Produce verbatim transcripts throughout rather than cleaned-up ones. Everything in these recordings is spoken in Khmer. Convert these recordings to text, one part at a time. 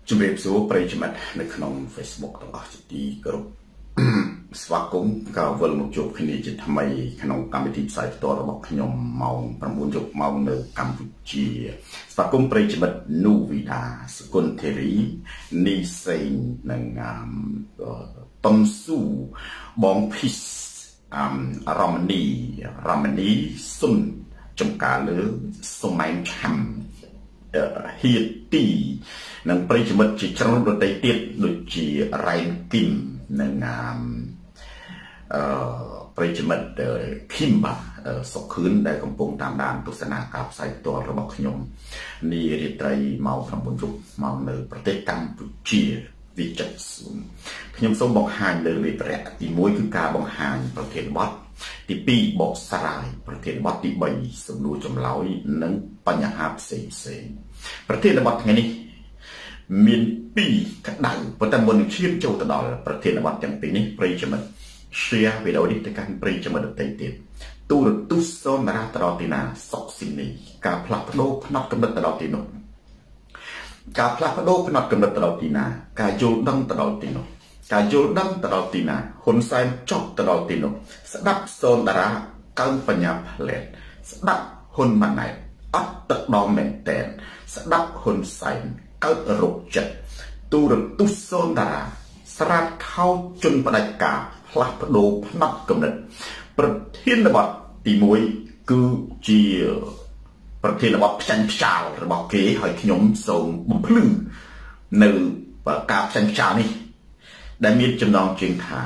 ជំរាបសួរប្រិយមិត្តនៅក្នុង Facebook ទាំងអស់ជាទីគោរពស្វាគមន៍ក៏វិលមកជួបគ្នាជាថ្មីក្នុងកម្មវិធីផ្សាយផ្ទាល់របស់ខ្ញុំម៉ោង 9 យប់ម៉ោងនៅកម្ពុជាស្វាគមន៍ប្រិយមិត្តនូវីដាសគុណធីរីនីសេងនិងតុនស៊ូបងភីសរមនីរមនីសុនចំការលើសុម៉ែនឆាំហៀទីនិងប្រិយមិត្តជាច្រើនដទៃទៀតដូចជារ៉ែនគីមនិងអឺប្រិយមិត្តឃីមបាសុខឿនដែលកំពុងតាមដានទស្សនាការផ្សាយផ្ទាល់របស់ខ្ញុំនារាត្រីម៉ោង 9 យប់ម៉ោងនៅប្រទេសកម្ពុជាវិចិត្រសួនខ្ញុំសូមបង្ហាញលើលេខរយៈទី 1 គឺការបង្ហាញប្រធានបទទី 2 បកស្រាយប្រធានបទទី 3 សំណួរចម្លើយនិងបញ្ហាផ្សេងផ្សេងប្រធានបទថ្ងៃនេះមានពីរក្តៅប៉ុន្តែមុននឹងឈានចូលទៅដល់ប្រធានបទទាំងពីរនេះប្រិយមិត្ត share វីដេអូនេះទៅកាន់ប្រិយមិត្តដទៃទៀតទូរទស្សន៍សូនតារាទៅដល់ទីណាសុកស៊ីនីការផ្លាស់ប្ដូរផ្នត់កំណត់ទៅដល់ទីនោះការផ្លាស់ប្ដូរផ្នត់កំណត់ទៅដល់ទីណាការយល់ដឹងទៅដល់ទីនោះការយល់ដឹងទៅដល់ទីណាហ៊ុនសែនចប់ទៅដល់ទីនោះស្ដាប់សូនតារាកើបញ្ញាផ្លែតស្ដាប់ហ៊ុនម៉ាណែតអត់ទឹកដមមែនតែនស្ដាប់ហ៊ុនសែនកើតរោគចិត្តទូរទស្សន៍សូនតារាស្រាតខោជន់ផ្ដាច់ការផ្លាស់ប្ដូរផ្នត់កំណត់ប្រធានបទទី 1 គឺជាប្រធានបទផ្ចាញ់ផ្ចាលរបស់គេហើយខ្ញុំសូមបំភ្លឺនៅការផ្ចាញ់ផ្ចាលនេះដែលមានចំណងជើងថា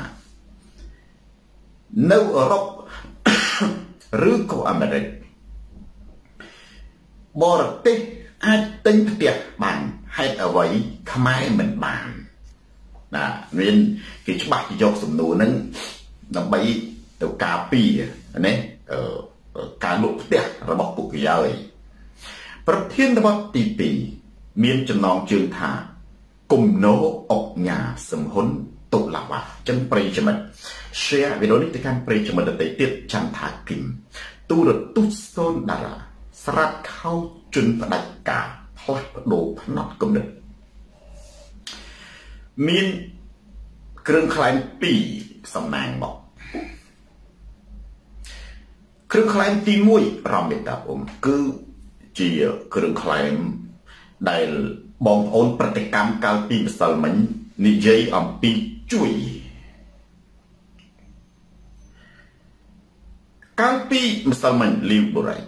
នៅអឺរ៉ុបឬក៏អាមេរិកបរទេសអាចទិញផ្ទះបានហេតុអ្វីខ្មែរមិនបានណាមានគេច្បាស់យកសំណួរហ្នឹងដើម្បីទៅការពារណាការលក់ផ្ទះរបស់ពួកគេហើយប្រធានបទទី 2 មានចំណងជើងថាគំនោអុកញ៉ាសំហ៊ុនតុលាវ៉ាចិនប្រិយមិត្ត share វីដេអូនេះទៅកាន់ប្រិយមិត្តដទៃទៀតចន្ទថាគីមទូរទស្សន៍សូនតារាស្រាត់ខោជន់ផ្ដាច់ការផ្លាស់ប្ដូរផ្នត់គំនិតមានគ្រឿងខ្លែងពីរសំណាងមកគ្រឿងខ្លែងទី 1 រមមេតាអ៊ុំគឺជាគ្រឿងខ្លែងដែលបងប្អូនប្រតិកម្មកាលពីម្សិលមិញនិយាយអំពីជួយកាលពីម្សិលមិញលីវបូរ៉ៃ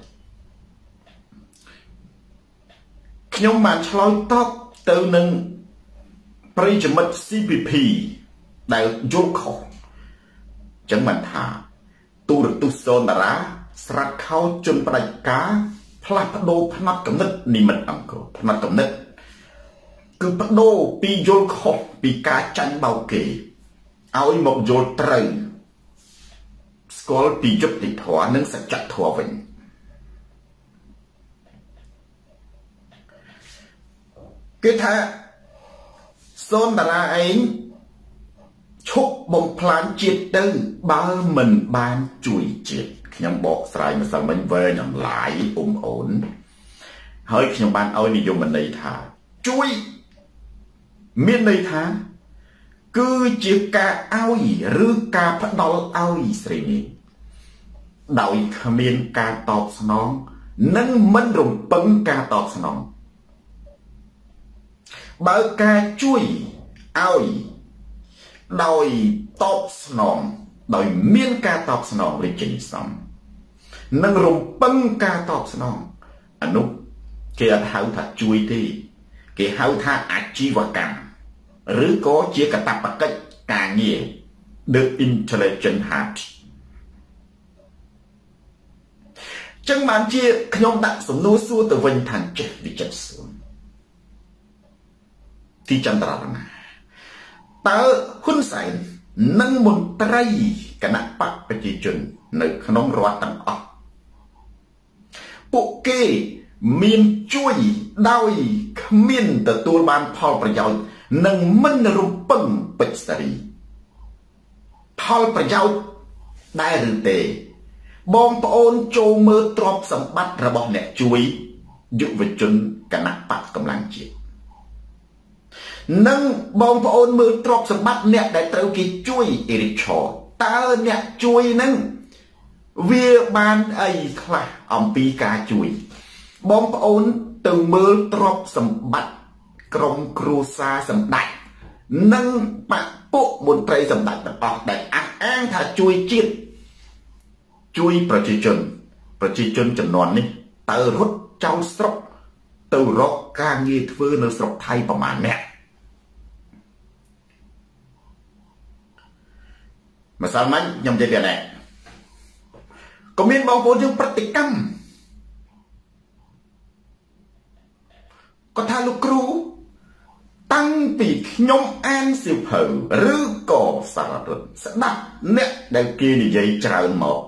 ខ្ញុំបានឆ្លើយតបទៅនឹងប្រិយមិត្ត ซี พี พี ដែលយល់ខុសចឹងបានថាទូរទស្សន៍សូនតារាស្រាត់ខោជន់ផ្ដាច់ការផ្លាស់ប្ដូរផ្នត់កំណត់និមិត្តអង្គរផ្នត់កំណត់គឺបដូរពីយល់ខុសពីការចាញ់បោកគេឲ្យមកយល់ត្រូវស្គាល់ពីយុត្តិធម៌និងសច្ចធម៌វិញគឺថាសូនតារាឯងឈប់បំផ្លាញជាតិទៅបើមិនបានជួយជាតិខ្ញុំបកស្រាយម្សិលមិញវែងអំឡាយអ៊ុំអូនហើយខ្ញុំបានឲ្យនិយមន័យថាជួយមានន័យថាគឺជាការឲ្យឬការផ្ដល់ឲ្យស្រីនេះដោយគ្មានការតបស្នងនិងមិនរំពឹងការតបស្នងបើការជួយឲ្យដោយតបស្នងដោយមានការតបស្នងរាជនិសំនិងរំពឹងការតបស្នងអនុគេអត់ហៅថាជួយទេគេហៅថាអាជីវកម្មឬក៏ជាកាតព្វកិច្ចការងារ The Intelligent Heart ចឹងបានជាខ្ញុំដាក់សំណួរសួរទៅវិញថាចេះវិចិត្រសួនទីចន្ទ្រារណាតើហ៊ុនសែននិងមន្ត្រីគណៈបកប្រជាជននៅក្នុងរដ្ឋទាំងអស់ពួកគេមានជួយដោយគ្មានទទួលបានផលប្រយោជន៍និងមិនរំពឹងពេជ្រសេរីផលប្រយោជន៍ដែរឬទេបងប្អូនចូលមើលទ្រព្យសម្បត្តិរបស់អ្នកជួយយុវជនគណៈបកកម្លាំងជាតិ nâng bong phổ ôn mưa trọc sầm bắt nè để trâu kì chui iri cho ta nè chui nâng việc ban ấy là ông pi cá chui bong phổ ôn từ mưa trọc sầm bắt krong kru sa sầm đại nâng bạc bộ một trai sầm đại bạc ọt đại ăn ăn thà chui chiết chuiប្រជាជនប្រជាជនចំនួននេះតើរត់ចោលស្រុកទៅរកការងារធ្វើនៅស្រុកថៃប្រមាណអ្នកម្សិលមិញខ្ញុំនិយាយពីនេះក៏មានបងប្អូនយើងប្រតិកម្មគាត់ថាលោកគ្រូតាំងពីខ្ញុំអានសៀវភៅឬក៏សាររត់ស្ដាប់អ្នកដែលគេនិយាយច្រើនមក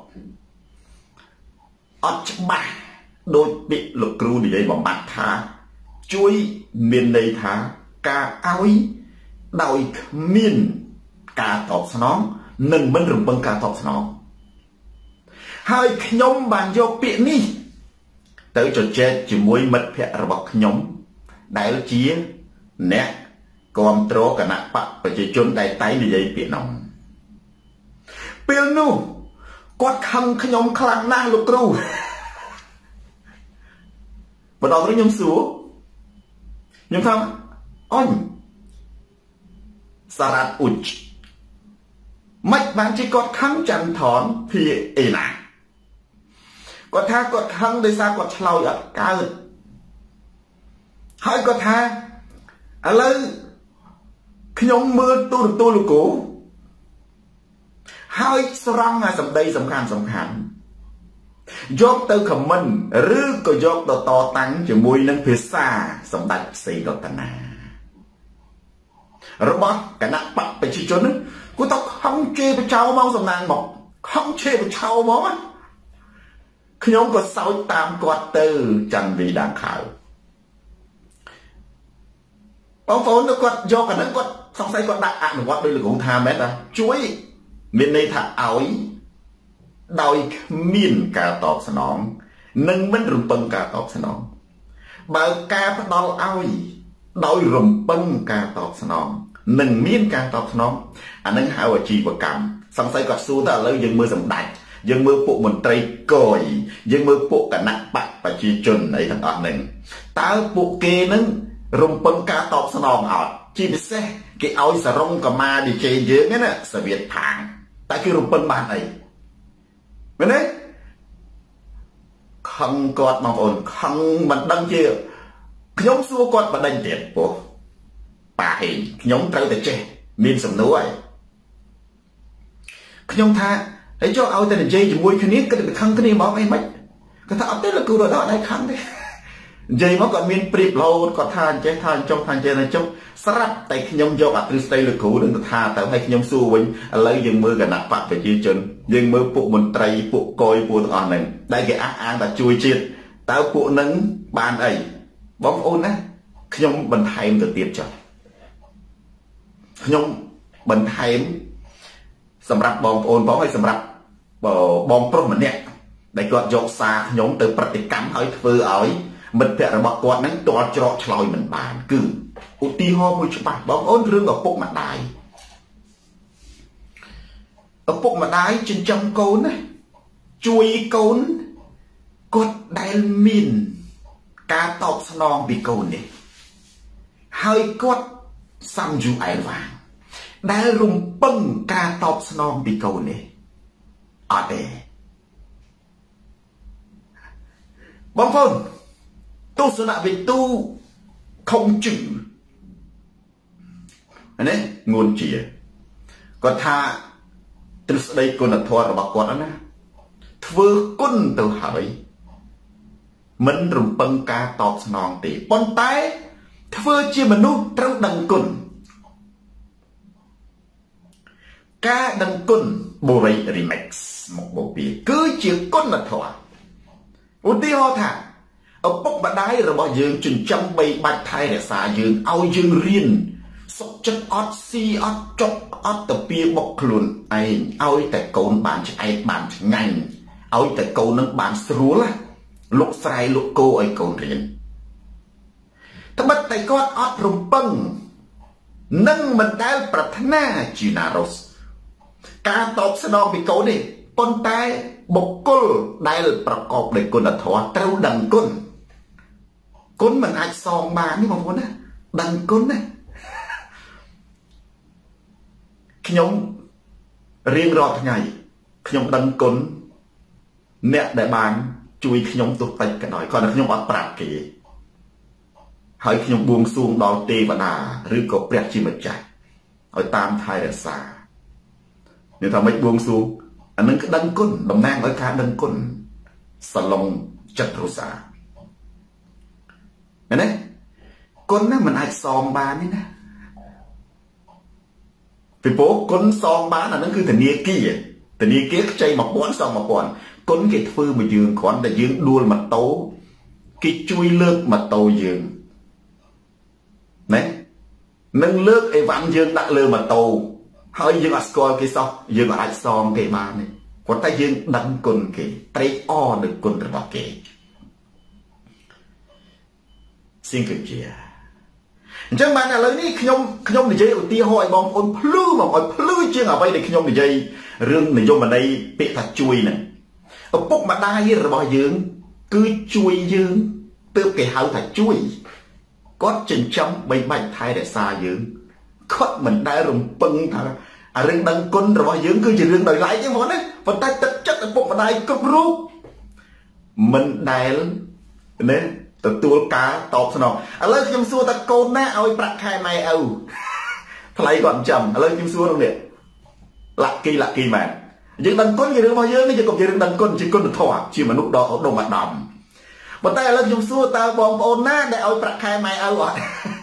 អត់ច្បាស់ដោយពាក្យលោកគ្រូនិយាយបំបត្តិថាជួយមានន័យថាការឲ្យដោយគ្មានការតបស្នងនិងមិនរំពឹងការតបស្នងហើយខ្ញុំបានយកពាក្យនេះទៅជជែកជាមួយមិត្តភ័ក្តិរបស់ខ្ញុំដែលជាអ្នកគ្រប់គ្រងគណៈបកប្រជាជនដែលតែនិយាយពាក្យនោះពេលនោះគាត់ខឹងខ្ញុំខ្លាំងណាស់លោកគ្រូបណ្ដោយខ្ញុំសួរខ្ញុំថាអញសារ៉ាត់អ៊ុចមិនបានជាគាត់ខឹងចន្ទថនភាអេណាគាត់ថាគាត់ខឹងដោយសារគាត់ឆ្លោយអត់កើតហើយគាត់ថាឥឡូវខ្ញុំមើលទូរទស្សន៍លោកគ្រូហើយស្រង់អាសម្ដីសំខាន់សំខាន់យកទៅខមមិនឬក៏យកទៅតតាំងជាមួយនឹងភាសាសម្ដេចសីរតនារបស់គណៈបកប្រជាជនគាត់ទៅខំជេរបចោមកសំណាងមកខំជេរបចោមកខ្ញុំក៏សោចតាមគាត់ទៅច័ន្ទវីដាខៅបងប្អូនគាត់យកអាហ្នឹងគាត់សង្ស័យគាត់ដាក់អនុវត្តដោយលោកគ្រូថាមែនតាជួយមានន័យថាឲ្យដោយគ្មានការតបស្នងនិងមិនរំពឹងការតបស្នងបើការផ្ដល់ឲ្យដោយរំពឹងការតបស្នងនិងមានការតបស្នងអានឹងហៅអាជីវកម្មសង្ស័យគាត់សួរតើឥឡូវយើងមើលសម្ដេចយើងមើលពួកមន្ត្រីកយយើងមើលពួកគណៈបកប្រជាជនអីទាំងអស់ហ្នឹងតើពួកគេនឹងរំពឹងការតបស្នងអត់ជាពិសេសគេឲ្យសរងកម្មាឌីជេយើងណាសវៀតផាងតែគេរំពឹងបានអីមែនទេខឹងគាត់បងប្អូនខឹងមិនដឹងជាខ្ញុំសួរគាត់បដិញទៀតពោះប៉ាហេងខ្ញុំត្រូវតែចេះមានសំណួរហើយខ្ញុំថាហើយចុះឲ្យតែនិយាយជាមួយគ្នាគិតតែខឹងគ្នាមកអីមិនគាត់ថាអត់ទេលោកគ្រូរត់អត់ឲ្យខឹងទេនិយាយមកគាត់មានព្រៀបរហូតគាត់ថាអញ្ចេះថាចុះថាអញ្ចេះណាចុះស្រាប់តែខ្ញុំយកអទ្រឹស្ដីលោកគ្រូនឹងទៅថាទៅឲ្យខ្ញុំសួរវិញឥឡូវយើងមើលគណៈបកប្រជាជនយើងមើលពួកមន្ត្រីពួកកយពួកទាំងអស់ហ្នឹងដែលគេអះអាងថាជួយជាតិតើពួកនឹងបានអីបងប្អូនណាខ្ញុំបន្ថែមទៅទៀតចុះខ្ញុំបន្ថែមសម្រាប់បងប្អូនបងហើយសម្រាប់បងប្រុសម្នាក់ដែលគាត់យកសារខ្ញុំទៅប្រតិកម្មឲ្យធ្វើឲ្យមិត្តភ័ក្តិរបស់គាត់ហ្នឹងទាល់ច្រកឆ្លោយមិនបានគឺឧទាហរណ៍មួយច្បាស់បងប្អូនរឿងឪពុកម្ដាយឪពុកម្ដាយចិញ្ចឹមកូនណាជួយកូនគាត់ដែលមានការតបស្នងពីកូននេះហើយគាត់សំយូអែលវាងដែលរំពឹងការតបស្នងពីកូននេះអត់ទេបងប្អូនទស្សនវិទូខុងជឺនេះងួនជាគាត់ថាទ្រឹស្ដីគុណធម៌របស់គាត់ណាធ្វើគុណទៅហើយមិនរំពឹងការតបស្នងទេប៉ុន្តែធ្វើជាមនុស្សត្រូវដឹងគុណការដឹងគុណបូរី remix មកបូព៌ាគឺជាគុណធម៌ឧទាហរណ៍ថាឪពុកម្ដាយរបស់យើងចិញ្ចឹមបីបាច់ថែរក្សាយើងឲ្យយើងរៀនសុខចិត្តអត់ស៊ីអត់ចុកអត់ទៅពៀបុកខ្លួនឯងឲ្យតែកូនបានឆ្អែតបានឆ្ងាញ់ឲ្យតែកូននឹងបានស្រួលលុកស្រែលុកគោឲ្យកូនរៀនត្បិតតែគាត់អត់រំពឹង nâng mình đã bật na chỉ là rồi cả tộc sẽ đo bị cố đi con tay bộc côn đạiประกอบด้วยคุณธรรมเต้าดังก้นก้นมันอาจซองมานี่บางคนนะดังก้นนะขยมเรียงรอดไงขยมดังก้นเนี่ยได้บานจุยขยมตุกไปกันหน่อยก่อนขยมอัดปรากเกให้ขยมบวงสรวงดาวเทวดาหรือก็เปรียบชีวิตใจเอาตามไทยรักษาเนี่ยทำให้บวงสรวงอันนั้นก็ดังก้นดำแนงไว้การดังก้นสลงจัตรุษาเห็นไหมก้นนั่นมันอาจซองบานนี่นะไปโป๊กก้นซองบานอันนั้นคือแต่เนียกี้แต่เนียกี้ใจมาป้อนซองมาป้อนก้นเกตฟื้นมายืนก่อนแต่ยืนดูมาโตกิจุยเลิกมาโตยืนเนี่ยนั่งเลิกไอ้วันยืนดักเลิกมาโตให้ยืนอัดกอลกี่ซอกยืนอัดซองกี่มาเนี่ยคนแต่ยืนดังก้นกี่ไตรอ้อหนึ่งก้นระบกี่สิ่งเกี่ยจังมันอะไรนี่ขยมขยมในใจอุตีหอยบองคนพลื้มบองคนพลื้เชื่อเอาไปในขยมในใจเรื่องในโยมมันในเปะถัดจุยเนี่ยเอาปุ๊กมาได้ระบยืงคือจุยยืงเติมเกี่ยวถัดจุยก็จึงจำใบใบไทยแต่ซายืงก็เหมือนได้รวมปึงท่าเรื่องดังก้นระบยืงคือจะเรื่องใดไหลยังหมดเนี่ยพอได้ตัดจัดไอ้ปุ๊กมาได้ก็รู้มันได้เนี่ยแต่ตัวกาตอบสนองอะไรจิมซัวตะโกนหน้าเอาไอ้ประคายไม่เอาทลายก่อนจำอะไรจิมซัวตรงเนี้ยหลักกีหลักกีมายังดังก้นอย่างเรื่องมาเยอะนี่จะกบอย่างเรื่องดังก้นจีก้นถอดจีมนุษย์ดอกดงมาดำบนใต้อะไรจิมซัวตาบองโอนหน้าได้เอาประคายไม่เอาอ่ะ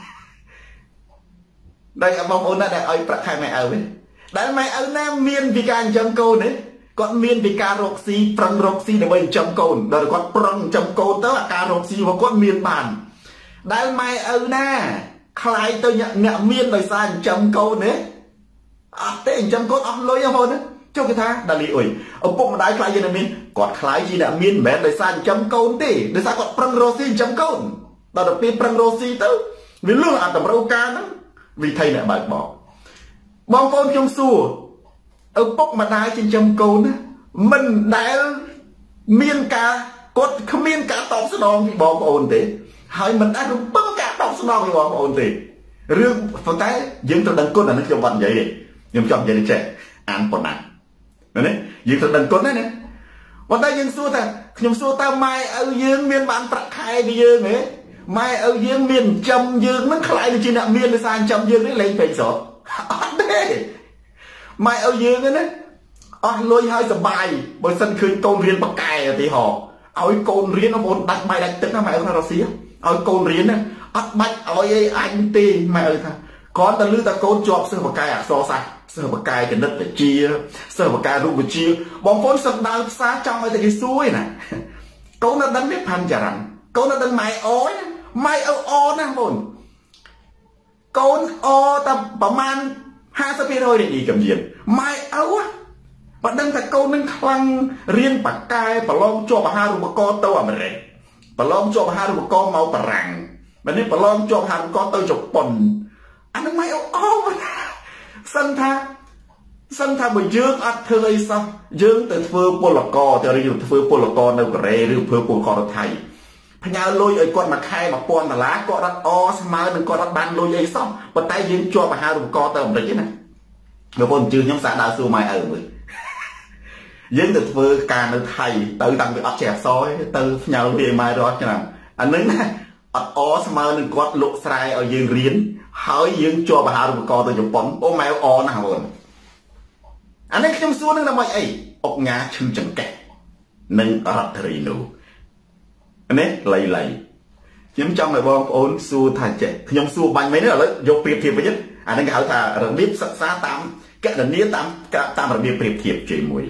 ได้บองโอนหน้าได้เอาประคายไม่เอาเว้ยได้ไม่เอาหน้าเมียนพิการจำโกนเนี่ยก็เมียนพิการรกซีปรังรกซีในใบจำโกนโดยก็ปรังจำโกนแต่ว่าการรกซีว่าก็เมียนบานได้ไม่เอาหน้าใครตัวเนี่ยเนี่ยเมียนโดยสารจำโกนเนี่ยอ่ะเต้นจำโกนอ่ะลอยยังพอนะเจ้าคือท่าดาลีอุ้ยเอาปุ๊บมาได้ใครยังเมียนกอดใครจีเนี่ยเมียนแบบโดยสารจำโกนตีโดยสารก็ปรังรกซีจำโกนตอนปีปรังรกซีเต้าวิลล์อาจจะประการนั้นวิธีเนี่ยบอกบอกบางคนจงสู้เอาปุ๊กมาได้จริงจำโกนนะมันได้เมียนกากดขมิ้นกาตอบสนองที่บอกโอนเตะให้มันได้รู้ปั้งกาตอบสนองที่บอกโอนเตะเรื่องฝั่งใต้ยืมตัวดังก้นอันนั้นจะวันใหญ่เลยยืมจอมใหญ่เลยแฉอ่านปนหนักนั่นนี่ยืมตัวดังก้นนั่นเนี่ยวันใต้ยืมสู้แต่ยืมสู้แต่ไม่เอายืมเมียนบ้านประคายไปยืมเหรอไม่เอายืมเมียนจำยืมนั่นใครในจีนเมียนในสายจำยืมนี่เลยเป็นสดอันนี้ไม่เอายืมนะอ๋อลอยให้สบายบริษัทคืนโกนเรียนปากไก่ตีหอเอาไอ้โกนเรียนเอาบนดักไม่ดักตึ๊กทำไมเอาคาราเซียเอาโกนเรียนนะอัดบัดเอาไอ้อันตีไม่เอาท่าก่อนแต่ลือแต่โกนจอบเสื้อปากไก่อะซอสักเสื้อปากไก่กันนัดแต่เจียเสื้อปากไก่รูปเจียบางคนสัปดาห์ซาจังไอ้ตะกี้ซุยน่ะโกนนั้นไม่พันจารันโกนนั้นไม่อ้อยไม่เอาอ้อนะบนโกนอ้อแต่ประมาณห้าสิบปีเลยดีกับเย็นไม่เอาอะบัดดังแต่โกนึงคลังเรียนปากกายปลอมจวบหารูปกรตัวมันเลยปลอมจวบหารูปกรเมาตรังบัดนี้ปลอมจวบหารูปกรตัวจบปนอันนั้นไม่เอาอ้อมันสันทาสันทาบ่ยืงอัดเธอเลยซะยืงแต่เฟื่อปลกรแต่เรื่องเฟื่อปลกรในเรหรือเฟื่อปลกรไทยพญาลอยไอ้ก้อนมาคายมาปอนมาล้าก็รัดอสมาหนึ่งก็รัดบันลอยไอ้ซ่อมปัตไตยืงจวบหารูปกรตัวมันเลยนะเมื่อคนจืดยังสาดาวสู้ไม่เออเลยยืนติดเฟื่อการในไทยตื่นตั้งไปอัดแฉซอยตื่นยาวเรียนมาร้อนขนาดอันนั้นนะอัดอสมาหนึ่งก็ลุกสายเอายืนเรียนหายยืนจวบหารูปกรตัวจบปนโอ้แมวอนะฮะคนอันนี้ขยมซัวนึงทำไมไอ้อกงาชื่อจังแกนึงรัตรีนูอันนี้ไหลไหลยิ้มจำเลยบอกโอนซัวถ่ายเจ็ดขยมซัวบังไม่เนี่ยเลยยกเปรียบเทียบไปยัดอันนั้นเขาถ่ายระเบียบศึกษาตามแกะเดี๋ยวนี้ตามตามระเบียบเปรียบเทียบเฉยมวย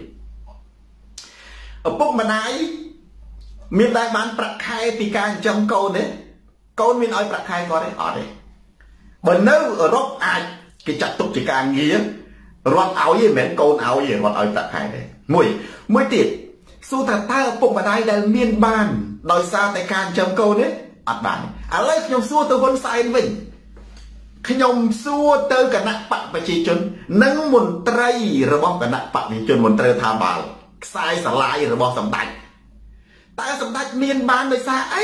ปุ๊บมาไหนมีได้บ้านประคายปีการจำโกนเนี่ยโกนมีน้อยประคายก็ได้อ๋อได้บนนู้รบอาจกิจตุกจิการเงี้ยรอดเอาอย่างเหม็นโกนเอาอย่างรอดเอาประคายเลยมวยมวยติดสู้แต่ถ้าปุ๊บมาได้ได้เมียนบ้านโดยซาแต่การจำโกนเนี่ยอัดบ้านอะไรยมสู้ตัวคนใส่วิ่งขยมสู้เตอร์กันนักปะประชีจนนั่งมนตรีระบบกันนักปะประชีจนมนตรีทาบาลสายสลายระบบสำดักแต่สำดักเมียนบานโดยซาไอ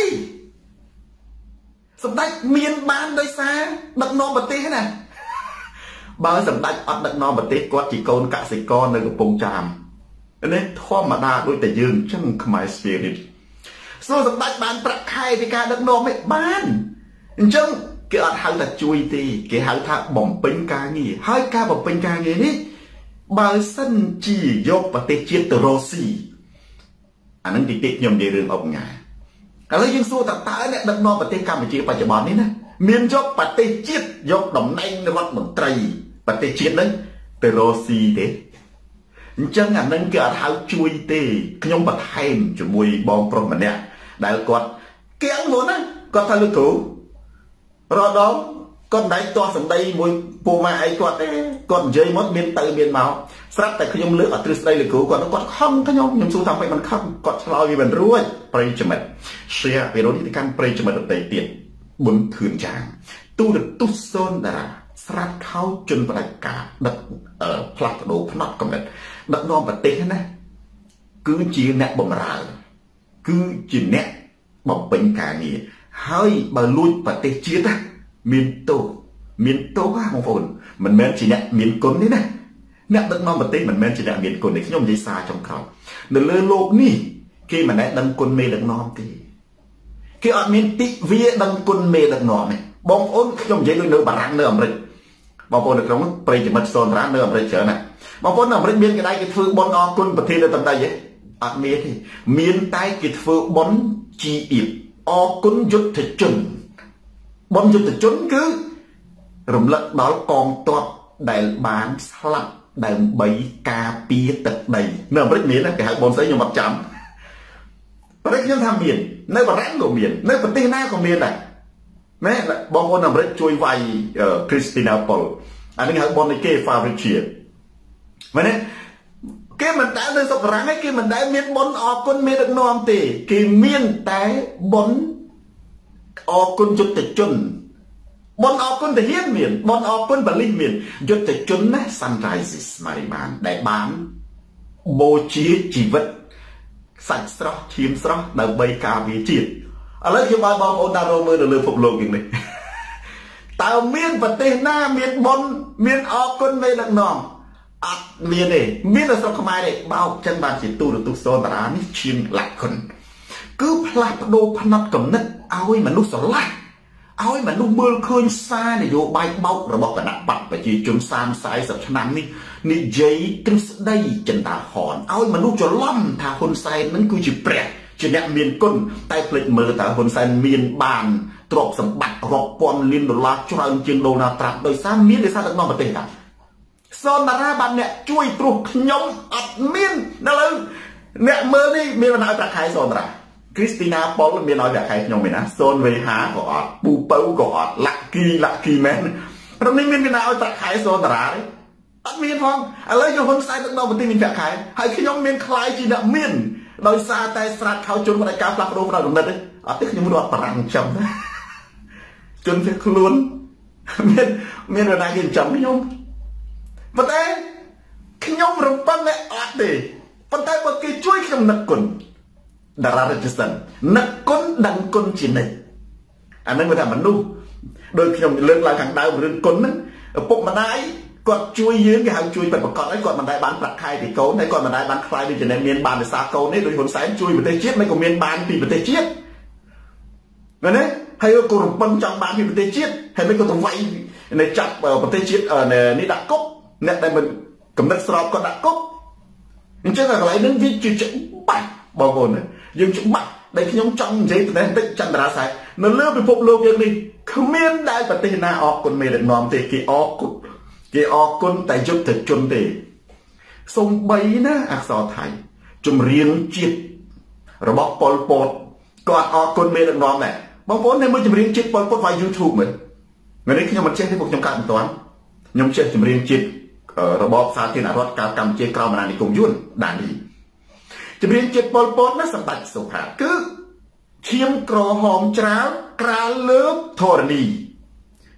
สำดักเมียนบานโดยซาดักนอบัตินะบางสำดักอัดดักนอบัติก็จีโกนกะสิกรในกระปงจามอันนี้ท่อมาดาด้วยแต่ยืนช่างขมายสปิริตสู้สำดักบานประคายในการดักนอไม่บานจังเกิดหาแต่จุยตีเกิดหาถ้าบ่มเป็นกางี้ให้กาบ่มเป็นกางี้นี่บางสั้นจียกปฏิเจตโรซีอันนั้นติดติดยมในเรื่ององงานแล้วยังสู้ต่างๆเนี่ยดักนอปฏิกรรมปัจจุบันปัจจุบันนี้นะเมียนยกปฏิเจตยกดำในในวัดมนตรีปฏิเจตนั้นเตโรซีเด้จังอันนั้นเกิดหาจุยตีขยมบัดไฮมจมวยบอมปรมันเนี่ยได้กอดเกี่ยงหมดนะกอดทะลุถูรอดอมก้อนใดตัวสันใดมวยปูมาไอ้กอดก้อนเจยมดเมียนเตยเมียนเมาสลับแต่ขยมเลือกอัตริสได้เลยกูกอดกอดค่ำขยมยมสู้ทำไปมันค่ำกอดชะลอยมันรวยปริจมัดเชียไปรู้ที่การปริจมัดเตยเตียนบนถืนจางตู้ดึกตู้โซนดาราสลับเข้าจนประกาศดักเอ่อพลัดโดพนัดกำเนิดดักนอมปฏินะคือจีเนะบ่มราคือจีเนะบ่เป็นการนี้ให้บรรลุปฏิเจตมีนโตมีนโตว่าของคนมันแม้นจีเนี่ยมีนกลนี่นะเนี่ยดักนอมปฏิมันแม้นจีเนี่ยมีนกลในขยมใจซาจงเขาในเรื่องโลกนี่กี่มันได้ดังกลเมดักนอมตีกี่อัดมีนติเวียดังกลเมดักนอมเนี่ยบองอ้นขยมใจเนื้อบารังเนื้ออเมริกบางคนในตรงนั้นไปจะมาโซนร้านเนื้ออเมริกเฉยนะบางคนอเมริกมีนก็ได้กิจฟื้นบอลออกกลประเทศในตำได้ยังอัดมีที่มีนใต้กิจฟื้นบอลจีอิบออกกุนยุทธจุนบนยุทธจุนคือรำลึกดอลกองตัวได้บานสลับได้ใบกาปีตัดใดเนื้อริกมีนะแกหาบอลใส่ยมบัดจำริกยังทำเมียนในบารังก็เมียนในประเทศหน้าก็เมียนอ่ะแม่บางคนอเมริกช่วยไวคริสตินาโปลอันนี้หาบอลในเกฟาริเชียมันเนี่ยเกมันได้ในสัปดาห์ให้เกมันได้เมียนบอลออกคนเมียนนอมตีเกเมียนแต่บอลออกคนจุดแต่จนบอลออกคนแต่เฮียนเมียนบอลออกคนบาลีเมียนจุดแต่จนนะซันไรส์มาริบานได้บานโบชีชีวิตสัตว์สระทีมสระดาวใบกาวิจิตอะไรที่มาบอกโอนาโรเมอร์เดือดพบโลกอย่างนี้แต่เมียนประเทศหน้าเมียนบอลเมียนออกคนไม่ดักนอมอัดเมียนเองเมียนเราสกมาเด็กเบาจันบานจิตตู้หรือตู้โซนตรานี่ชิมหลักคนคือพลัดโดพนัดกับนัดเอาให้มันนุ่สลัดเอาให้มันนุ่เมื่อคืนซาเนี่ยโยบายเบาระบอกกันนักปัดไปจีจนซามสายสับชนะนี่นี่เยัยตึงได้จันตาหอนเอาให้มันนุ่จะล่ำถ้าคนใส่นั้นคือจีเปรตจีเนี่ยเมียนก้นใต้เปลือกมือแต่คนใส่เมียนบานตรอกสมบัติรอกปอนลินดอลลาร์จุฬาจึงโดนาตรัสโดยสร้างเมียนในซาตักนองมาเต็งกันโซนนาราบันเนี่ยช่วยปลุกยมอัดเมียนนั่นเลยเนี่ยเมื่อนี่เมียนมันเอาตะไคร้โซนราคริสตินาปอลเมียนเอาตะไคร้ยมไปนะโซนเวหาก็อัดปูเป้าก็อัดลักกีลักกีแมนตรงนี้เมียนมันเอาตะไคร้โซนราอัดเมียนพองอะไรอยู่คนใส่ตักนองมันตีมีตะไคร้ให้ขยมเมียนคลายจีน่ะเมียนโดยซาแต่สลัดเขาจนมาได้การปรับรูปเราตรงนั้นเลยอัดที่ขยมรอดปรังจำจนเธอคล้วนเมียนเมียนวันไหนกินจำขยมปัจจัยขยมรำปั้นและอัดเดปัจจัยบางทีช่วยขยมนักกุนดาราราชสันนักกุนดังกุนจีนอันนั้นเป็นธรรมนูโดยขยมเรื่องราวขังดาวเรื่องกุนนั้นปกมาได้กอดช่วยยืนกับช่วยไปประกอบให้กอดมันได้บานปลักไข่ติโก้ในกอดมันได้บานคลายดิจะในเมียนบานในซาโก้นี่โดยคนสายช่วยประเทศเชียในก็เมียนบานปีประเทศเชียนั่นเองให้ก็กลุ่มปัญจังบานปีประเทศเชียให้ไม่ก็ต้องไว้ในจับประเทศเชียในนี่ดักก๊กเนี่ยแต่มันกำลังสอบก็ดักก๊กยังเชื่ออะไรนั้นวิจิตรบัตรบางคนยังจุบัตรในขยมจังใจแต่ติดจันทราสายนั่นเลือกไปพบโลกอย่างนี้ขมิ้นได้ประเทศนาออกคนเมียนนอมเตกีออกกุกีออกคนแต่ยุบแต่จนเดทรงใบนะอักษรไทยจมเรียงจิตระบบปอลปอดกอดออกคนเมลันนอมแหละบางคนในมือจมเรียงจิตปอลปอดไว้ยูทูบเหมือนเมื่อนี้ขยมมันเช็คให้พวกจำกัดตัวนั้นยมเช็คจมเรียงจิตระบบสาธารณรัฐการกำเจกราวมาในกรุงยุ่นด่านนี้จมเรียงจิตปอลปอดนั้นสมบัติสุภาพคือเทียมกรอหอมจ้าวกราเลิบธรณี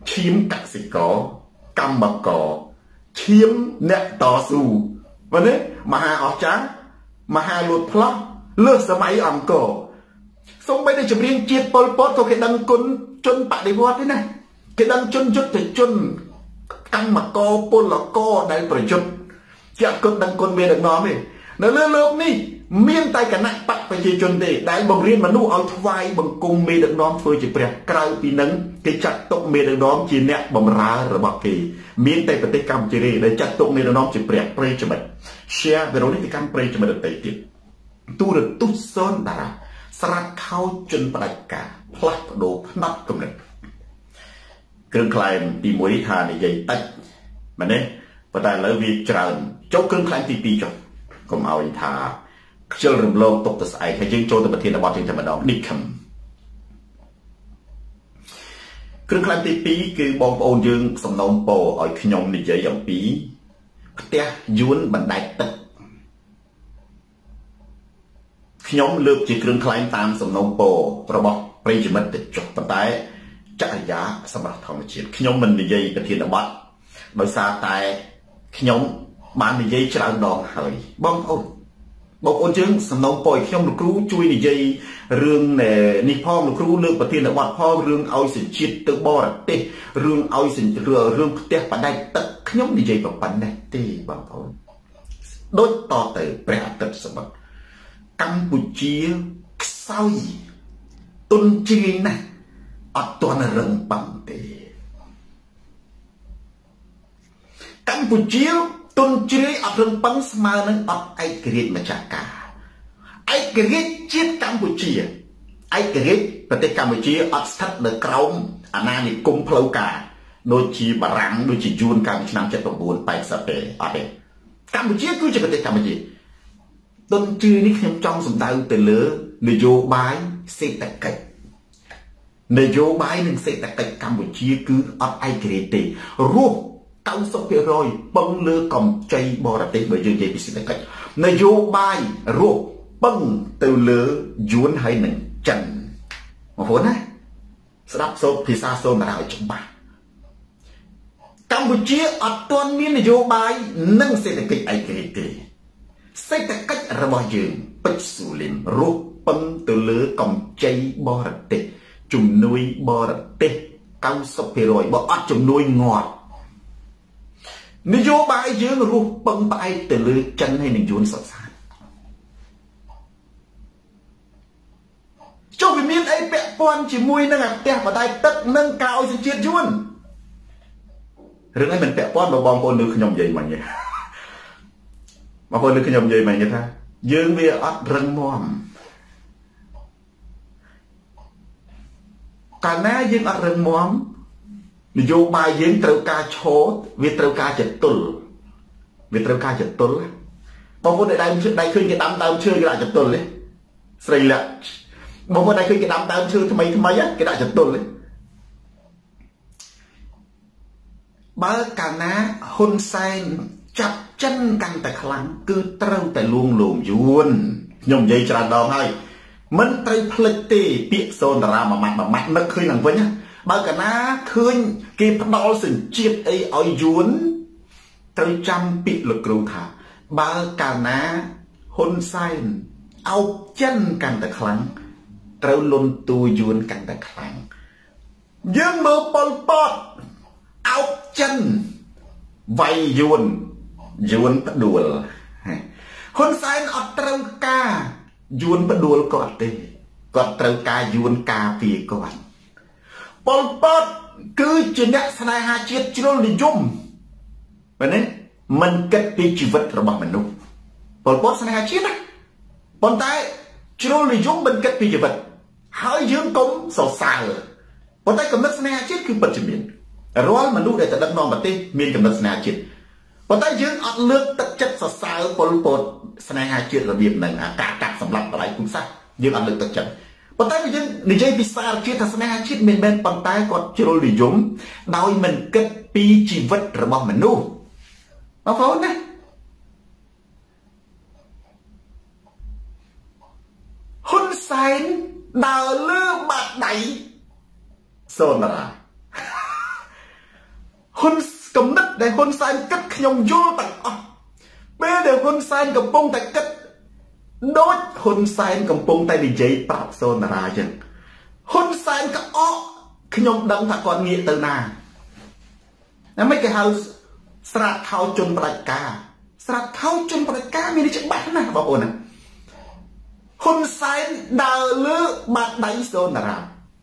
ឈាមកសិករកម្មករឈាមអ្នកតស៊ូមែនទេមហាអស្ចារ្យមហាលួតផ្លោះលើសសម័យអង្គរសូម្បីតែចម្រៀងជាតិប៉ុលពតក៏គេដឹងគុណជនបដិវត្តន៍ទេណាគេដឹងជនយុទ្ធជនកម្មករពលករដែលប្រយុទ្ធជាអត់គិតដឹងគុណមានដឹកនាំទេនៅលើโลกនេះមានតែគណៈបកប្រជាជនទេដែលបង្រៀនមនុស្សឲ្យថ្វាយបង្គំមេដឹកនាំធ្វើជាព្រះក្រៅពីនឹងគេចាត់ទុកមេដឹកនាំជាអ្នកបម្រើរបស់គេមានតែប្រទេសកម្ពុជាទេដែលចាត់ទុកមេដឹកនាំជាព្រះព្រៃចំណិត share វីដេអូនេះទៅកាន់ព្រៃចំណិតដទៃទៀតទូរទស្សន៍សូនតារាស្រាត់ខោជនផ្ដាច់ការផ្លាស់ប្ដូរផ្នត់គំនិតគ្រឿងក្លែងទីមួយនេះថានិយាយតិចមែនទេប៉ុន្តែឥឡូវវាច្រើនចុះគ្រឿងក្លែងទីពីរចុះកុំឲ្យថាខ្ជិលរំលងទុកទៅស្អែកហើយយើងចូលទៅប្រធានបទជាតែម្ដងនេះខំគ្រឿងក្លែងទីពីរគឺបងប្អូនយើងសំណូមពរឲ្យខ្ញុំនិយាយអំពីផ្ទះយួនបណ្ដែតទឹកខ្ញុំលើកជាគ្រឿងក្លែងតាមសំណូមពររបស់ប្រិយមិត្តទៅចុះប៉ុន្តែចរិយាសម្រាប់ធម្មជាតិខ្ញុំមិននិយាយប្រធានបទដោយសារតែខ្ញុំបាននិយាយច្រើនដងហើយបងប្អូនបងប្អូនយើងសំណូមពរឲ្យខ្ញុំលោកគ្រូជួយនិយាយរឿងនេះផងលោកគ្រូលើកប្រធានបទផងរឿងឲ្យសេចជាតិទៅបរទេសរឿងឲ្យសេចរឿងផ្ទះបដែកទឹកខ្ញុំនិយាយប៉ុណ្ណេះទេបងប្អូនដូចតទៅព្រះអាទិត្យសម្បត្តិកម្ពុជាខ្សោយទុនជ្រាយណាស់អត់ទាន់រឹងប៉ឹងទេកម្ពុជាទុនជ្រាយអត់រឹងប៉ឹងស្មើនឹងអត់ឯករាជ្យម្ចាស់ការឯករាជ្យជាតិកម្ពុជាឯករាជ្យប្រទេសកម្ពុជាអត់ស្ថិតនៅក្រោមអាណានិគមផ្លូវការដូចជាបារាំងដូចជាយួនកាលពីឆ្នាំ칠십구 แปดสิบទេអត់ទេកម្ពុជាគឺជាប្រទេសកម្ពុជាទុនជ្រាយនេះខ្ញុំចង់សម្ដៅទៅលើនយោបាយសេដ្ឋកិច្ចនយោបាយនិងសេដ្ឋកិច្ចកម្ពុជាគឺអត់ឯករាជ្យទេរស់九十%ពឹងលើកម្ចីបរទេសបើយើងនិយាយពីសេដ្ឋកិច្ចនយោបាយរស់ពឹងទៅលើយួនហើយនឹងចិនបងប្អូនណាស្ដាប់សូត្រភាសាសូនតារាឲ្យច្បាស់កម្ពុជាអត់ទាន់មាននយោបាយនិងសេដ្ឋកិច្ចឯករាជ្យទេសេដ្ឋកិច្ចរបស់យើងពេជ្រស៊ូលីនរស់ពឹងទៅលើកម្ចីបរទេសជំនួយបរទេស九十%បើអត់ជំនួយងាត់នយោបាយយើងរស់ពឹងផ្អែកទៅលើចិនហើយនឹងយួនសុទ្ធសាធចុះវាមានអីពាក់ព័ន្ធជាមួយនឹងអាផ្ទះបដែកទឹកនិងការឲ្យសេចជាតិយួនរឿងនេះមិនពាក់ព័ន្ធបើបងប្អូនលើខ្ញុំនិយាយមិញទេបងប្អូនលើខ្ញុំនិយាយមិញគេថាយើងវាអត់រឹងមាំកាលណាយើងអត់រឹងមាំនយោបាយយើងត្រូវការឈរវាត្រូវការចតុលវាត្រូវការចតុលបងប្អូនដែលដៃឃើញគេដាំដើមឈើគេដាក់ចតុលទេស្រីលាក់បងប្អូនដែលឃើញគេដាំដើមឈើថ្មីថ្មីគេដាក់ចតុលទេបើកាលណាហ៊ុនសែនចាប់ចិនកាន់តែខ្លាំងគឺត្រូវតែលួងលោមយួនខ្ញុំនិយាយច្រើនដងហើយមិនត្រូវភ្លេចទេពាក្យសូនតារាមួយម៉ាត់មួយម៉ាត់នឹកឃើញឡើងវិញណាបើកាលណាឃើញគេផ្ដាល់សញ្ជាតិអីឲ្យយួនត្រូវចាំពាក្យលោកគ្រូថាបើកាលណាហ៊ុនសែនអោបចិនកាន់តែខ្លាំងត្រូវលន់តួយួនកាន់តែខ្លាំងយើងមើលប៉ុលពតអោបចិនវាយយួនយួនផ្ដួលហ៊ុនសែនអត់ត្រូវការយួនផ្ដួលគាត់ទេគាត់ត្រូវការយួនការពារគាត់ប៉ុលពតគឺជាអ្នកស្នេហាជាតិជ្រុលនិយមមែនទេមិនគិតពីជីវិតរបស់មនុស្សប៉ុលពតស្នេហាជាតិណាប៉ុន្តែជ្រុលនិយមមិនគិតពីជីវិតហើយយើងកុំសរសើរប៉ុន្តែគំនិតស្នេហាជាតិគឺពិតជាមានរាល់មនុស្សដែលទៅដឹកនាំប្រទេសមានគំនិតស្នេហាជាតិប៉ុន្តែយើងអត់លើកទឹកចិត្តសរសើរប៉ុលពតស្នេហាជាតិរបៀបហ្នឹងអាការកាត់សម្លាប់បល័យភូមិសាស្ត្រយើងអត់លើកទឹកចិត្តប៉ុន្តែយើងនិយាយពីសារជាតិថាស្នេហាជាតិមិនមែនប៉ុន្តែគាត់ជ្រុលនិយមដោយមិនគិតពីជីវិតរបស់មនុស្សបងប្អូនណាហ៊ុនសែនដើរលើបាត់ដៃសូនតារាហ៊ុនកំណត់ដែលហ៊ុនសែនគិតខ្ញុំយល់ទាំងអស់ពេលដែលហ៊ុនសែនកំពុងតែគិតដូចហ៊ុនសែនកំពុងតែនិយាយប្រាប់សូនារាចឹងហ៊ុនសែនក៏អកខ្ញុំដឹងថាគាត់ងាកទៅណាតែមិនគេហៅស្រាតខោជន់ផ្ដាច់ការស្រាតខោជន់ផ្ដាច់ការមានច្បាស់ណាស់បងប្អូនណាហ៊ុនសែនដើរលើបាតដៃសូនារា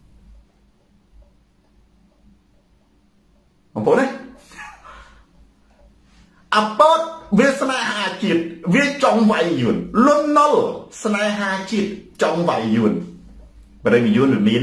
បងប្អូនណាអពតវាស្នេហាជាតិវាចង់វាយយួនលន់ណុលស្នេហាជាតិចង់វាយយួនបរិយាយួនមាន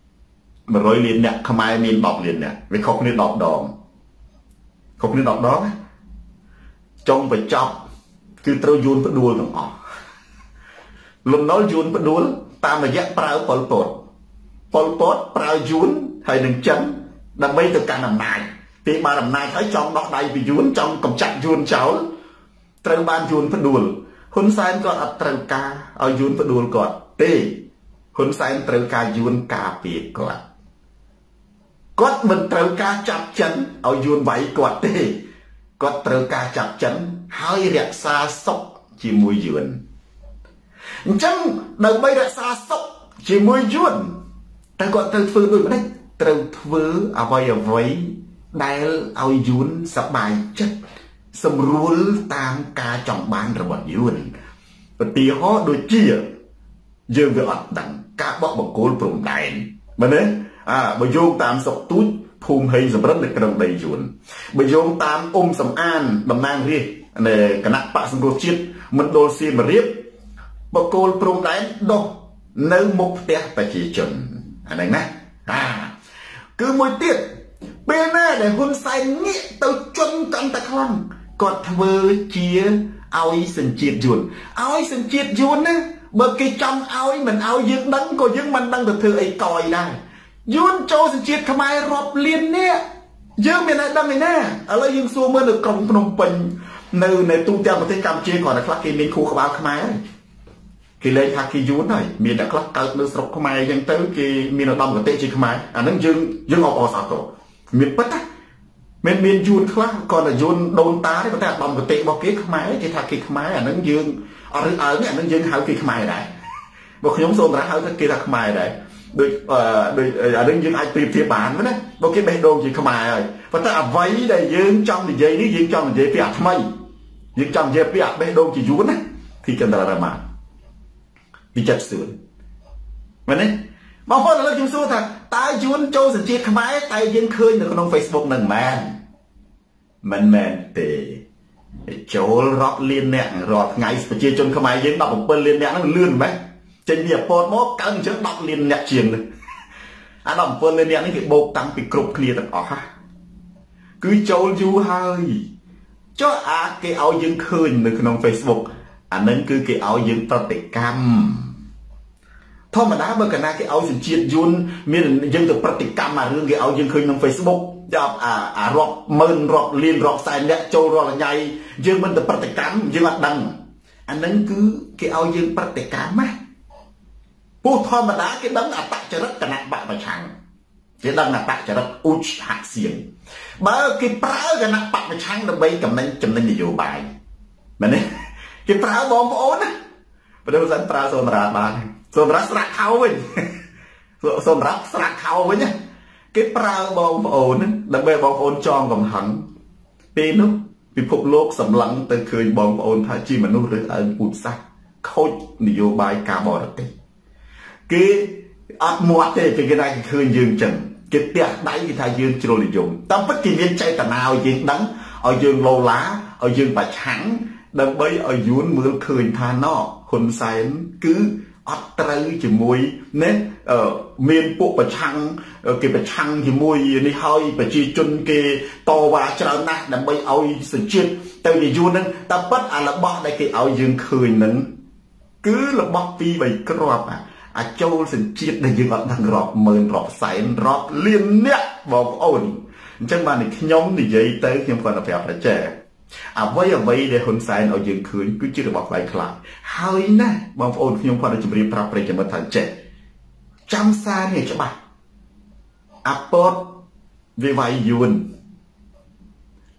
một trămលានអ្នកខ្មែរមានដប់លានអ្នកវាខុសគ្នាដប់ដងខុសគ្នាដប់ដងចង់បញ្ចប់គឺត្រូវយួនផ្ដួលទាំងអស់លំណុលយួនផ្ដួលតាមរយៈប្រើប៉ុលពតប៉ុលពតប្រើយួនហើយនឹងចិនដើម្បីទៅកាន់អំណាចពេលបានអំណាចហើយចង់ដោះដៃពីយួនចង់កម្ចាត់យួនចោលត្រូវបានយួនផ្ដួលហ៊ុនសែនគាត់អត់ត្រូវការឲ្យយួនផ្ដួលគាត់ទេហ៊ុនសែនត្រូវការយួនការពារគាត់គាត់មិនត្រូវការចាប់ចិនឲ្យយួនវាយគាត់ទេគាត់ត្រូវការចាប់ចិនហើយរក្សាសុខជាមួយយួនអញ្ចឹងដើម្បីរក្សាសុខជាមួយយួនតែគាត់ត្រូវធ្វើដូចម្ដេចត្រូវធ្វើអ្វីអ្វីដែលឲ្យយួនសប្បាយចិត្តសម្រួលតាមការចង់បានរបស់យួនឧទាហរណ៍ដូចជាយើងវាអត់ដឹងការបកបង្គោលព្រំដែនមែនទេអើបើយោងតាមសុកទូចភូមិហេងសម្រិទ្ធនៅក្រុងដីយួនបើយោងតាមអ៊ុំសំអានតំណាងរាស្ត្រនៃគណៈបកសង្គ្រោះជាតិមណ្ឌលសៀមរាបបកគោលព្រំដែនដុះនៅមុខផ្ទះប្រជាជនអាហ្នឹងណាអាគឺមួយទៀតពេលណាដែលហ៊ុនសែនងាកទៅជន់កាន់តែខ្លាំងគាត់ធ្វើជាឲ្យសញ្ជាតិយួនឲ្យសញ្ជាតិយួនណាបើគេចង់ឲ្យមិនឲ្យយើងដឹងក៏យើងមិនដឹងទៅធ្វើអីកយដែរយួនចូលសញ្ជាតិខ្មែររាប់លាននេះយើងមានតែដឹងឯណាឥឡូវយើងសួរមើលនៅក្រុងភ្នំពេញនៅនៅទូទាំងប្រទេសកម្ពុជាគ្រាន់តែខ្លះគេមានខួរក្បាលខ្មែរគេលេងថាគេយួនហើយមានតែខ្លះកើតនៅស្រុកខ្មែរអញ្ចឹងទៅគេមានឧត្តមគតិជាខ្មែរអាហ្នឹងយើងយើងអបអរសាទរមានពិតណាមានមានយួនខ្លះគ្រាន់តែយួនដូនតាទេប៉ុន្តែឧត្តមគតិរបស់គេខ្មែរគេថាគេខ្មែរអាហ្នឹងយើងអត់ឬអើងអាហ្នឹងយើងហៅគេខ្មែរដែរបើខ្ញុំសូមប្រាហៅថាគេថាខ្មែរដែរដូចដូចអានេះយើងអាចប្រៀបធៀបបានណាបើគេបេះដូងជាខ្មែរហើយប៉ុន្តែអ្វីដែលយើងចង់និយាយនេះយើងចង់និយាយពីអាថ្មីយើងចង់និយាយពីអាបេះដូងជាយួនណាពីចន្ទរមាពីចិត្តសួនមែនទេបងប្អូនឥឡូវខ្ញុំសួរថាតើយួនចូលសញ្ជាតិខ្មែរតែយើងឃើញនៅក្នុង Facebook នឹងមែនមិនមែនទេចូលរាប់លានអ្នករាល់ថ្ងៃប្រជាជនខ្មែរយើងដប់7លានអ្នកហ្នឹងលឿនមែនចេញពីអពតមកកើអញ្ចឹងដប់លានអ្នកជាងនេះអាដប់7លានអ្នកនេះគេបោកតាំងពីគ្រប់គ្នាទាំងអស់គឺចូលយូរហើយចុះអាគេឲ្យយើងឃើញនៅក្នុង Facebook អានឹងគឺគេឲ្យយើងប្រតិកម្មធម្មតាបើកាលណាគេឲ្យសញ្ជាតិយួនមានយើងទៅប្រតិកម្មអារឿងគេឲ្យយើងឃើញក្នុង Facebook ចាប់អាអារាប់ម៉ឺនរាប់លានរាប់សែនអ្នកចូលរាល់ថ្ងៃយើងមិនទៅប្រតិកម្មយើងអត់ដឹងអានឹងគឺគេឲ្យយើងប្រតិកម្មណាពួកធម្មតាគេដឹងអបចរិតគណៈបកប្រឆាំងគេដឹងអបចរិតអ៊ូចហាក់សៀងបើគេប្រើគណៈបកប្រឆាំងដើម្បីចំណេញចំណេញនយោបាយមែនទេគេប្រើបងប្អូនណាបើមិនសិនប្រើសូនារាបានសូនារាស្រាក់ខោវិញសូនារាស្រាក់ខោវិញណាគេប្រើបងប្អូនដើម្បីបងប្អូនចងកំហឹងពេលនោះពិភពលោកសម្លឹងទៅឃើញបងប្អូនថាជាមនុស្សឬអើងពូជសាសន៍ខូចនយោបាយការបរទេសគេអត់មាត់ទេពេលគេថាគេឃើញយើងចឹងគេផ្ទះដៃគេថាយើងជ្រុលនិយមតាមពិតគេមានចេតនាឲ្យយើងដឹងឲ្យយើងលោឡាឲ្យយើងប្រឆាំងដើម្បីឲ្យយួនមើលឃើញថាណោះហ៊ុនសែនគឺអត់ត្រូវជាមួយណាមានពួកប្រឆាំងគេប្រឆាំងជាមួយនេះហើយប្រជាជនគេតវ៉ាច្រើនណាស់ដើម្បីឲ្យសញ្ជាតិទៅជាយួនហ្នឹងតែពិតអារបស់ដែលគេឲ្យយើងឃើញហ្នឹងគឺរបស់ពីរបីគ្រាប់អាចចូលសញ្ជាតិដែលយើងអត់ដឹងរាប់ម៉ឺនរាប់សែនរាប់លានអ្នកបងប្អូនអញ្ចឹងបានខ្ញុំនិយាយទៅខ្ញុំគាត់ទៅប្រាប់ប្រជាអ្វីអ្វីដែលហ៊ុនសែនឲ្យយើងឃើញគឺជារបស់ខ្លាំងខ្លាំងហើយណាបងប្អូនខ្ញុំគាត់ទៅជម្រាបប្រាប់ប្រិយមិត្តថាចេះចាំសារនេះច្បាស់អាពតវាវាយយួន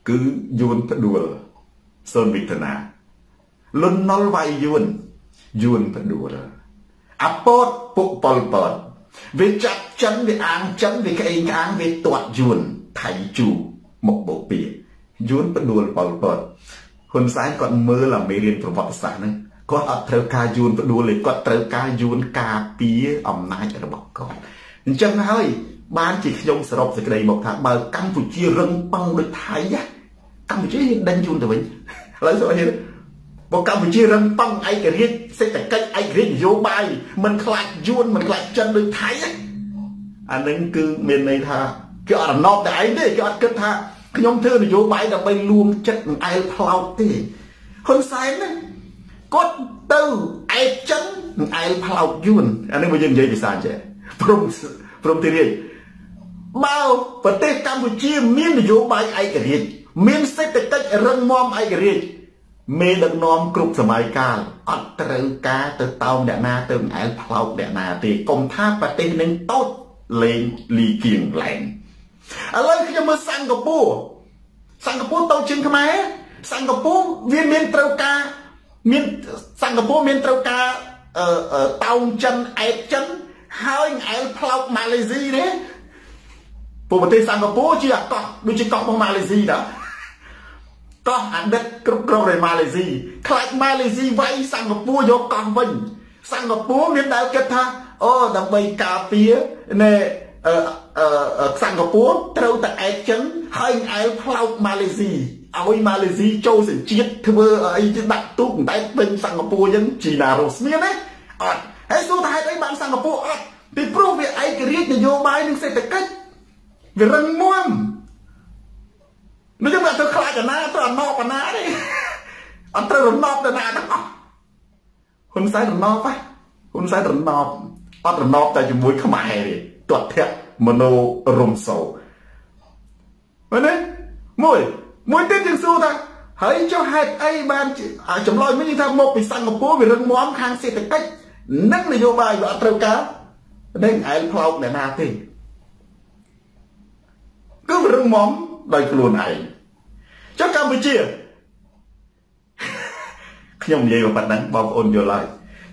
cứ yuan phải đùa sơn việt na luôn nói vay yuan yuan phải đùa apot phụ pol pol về chặt chân về ăn chân về cái ăn về toạt yuan thầy chủ một bộ bìa yuan phải đùa pol polคนซ้ายก่อนมือละไม่เรียนประวัติศาสตร์นะก็อัตราการยูนไปดูเลยก็อัตราการยูนกาปีอำนาจระบบก่อนจังเลยบ้านจีขยงสรบสกเดย์บอกทางเบอร์กัมพูชีรังปังโดยไทยอะกัมพูชีดันยูนตัวเองแล้วส่วนนี้บอกกัมพูชีรังปังไอ้กระเรียกเสแต่ใกล้ไอ้กระเรียกโยบายมันคลายยูนมันคลายจันโดยไทยอะอันนั้นคือเมียนในท่าก็อัดนอกแต่ไอ้เนี่ยก็อัดกันท่าขยมเธอในโยบายเราไปรวมจัดไอ้พลาวตีคนใส่นั่นก็ตื้อไอ้จันไอ้พลาวยูนอันนี้มันยังยังภาษาเจ้พรมพรมที่เรียกบ่าวประเทศกัมพูชีมีนโยบายไอ้กระเรียกมีเศรษฐกิจเรื่องมอมไอ้กระเรียกมีดังนอมกรุบสมัยกาลอัตราการเติมเตาเดนาเติมไอ้พลาวเดนาตีกรมท่าประเทศหนึ่งโต๊ดเลงลีเกียงแหลงอะไรคือจะมาสังกปูสังกปูโตจริงทำไมสังกปูเวียนเมียนเตากาเมียนสังกปูเมียนเตากาเอ่อเอ่อเตาจันไอ้จันหายไอ้พลาวมาเลเซียเนี่ยปกติสังกปูจีอะก็ดูจีก็ของมาเลเซียนะก็อันเด็ดกรุบกรอบเลยมาเลเซียคลาดมาเลเซียไว้สังกปูยกกองวิ่งสังกปูเมียนดาวเกิดท่าโอ้ดับใบกาเปียเนี่ยเอ่อเอ่อสังกปูเท่าแต่ไอ้จันให้ไอ้พลาวมาเลเซียเอาไว้มาเลเซียโจสิจีดเธอไอ้จะดักตุ้งได้เป็นสังกปูยังจีนาโรสเมียนะอ่ะให้สู้ไทยได้บ้านสังกปูอ่ะที่พรูฟไอ้กระเรียกนโยบายหนึ่งเศรษฐกิจเวรังม่วมนึกจะแบบเธอคลายกันนะตัวนอกกันนะนี่อันเธอรนอกแต่นาทั้งคนใส่รนอกปะคนใส่รนอกอันรนอกแต่จมูกขมายเลยตัวเทะมโนรมโซวันนี้มวยมวยเต้นจึงสู้ท่าเฮ้ยเจ้าแฮดไอ้บ้านจำลอยไม่ยิ่งทำโมไปสั่งกับปูเวรังม่วมข้างเศรษฐกิจนั่งนโยบายว่าอัตราการเด้งไอ้พลาวแต่นาที่ก็เรื่องมอมโดยกลุ่นไอเจ้ากัมพูชีขยมเยี่ยมปัดนั้นบอกโอนโยไล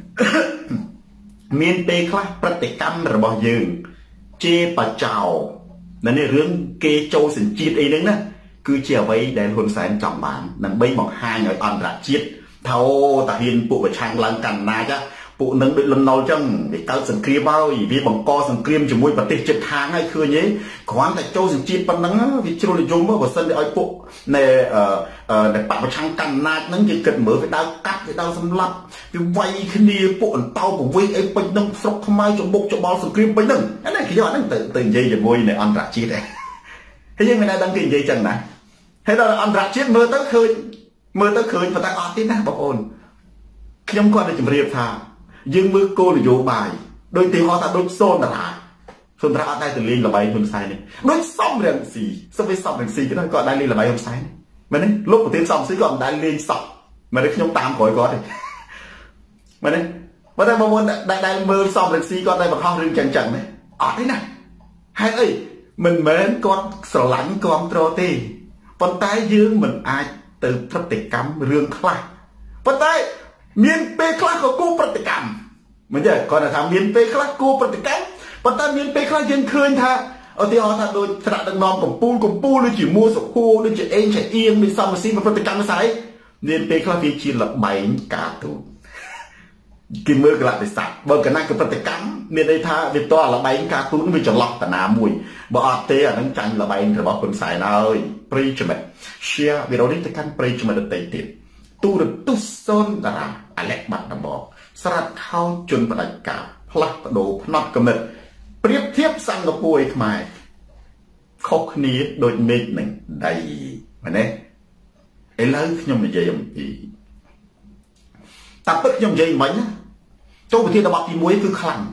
เมียนเตคลาปฏิกรรมระบอบยืนเจปะเจ้านั่นในเรื่องเกโจสินจีดเองนะคือเจียวไว้แดนคนแสนจำบานนั่นใบบอกหายหน่อยอันตรจีดเท่าตาเห็นปุบช่างลังกันนาจ้ะปุนึงเป็นลมนอจังไปเกาสังเกตว่าวิบังกอสังเกตจมูกปฏิจจทางให้คือนี้ขวานแต่โจสิจีปันนั้นวิจารณ์ยมว่าบทสันในอ้อยปุในเอ่อเอ่อในปะประชังกันนานั้นจะเกิดเหมือนไปดาวกัดไปดาวสำลับไปไวขึ้นดีปุนเตาปุวิ่งไอ้ไปนั่งฟลอกทำไมจมูกจมูกสังเกตไปนั่งอันนั้นคือยอดนั่งตื่นตื่นใจจะมวยในอันตรจีดเลยให้ยังไม่ได้ดังกินใจจังนะให้เราอันตรจีดมือตั้งคืนมือตั้งคืนมาตั้งออดที่นะบอกโอนขยมก่อนในจมเรียบทางยืมมือโกนโยบายโดยตีหอตาโดยโซนตลาดส่วนตลาดได้ถึงเลี้ยงระบายคนไซน์เนี่ยโดยซ่อมเรื่องสีซ่อมไปซ่อมเรื่องสีก็ได้ก็ได้เลี้ยงระบายคนไซน์มันนี่ลบประเทศซ่อมซื้อก่อนได้เลี้ยงสับมันได้ขยมตามก่อยก่อนเลยมันนี่ว่าแต่บางวันได้ได้มือซ่อมเรื่องสีก็ได้มาเข้าเรื่องจังๆไหมอ๋อนี่นะให้เอ้ยมันเหมือนก้อนสลังก้อนโตตีปนใต้ยืมเหมือนอาจเติมพฤติกรรมเรื่องคลาปนใต้เมียนเปคลาก็กู้ปฏิกรรมมันจะก่อนจะทำเมียนเปคลากู้ปฏิกรรมปนใต้เมียนเปคลายังคืนท่าเอาที่เขาท่าโดยถนัดดังนอมกับปูนกับปูนหรือจีมูสกูหรือจีเอ็นจีเอียงมีซัมมาซีมาปฏิกรรมมาใส่เมียนเปคลาพิชิตละใบกาตูกินมือกระดิสัตเบอร์กันนั่งกับปฏิกรรมเมียนในท่าวิตัวละใบกาตูนไม่จะล็อกแต่น้ำมวยบ่อเตะนั่งจันละใบแต่บอกคนใส่เลยปรีชเมตเชียวิโรดิตกันปรีชเมตเตติดตู้รตุสนดาราอะไรบัดนบอกสลัดเข้าจนประดับกาพลัดโดพนัดกำเนิดเปรียบเทียบสังกปูอีกมาคกนี้โดยเมฆหนึ่งใดมาเนี่ยไอ้เลิกยมในใจยมปีตัดตึกยมใจไหมนะโจ้ประเทศระบาดปีมวยคือคลัง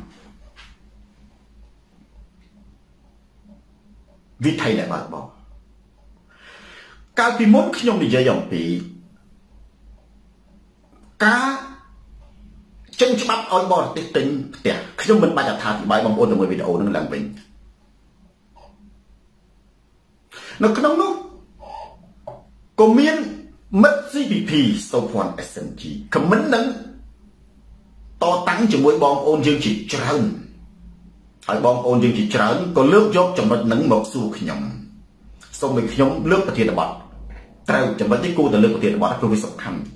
วิธีไหนบ้างบอกการปีมดยมในใจยมปีกาจึงฉบับเอาบอลติดติงเตี่ยคือมันมาจากทางใบบางโอนตัวมือวิดีโอนั่งหลังเป็นนักน้องนู้ có miễn mất xê pê pê sau phòn ét em giê có mến nâng to tăng cho mỗi bóng ôn dương chỉ trơn hỏi bóng ôn dương chỉ trơn có lớp dốc cho mất nâng một xu khi nhóm sau mình khi nhóm lớp ở thiên là bọt trao cho mất cái cô từ lớp ở thiên là bọt có vi sọc khăn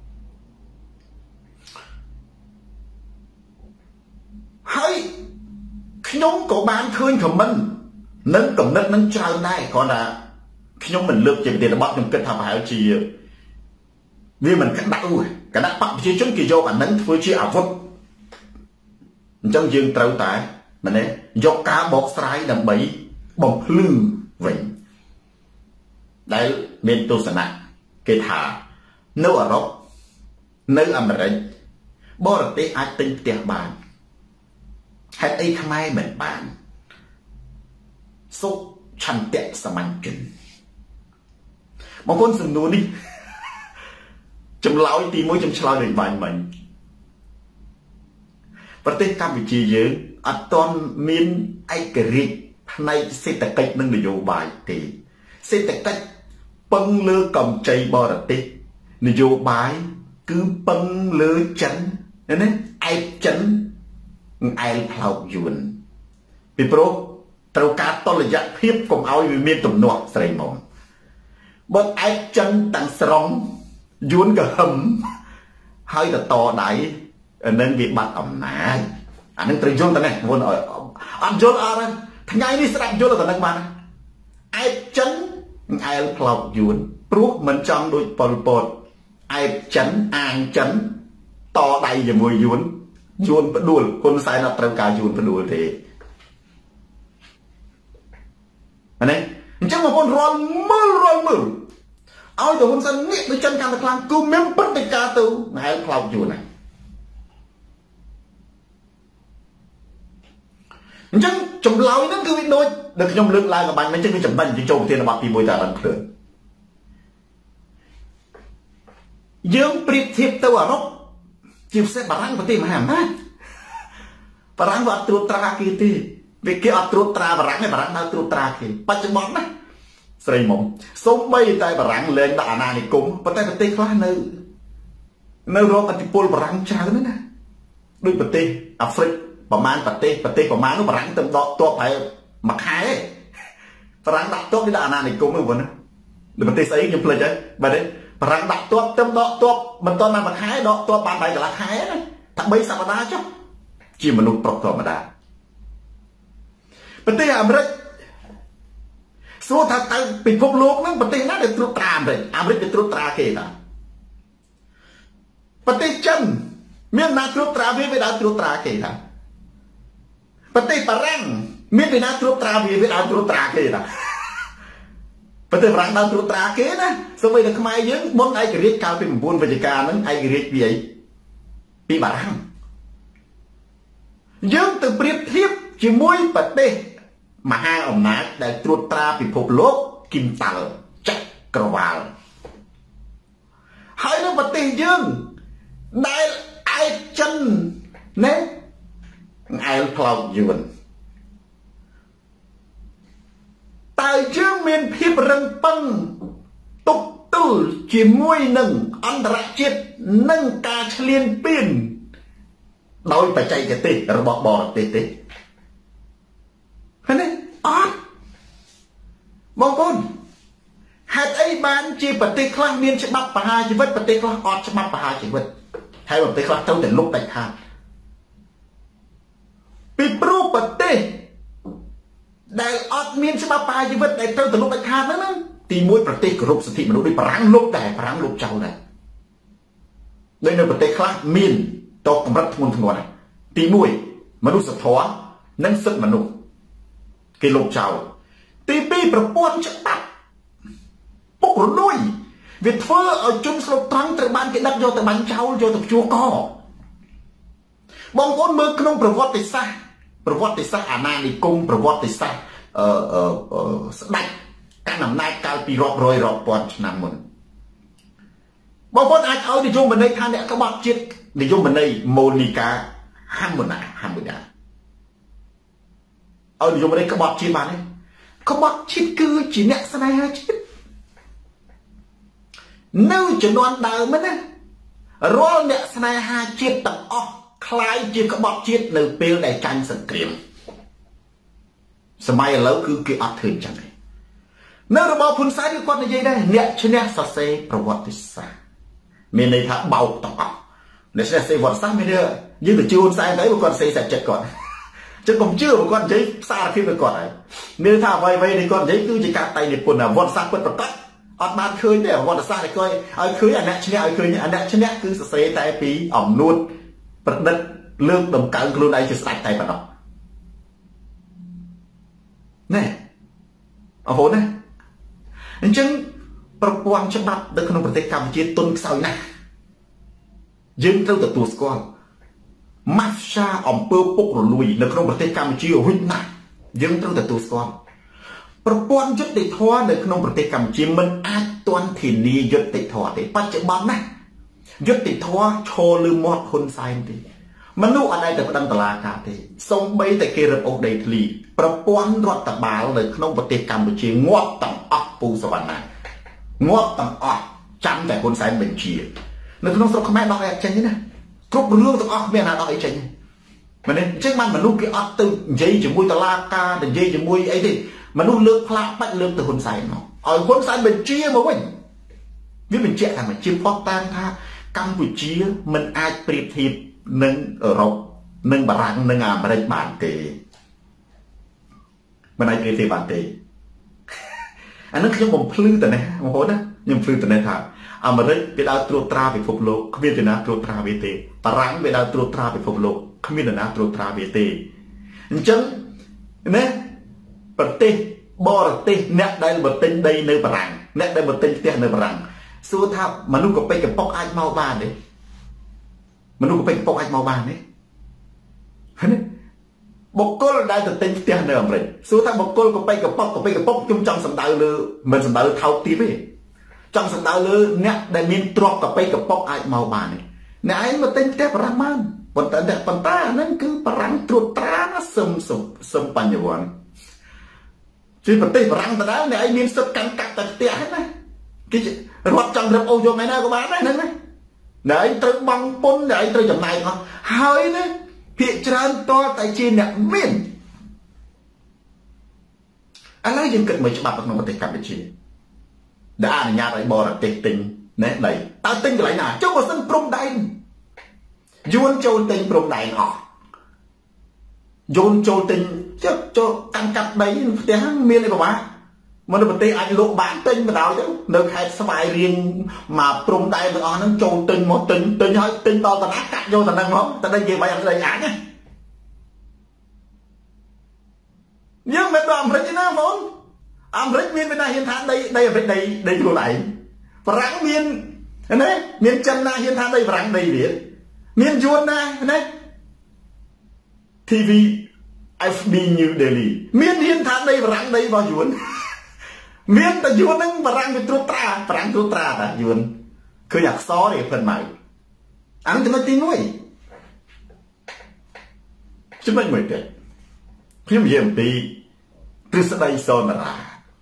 hỏi khi nhóm có bán khơi của mình nâng cầm nâng nâng trao này còn là khi nhóm mình lớp chỉ tiền là bọt nhưng kết hợp hại chỉ vì mình cắt đau cả đã bắt chỉ chúng kỳ vô bản nâng với chỉ ảo vật trong dương trâu tại mình đấy do cá bọc sải đầm bẫy bọc lư vậy đấy bên tôi sẵn nặng cái thả nấu ở đó nấu ở mình đấy bỏ được cái ai tinh tiệt bàn hay ấy không ai mình bàn số chăn tiệt sắm ăn kinh một con sừng nuôi đi chấm lão tí mỗi chấm chlau để bài mìnhประเทศกัมพูชีเยอะอัตตอนมีนไอ้กรีในเศรษฐกิจนั่งนโยบายตีเศรษฐกิจปังเลือกำใจบริตินโยบายคือปังเลือจันนั่นนะไอ้จันไอ้เผาหยวนปีโปรตระการต้นระยะเพียบของเอาอยู่มีตุ่มหนวกใส่หมอนบนไอ้จันต่างสรองยวนกับหำให้แต่ต่อไหนnên bị bắt ẩm nè anh nên tự dùng thế này muốn ở anh dùng ở đây thằng ngay đi sẽ đặt dùng là thằng bạn ai chấn ai phao dùng proof mình trong đôi pol pol ai chấn an chấn to đầy về mùi dùng dùng phải đuổi con sai là treo cả dùng phải đuổi thì anh ấy chắc mà con roi mưa roi mưa ai tụi con san nghĩ với chân càng càng cứ miếng bất định cả từ ai phao dùng này chẳng chồng lão nó cứ bị đôi được nhom lưng lại là bạn mấy chân cái chồng bánh chỉ trồng tiền là bạc thì mùi ta làm khởi dương priệp thiệp tàu ở đó chịu sẽ barang berarti maham ha barang buat trut tra kia ti vì kia trut tra barang này barang nào trut tra kiaปัจจุบันนะใส่หมอสมไม่ใจbarang lên đãนานี่กุ้งประเทศประเทศคลาเนื้อเนื้อร้องอันที่ปูล barang ชาแล้วนะด้วยประเทศแอฟริกประมาณประเทศประเทศประมาณนู้นbarangเติมดอกตัวไปมาขายbarang đặtตัวที่ด่านานี่กุ้งไม่หมดนะด้วยประเทศไอ้ยังเพลิดใจแบบนี้barang đặtตัวเติมดอกตัวมันตอนนั้นมาขายดอกตัวบานใบกับราคานะถ้าใบสัปดาห์จ้ะจีมนุษย์ปกติธรรมดาประเทศอเมริกสู้ถ้าตั้งปิดพวกโลกนั้นประเทศนั้นเดือดตรุตรามเลยอเมริกเดือดตรุตราเกล้าประเทศจันเมียนนาตรุตราเวียดนามตรุตราเกล้าประเทศฝรั่งเมียนนาตรุตราเวียดนามตรุตราเกล้าประเทศฝรั่งดาวตรุตราเกล้านะสมัยเด็กขมายยังบนไอ้กระเรียกกาวเป็นบุญวิจการนั้นไอ้กระเรียกวีปีบารังยังตึกเปรียบเทียบจีมวยประเทศมหาอำนาจได้ตรวจตราปิภพโลกกิมตัลจักรวาลให้ในประเทศยังได้ไอ้จันเนี่ยไอ้พลาวยวนแต่ยังมีเพียบรังปังตุกตู้จีมวยหนึ่งอันตรจิตหนึ่งกาเฉลียนปีนโดยปัจจัยกติระบบบอติติเห็นไหมอ๋อบางคนหากไอ้บ้านจีปฏิคลั่งเมียนฉบับปะหาชีวิตปฏิคลั่งอดฉบับปะหาชีวิตให้ปฏิคลั่งเท่าแต่ลุกไปทางปีปรูปฏิได้อดเมียนฉบับปะหาชีวิตได้เท่าแต่ลุกไปทางนั้นนั่นตีมวยปฏิกรุบสติมนุษย์ด้วยพลังลุกแต่พลังลุกเจ้าได้โดยในปฏิคลั่งเมียนตกกำลังทงทงวนตีมวยมนุษย์สะท้อนนั่งซึกมนุษย์กิโลเจ้าตีปีประปวนจะตัดปุ๊กรุ่ยวิทเฟอร์เอาจุนสลบทั้งตะบันกิดักโยตะบันเจ้าโยตะชัวก็บางคนเมื่อขนมประวัติศาสตร์ประวัติศาสตร์อาณานิคมประวัติศาสตร์เอ่อเอ่อเอ่อสมัยการนำนายการปีรอบรอยรอบปอนชนะมันบางคนอาจเอาในโยมบันไดทางเนี่ยกบฏจิตในโยมบันไดโมนิกาฮัมบุนาฮัมบุนาเอาในโยมบันไดกบฏจิตมาเนี่ยกบฏจิตคือจีเนี่ยสนายจิตនៅជំនាន់ដើមហ្នឹងណារាល់អ្នកស្នេហាជាតិទាំងអស់คล้ายជាក្បត់ជាតិនៅពេលដែលចាញ់សង្គ្រាមសម័យឥឡូវគឺគេអត់ធ្វើអញ្ចឹងទេនៅរបបហ៊ុនសែនគឺគាត់និយាយដែរអ្នកឈ្នះសរសេរប្រវត្តិសាស្ត្រមានន័យថាបោកទាំងអស់អ្នកឈ្នះសរសេរប្រវត្តិសាស្ត្រមានយើងទៅជួនសែនទៅគាត់សេសាច់ចិត្តគាត់ចឹងកុំជឿគាត់និយាយសារភាពឲ្យគាត់ហើយមានថាអ្វីអ្វីនេះគាត់និយាយគឺជាការតែងនិពន្ធវត្តសាស្ត្រពិតប្រាកដអត់បានឃើញទេវត្តសាស្ត្រឲ្យឲ្យឃើញអាអ្នកឈ្នះឲ្យឃើញអាអ្នកឈ្នះគឺសរសេរតែពីអំនួតប្រឌិតលើកដំកើងខ្លួនឯងជាស្ដេចតែប៉ុណ្ណោះណែអរគុណណាអញ្ចឹងប្រព័ន្ធច្បាប់នៅក្នុងប្រទេសកម្ពុជាទុនខ្សោយណាស់យើងត្រូវទទួលស្គាល់ម៉ាហ្វយ៉ាអំពើពុករលួយនៅក្នុងប្រទេសកម្ពុជារុញណាស់យើងត្រូវទទួលស្គាល់ប្រព័ន្ធយុត្តិធម៌នៅក្នុងប្រទេសកម្ពុជាមិនអាចទាន់ធានាយុត្តិធម៌ទេបច្ចុប្បន្នណាយុត្តិធម៌ឈរលើមាត់ហ៊ុនសែនទេមនុស្សអត់ដែលទៅប្តឹងតុលាការទេសូម្បីតែគេរឹបអូសដីធ្លីប្រព័ន្ធរដ្ឋបាលនៅក្នុងប្រទេសកម្ពុជាងាប់ទាំងអស់ពូសវណ្ណាងាប់ទាំងអស់ចាំតែហ៊ុនសែនបញ្ជានៅក្នុងស្រុកខ្មែរដោះអីអត់ចេញទេណាគ្រប់រឿងទាំងអស់គ្មានណាដោះអីចេញទេមែនទេអញ្ចឹងបានមនុស្សគេអត់ទៅនិយាយជាមួយតុលាការនិយាយជាមួយអីទេមនុស្សលើកផ្លាកបាច់លើកទៅហ៊ុនសែនមកឲ្យហ៊ុនសែនបញ្ជាមកវិញវាបញ្ជាក់ថាបញ្ជាផុសតាំងថាកម្ពុជាមិនអាចប្រៀបធៀបនឹងអឺរ៉ុបនឹងបារាំងនឹងអាមេរិកបានទេមិនអាចប្រៀបធៀបបានទេអានឹងខ្ញុំបំភ្លឺតែនេះបងប្អូនណាខ្ញុំភ្លឺតែនេះថាអាមេរិកវាដើរត្រួតត្រាពិភពលោកគ្មាននរណាត្រួតត្រាវាទេបារាំងវាដើរត្រួតត្រាពិភពលោកគ្មាននរណាត្រួតត្រាវាទេអញ្ចឹងណាប្រទេសបរទេសអ្នកដែលបទិញដីនៅបារាំងអ្នកដែលបទិញផ្ទះនៅបារាំងសួរថាមនុស្សកប៉ិកកប៉ុកអាចមកបានទេមនុស្សកប៉ិកកប៉ុកអាចមកបានទេហ្នឹងបុគ្គលដែលទៅទិញផ្ទះនៅអាមេរិកសួរថាបុគ្គលកប៉ិកកប៉ុកកប៉ិកកប៉ុកខ្ញុំចង់សម្ដៅលើមិនសម្ដៅថោកទាបទេចង់សម្ដៅលើអ្នកដែលមានទ្រព្យកប៉ិកកប៉ុកអាចមកបានទេអ្នកឯងមកទិញផ្ទះបារាំងបានប៉ុន្តែប៉ុន្តែអាហ្នឹងគឺបារាំងត្រួតត្រាណាសឹមសឹមបញ្ញវន្តជាប្រទេសបារាំងដដែលអ្នកឯងមានសិទ្ធិកាន់កាប់តែផ្ទះហ្នឹងណាគេរត់ចង់រឹបអូសយកឯណាក៏បានដែរហ្នឹងណាអ្នកឯងត្រូវបង់ពន្ធអ្នកឯងត្រូវចំណាយអស់ហើយណាភាគច្រើនតតែជាអ្នកមានឥឡូវយើងគិតមើលច្បាប់ក្នុងប្រទេសកម្ពុជាដែលអនុញ្ញាតឲ្យបរទេសទិញណែដីតើទិញកន្លែងណាចុះបើសិនព្រំដែនយួនចូលទិញព្រំដែនអស់យួនចូលទិញចុះចូលកាន់កាប់ដីផ្ទះមានអីប្រហែលមនុស្សប្រទេសអាចលក់បានទិញបណ្ដោយទៅនៅខេត្តស្វាយរៀងមកព្រំដែនទាំងអស់ហ្នឹងចូលទិញមកទិញទិញហើយទិញដល់តាណាកាត់យកតាហ្នឹងមកតែនិយាយបាយអត់ស្ដីអាចណាយើងមិនដល់អាមេរិកទេណាបងអាមេរិកមានមិនណាហ៊ានថាដីដីអាមេរិកដីដីខ្លួនឯងបារាំងមានណាមានចិនណាហ៊ានថាដីបារាំងដីវាមានយួនណាណា ที วี เอฟ บี New Delhi មានហ៊ានថាដីបារាំងដីរបស់យួនមានតែយួនហ្នឹងបារាំងវាត្រួតត្រាបារាំងត្រួតត្រាតាយួនឃើញអក្សរនេះព្រឹនមកអានេះចំណុចទីមួយចំណុចមួយទៀតខ្ញុំនិយាយអំពីទ្រឹស្ដីសនរា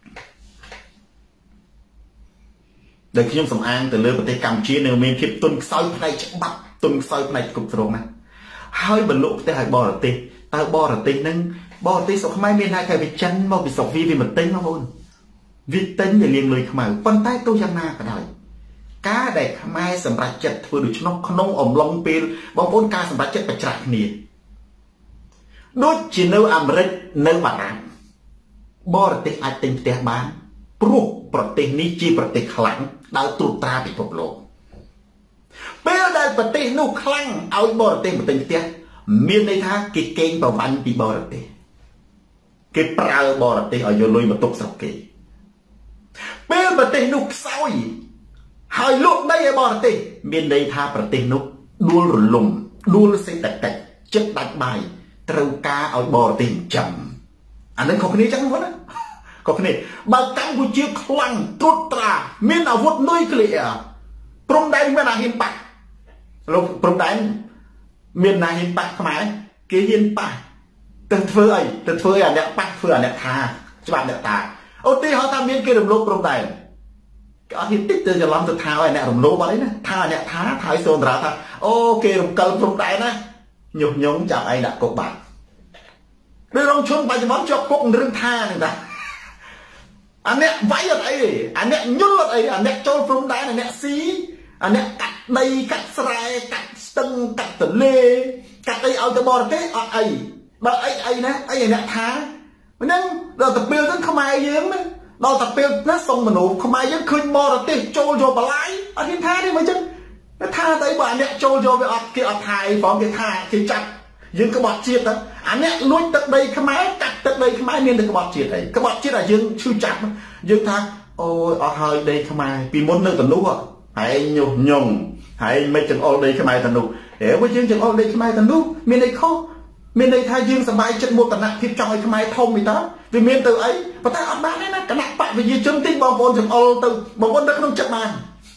ដែលខ្ញុំសំអាងទៅលើប្រទេសកម្ពុជានៅមានភាពទុនខ្សោយផ្នែកច្បាប់ទុនខ្សោយផ្នែកគ្រប់គ្រងណាហើយបលក់ផ្ទះឲ្យបរទេសតើបរទេសហ្នឹងបរទេសស្រុកខ្មែរមានតែគេវិចិនមកពីស្រុកវាវាមិនទិញបងប្អូនវាទិញវាលាងលុយខ្មៅប៉ុន្តែទោះយ៉ាងណាក៏ដោយការដែលខ្មែរសម្រេចចិត្តធ្វើដូច្នោះក្នុងអំឡុងពេលបងប្អូនការសម្រេចចិត្តប្រច្រាស់គ្នាដូចជានៅអាមេរិកនៅបារាំងបរទេសអាចទិញផ្ទះបានព្រោះប្រទេសនេះជាប្រទេសខ្លាំងដោយត្រួតត្រាពិភពលោកពេលដែលប្រទេសនោះខ្លាំងឲ្យបរទេសមកទិញផ្ទះមានន័យថាគេកេងប្រវ័ញ្ចពីបរទេសគេប្រើបរទេសឲ្យយកលុយមកទុកស្រុកគេពេលប្រទេសនោះខ្សោយហើយលក់ដីឲ្យបរទេសមានន័យថាប្រទេសនោះដួលរលំដួលសេដ្ឋកិច្ចចិត្តដាច់បាយត្រូវការឲ្យបរទេសចាំអានឹងខុសគ្នាចឹងហ្នឹងណាខុសគ្នាបើកម្ពុជាខ្លាំងត្រួតត្រាមានអាវុធនុយក្លេអ៊ែរព្រំដែនមានអាហ៊ានប៉ះលោកព្រំដែនមានអាហ៊ានប៉ះខ្មែរគេហ៊ានប៉ះទៅធ្វើអីទៅធ្វើឲ្យអ្នកប៉ះធ្វើឲ្យអ្នកថាច្បាប់អ្នកតាឧទាហរណ៍ថាមានគេរំលោភព្រំដែន cái hiện tích từ giờ làm từ thao này rồng lô vào đấy nè tha nè thá thái sơn ra tha ok rồng cờ rồng đại nè nhục nhúng chào ai đã cột bạc đưa rong chuông bài món cho cột rừng tha này ta anh nè váy ở đây anh nè nhún ở đây anh nè trôi rồng đại này nè xí anh nè cắt đây cắt sài cắt tưng cắt tận lê cắt đây ao cho bò thế ở ấy bà ấy ấy nè ấy nè thá nên rồi tập biểu rất không ai dướng đấy đào tập biểu nó xong mà nổ không ai dướng khơi bò rồi tê trôi vô bà lái ở thiên tha đi mấy chân nó tha tới bà nè trôi vô với ọt kia ọt thai phóng cái tha cái chặt dướng cái bọt chiết đó anh nè nuôi tận đây không ai cắt tận đây không ai nên được cái bọt chiết này cái bọt chiết là dướng chưa chặt dướng tha ôi ở hơi đây không ai vì muốn nơi tận lũ à hãy nhung nhung hãy mấy chân ô đây không ai tận lũ để với dướng chân ô đây không ai tận lũ miền đây khó miền đây thay dương sầm bài chân một tận nặng thịt tròi không ai thông mình đó vì miền từ ấy và ta ởบ้านđấyนะcái nặng bạn vì gì chân tinh bong bồn chừng ô từ bong bồn đất không chật màn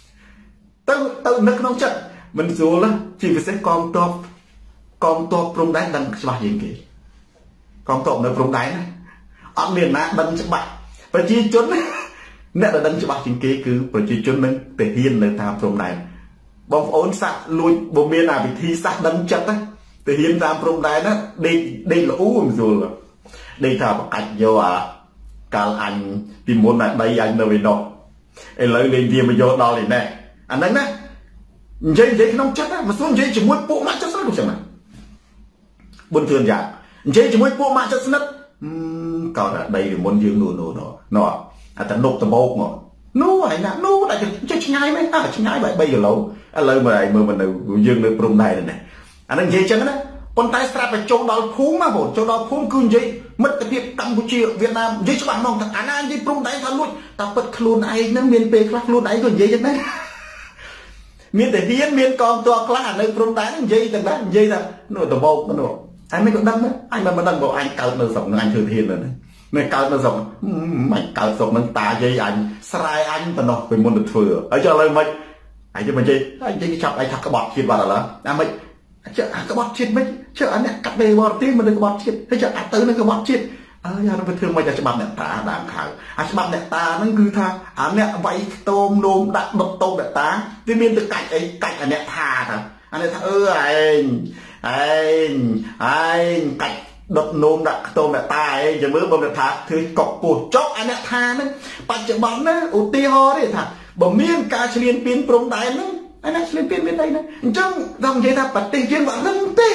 từ từ nước không chật mình dù là chỉ phải sẽ con to con to prom đáy đằngច្បាស់ជាងគេcon toនៅprom đáy nàyអត់មានណាដឹងច្បាស់ប្រជាជនអ្នកដែលដឹងច្បាស់ជាងគេគឺប្រជាជននឹងទៅហ៊ាននៅតាម prom đáy បងប្អូនសាក់លួចបើមានអាវិធីសាស្ត្រដឹងចិត្តណាទៅហ៊ានតាម prom đáy ណាដេកដេកល្អូមិនស្រួលដេកថាបកាច់យកអាកាលអញពីមុនណាដីអញនៅឯនោះឥឡូវលេងវាមកយកដល់នេះណែអាហ្នឹងណានិយាយនិយាយក្នុងចិត្តណាមិនស្រួលនិយាយជាមួយពួកម៉ាក់ចិត្តស្និទ្ធដូចចឹងណាបុនធឿនយ៉ាងនិយាយជាមួយពួកម៉ាក់ចិត្តស្និទ្ធកោតដីពីមុនយើងនោះនោះនោះអាតនុកតបោកមកនោះហើយណានោះតែចេះឆ្ងាយមែនអើឆ្ងាយបែបបីគីឡូឥឡូវមើលឲ្យមើលមកនៅយើងនៅព្រំដែននេះអាហ្នឹងនិយាយចឹងណាប៉ុន្តែស្រាប់តែចូលដល់ភូមិណាបងចូលដល់ភូមិគឺនិយាយមិត្តភាពកម្ពុជាវៀតណាមនិយាយច្បាស់ហ្មងថាអាណានិយាយព្រំដែនថាលួចតែពិតខ្លួនឯងហ្នឹងមានពេលខ្លះខ្លួនឯងក៏និយាយចឹងដែរមានតែហ៊ានមានកងទ័ពខ្លះនៅព្រំដែននិយាយទាំងដែរនិយាយថានោះតបោកនោះអញមិនក៏ដឹងដែរអញមិនដឹងបើអញកើតនៅស្រុកហ្នឹងអញធ្វើហ៊ានហ្នឹងមិនកើតនៅស្រុកមិនកើតស្រុកហ្នឹងតាយាយអញស្រែអញប៉ុណ្ណោះពីមុនទៅធ្វើហើយចុះឥឡូវមិនអញទៅនិយាយអញនិយាយចាប់អញថាក្បត់ជាតិបាត់ឥឡូវអាមិនចុះក្បត់ជាតិមិនចុះអាអ្នកកាត់ដេបរទេសមិននឹងក្បត់ជាតិហើយចុះអាទៅនឹងក្បត់ជាតិអើយអាទៅធ្វើមិនតែច្បាប់អ្នកតាដើមខៅអាច្បាប់អ្នកតាហ្នឹងគឺថាអាអ្នកវាយខ្ទមនោមដាក់ដុតតោអ្នកតាវាមានទៅកាច់អីកាច់អាអ្នកថាថាអានេះថាអឺឯងឯងឯងកាច់ដុតនោមដាក់ខ្ទមអ្នកតាឯងចាំមើលបើអ្នកថាធ្វើកុកពោះចុកអាអ្នកថាហ្នឹងបច្ចុប្បន្នណាឧទាហរណ៍ទេថាបើមានការឆ្លៀនពៀនព្រំដែនហ្នឹងអាអ្នកឆ្លៀនពៀនមានអីណាអញ្ចឹងដល់និយាយថាប្រទេសយើងមិនរឹងទេ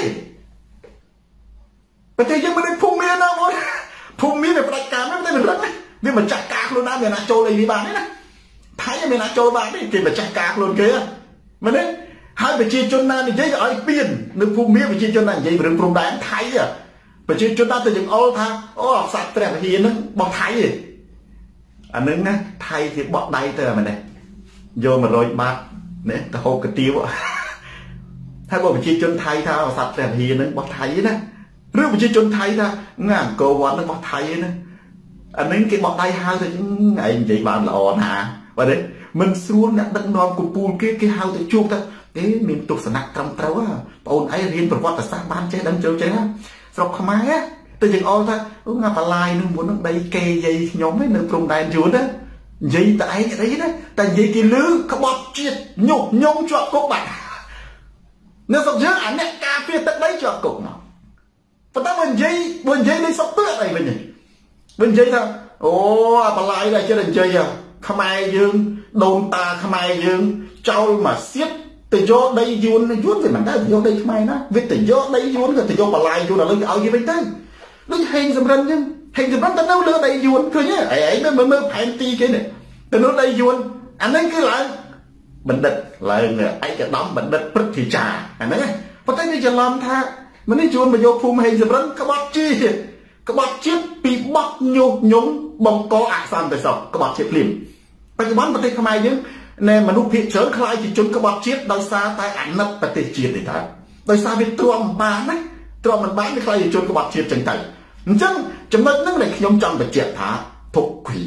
ប្រទេសយើងមិនได้ភូមិមានណាបងភូមិមានតែផ្ដាច់ការហ្នឹងតែមិនរឹងទេវាម្ចាស់ការខ្លួនណាមានណាចូលអីនេះបានទេណាថៃមានណាចូលបានទេគេម្ចាស់ការខ្លួនគេមែនទេហើយប្រជាជនណានិយាយឲ្យពៀននៅភូមិមានប្រជាជនណានិយាយរឿងព្រំដែនថៃប្រជាជនណាទៅយើងអល់ថាអូអសាប់ព្រះវិហារហ្នឹងបោះថៃទេអាហ្នឹងណាថៃគេបោះដៃទៅអាមែនទេយកmột trămបាតនេះទៅហូបកាទៀវហើយបើប្រជាជនថៃថាអសាប់ព្រះវិហារហ្នឹងបោះថៃណាឬប្រជាជនថៃថាងាអង្គរវត្តហ្នឹងបោះថៃណាអានេះគេបោះដៃហៅទៅឯងនិយាយបានល្អណាស់បាទទេមិនស្រួលអ្នកដឹកនាំកំពូលគេគេហៅទៅជួបទៅទេមានទស្សនៈត្រឹមត្រូវបងអូនឯងរៀនប្រវត្តិសាស្ត្របានចេះដឹងចូលចេះស្រុកខ្មែរទៅយើងអល់ថាអូងាបលាយនឹងមុននឹងដីគេយាយខ្ញុំឯនៅព្រំដែនយួនណានិយាយតែឯងអីណាតែនិយាយគេលឺក្បត់ជាតិញុះញង់ជាប់គុកបាត់នៅស្រុកយើងអាអ្នកការពារទឹកដីជាប់គុកមកប៉ុន្តែបើនិយាយបើនិយាយលេខសុកទឿអីវិញបើនិយាយថាអូអាបលាយដែលចិត្តនិយាយខ្មែរយើងដូនតាខ្មែរយើងចោលមកសៀតទៅយកដីយួនយួនវាមិនដែរយកដីខ្មែរណាវាទៅយកដីយួនក៏ទៅយកបលាយយួនឥឡូវឲ្យវាវិញទៅដូចហេងសំរិនចឹងហេងសំរិនទៅនៅលើដីយួនឃើញទេឯងមើលមើលផែនទីគេនេះទៅនៅដីយួនអាហ្នឹងគឺឡើងបណ្ឌិតឡើងឯកឧត្តមបណ្ឌិតព្រឹទ្ធាចារ្យអាហ្នឹងប៉ុន្តែវាច្រឡំថាមិននេះជួនមកយកភូមិហេងសំរិនក្បត់ជាតិក្បត់ជាតិពីបោះញុះញង់បង្កអសន្តិសុខក្បត់ជាតិភ្លាមបច្ចុប្បន្នប្រទេសខ្មែរយើងណែមនុស្សភាគច្រើនខ្លាយជាជនក្បត់ជាតិដោយសារតែអាណិតប្រទេសជាតិនេះតើដោយសារវាទ្រាំបានណាទ្រាំមិនបានវាខ្លាយជាជនក្បត់ជាតិចឹងទៅអញ្ចឹងចំណុចហ្នឹងដែលខ្ញុំចង់បញ្ជាក់ថាទុកគី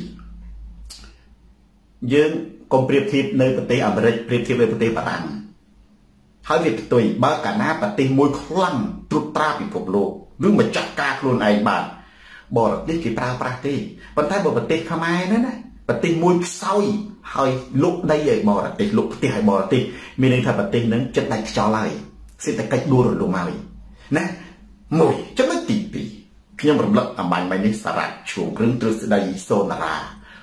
យើងកុំប្រៀបធៀបនៅប្រទេសអាមេរិកប្រៀបធៀបនៅប្រទេសបារាំងហើយវាផ្ទុយបើកាលណាប្រទេសមួយខ្លាំងត្រួតត្រាពិភពលោកឬម្ចាស់ការខ្លួនឯងបានបរទេសគេប្រើប្រាស់ទេប៉ុន្តែបើប្រទេសខ្មែរហ្នឹងណាประเทศมวยเศร้าหอยลุกได้ใหญ่บอร์ติลุกที่หายบอร์ติมีในทางประเทศนั้นจะได้จอไล่สิแต่กัดดูรลงมาเลยนะมวยจะไม่ตีปีพี่ยังรำลึกอ่ะมันไม่ได้สระช่วงเรื่องตรึกได้โซนารา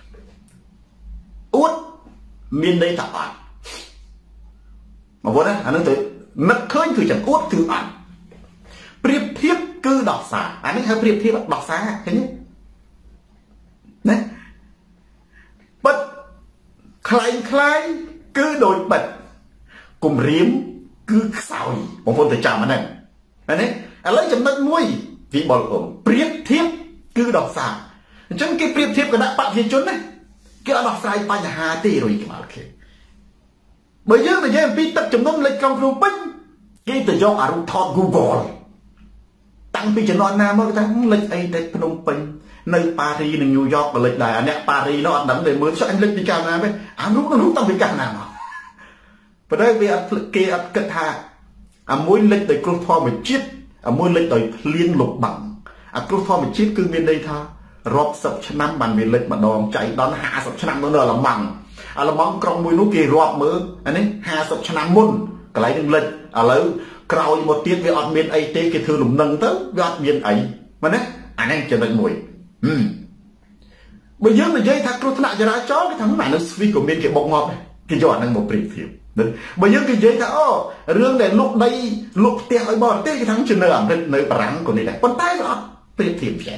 อุดมีในตาอัดมาพูดนะอันนั้นถือนักเคยคือจังอุดถืออัดเปรียบเทียบคือดอกสาอันนี้คือเปรียบเทียบดอกสาเห็นไหมนะบัดใครใครคือโดยบัดกลุ่มริมคือสาวผมพูดแต่จำมันนั่นอันนี้อะไรจำนักมวยวิบอลผมเปรียบเทียบคือดอกสาจังกี่เปรียบเทียบกับนักปัจจุบันนะกี่ดอกสาปัญหาตีโดยกี่มาโอเคเมื่อเยอะเมื่อเยอะปีตัดจำนวนเล็กกองครูปิ้งกี่ตัวยกอารุณทอดกูบอลตั้งปีจะนอนน้ำมันตั้งเล็กไอเด็กพนมเปญในปารีสในนิวยอร์กก็เล็กได้อันเนี้ยปารีสเนาะอันนั้นเลยเหมือนช่วยเล็กปีการน้ำไหมอ่านรู้ก็รู้ต้องปีการน้ำประเดี๋ยวไปอัดเกอัดกระทาอ่ะมวยเล็กโดยกรุ๊ปทอมจิตอ่ะมวยเล็กโดยเลี้ยงหลบบังอ่ะกรุ๊ปทอมจิตคือมีในท่ารอบสับชนะมันมีเล็กมาดองใจดอนหาสับชนะมันเนอละมังอ่ะละมังกรองมวยนุกีรอบมืออันนี้หาสับชนะมุ่นก็ไหลถึงเล็กอ่ะแล้วกราวหมดเตี้ยไปอัดเมียนไอเต้กี่ถือหลุมนังเต้ไปอัดเมียนไอมันเนี่ยอันนี้จะเป็นมวยอืมเมื่อเยอะเมื่อเยอะถ้ากรุ๊ปธนาจะได้จ้อก็ทั้งหมายนั้นสวีกับเมียนเก็บบงงอบที่ยอดนั่งมาเปรียบเทียบเมื่อเยอะก็เยอะถ้าอ้อเรื่องแต่ลุกได้ลุกเตี้ยไอ้บอลเตี้ยทั้งชนเนอร์เป็นเนอร์ปรังคนนี้แหละคนใต้ก็เปรียบเทียบแค่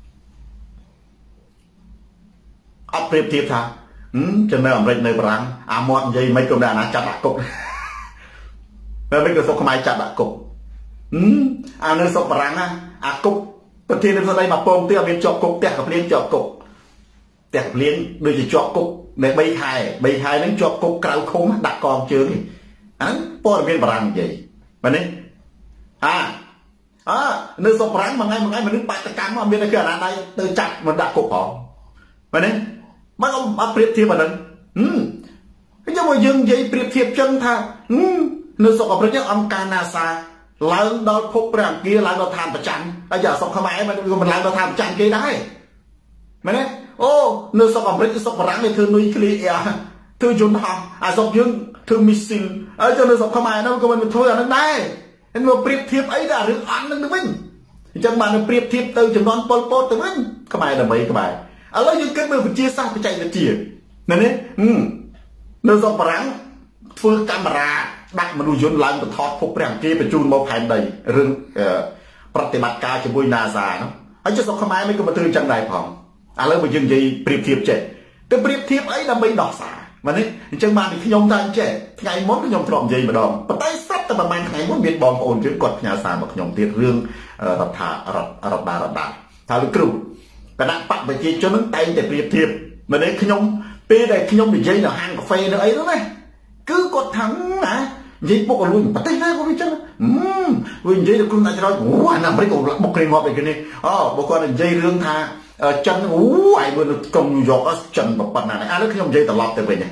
อัดเปรียบเทียบท่าอืมชนเนอร์เป็นเนอร์ปรังอามอดยัยไม่กลมด่านะจัดดักกบแล้วไม่กระสอบขมายจัดดักกบอืมอ่าเนอร์สอบปรังอ่ะอากบประเทศในสไลด์มาโป่งเตี้ยเป็นจอกกบเตี้ยกับเลี้ยงจอกกบเตี้ยกับเลี้ยงโดยจะจอกกบในใบไข่ใบไข่นั้นจอกกบกลาวคงดักกองเจอนี่อันนั้นป้อนเป็นปรังใหญ่วันนี้อ่าอ่าเนื้อสปรังมันไงมันไงมันนึกปาตะการมันเป็นอะไรอะไรเตยจัดมันดักกบหอมวันนี้มันเอามาเปรียบเทียบมันนั้นอืมcái cho mà dừng vậyเปรียบเทียบchân tha ừ nơi sọc ở bên những ông Canada lần đó phục rằng kia lần đó thamประจันbây giờ sọc không ai mà mình lần đó thamประจันkia đấy mà đấy ô nơi sọc ở bên sọc rắn này thường nuôi kia thường chôn hòm à sọc dương thường missile ở cho nơi sọc không ai nó có mình thôi là nó đây nên màเปรียบเทียบấy là được ăn nó mình chẳng mà nóเปรียบเทียบtừ chừng non pol pot từ mình không ai là mấy các bạn ở đây những cái mình phải chia xa phải chạy là chia nên đấy ừ nơi sọc rắn phương camera đặt mà nuôi dân lại một thọt phục rằng kia phải chun một hành đầy rừngประติบัติการจะบุยนาซาเนาะไอ้เจ้าสกขมายไม่ก็มาตื่นจังไรผ่องอะไรมายังยีเปรียบเทียบเจ๊แต่เปรียบเทียบไอ้ดำไม่ดอกสาวันนี้จังมาในขยมทางเจ๊ไงมดขยมตรอมยีมาดองปะไตซับแต่ประมาณไงมดเบียดบองโอนจึงกดยาสามาขยมเทียบเรื่องรัฐารัฐรัฐบาลรัฐบาลถ้าลูกครูกระดักปักไปจีจนนั้นไตแต่เปรียบเทียบมาในขยมปีใดขยมในยีเนาะห้างกาแฟเนาะไอ้รู้ไหมคือกดถังนะยี่ปกลุยปะเต้ได้ก็ไม่ใช่อืมลุยยี่จะกลุ่มไหนจะร้อยโอ้ยน้ำไม่ก็บกเรียนงอไปกันนี่อ๋อบอกว่ายี่เรื่องท่าจันโอ้ยบนกองนิวยอร์กจันแบบปนนั้นอ่ะแล้วขยมยี่ตลอดแต่เป็นไง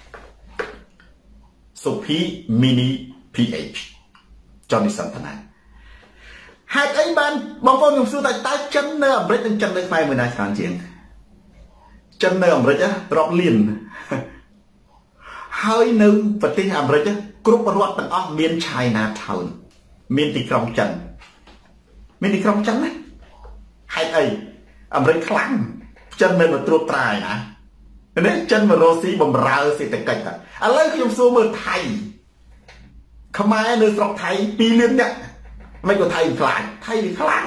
สุพีมินิพีเอชจอห์นนี่สันทนาหากไอ้บ้านบางคนยังสู้แต่ตาจันเนอร์เบรดยังจันเลยไฟเหมือนนายทางเจียงจันเนอร์เบรดจะรอบลินเฮ้ยนึงประเทศอเมริกากรุ๊ปรวดต่างอ้อมเมียนชายนาทาวน์เมียนตีกรองจันเมียนตีกรองจันนะให้ไออเมริกคลั่งจันเป็นมาตรวจตรายนะเนี่ยจันมาโรซีบ่มราเศรษฐกิจอะอะไรก็ยังสู้เมืองไทยขมายเนื้อสกไทยปีเลี้ยนเนี่ยไม่ก็ไทยคลายไทยคลั่ง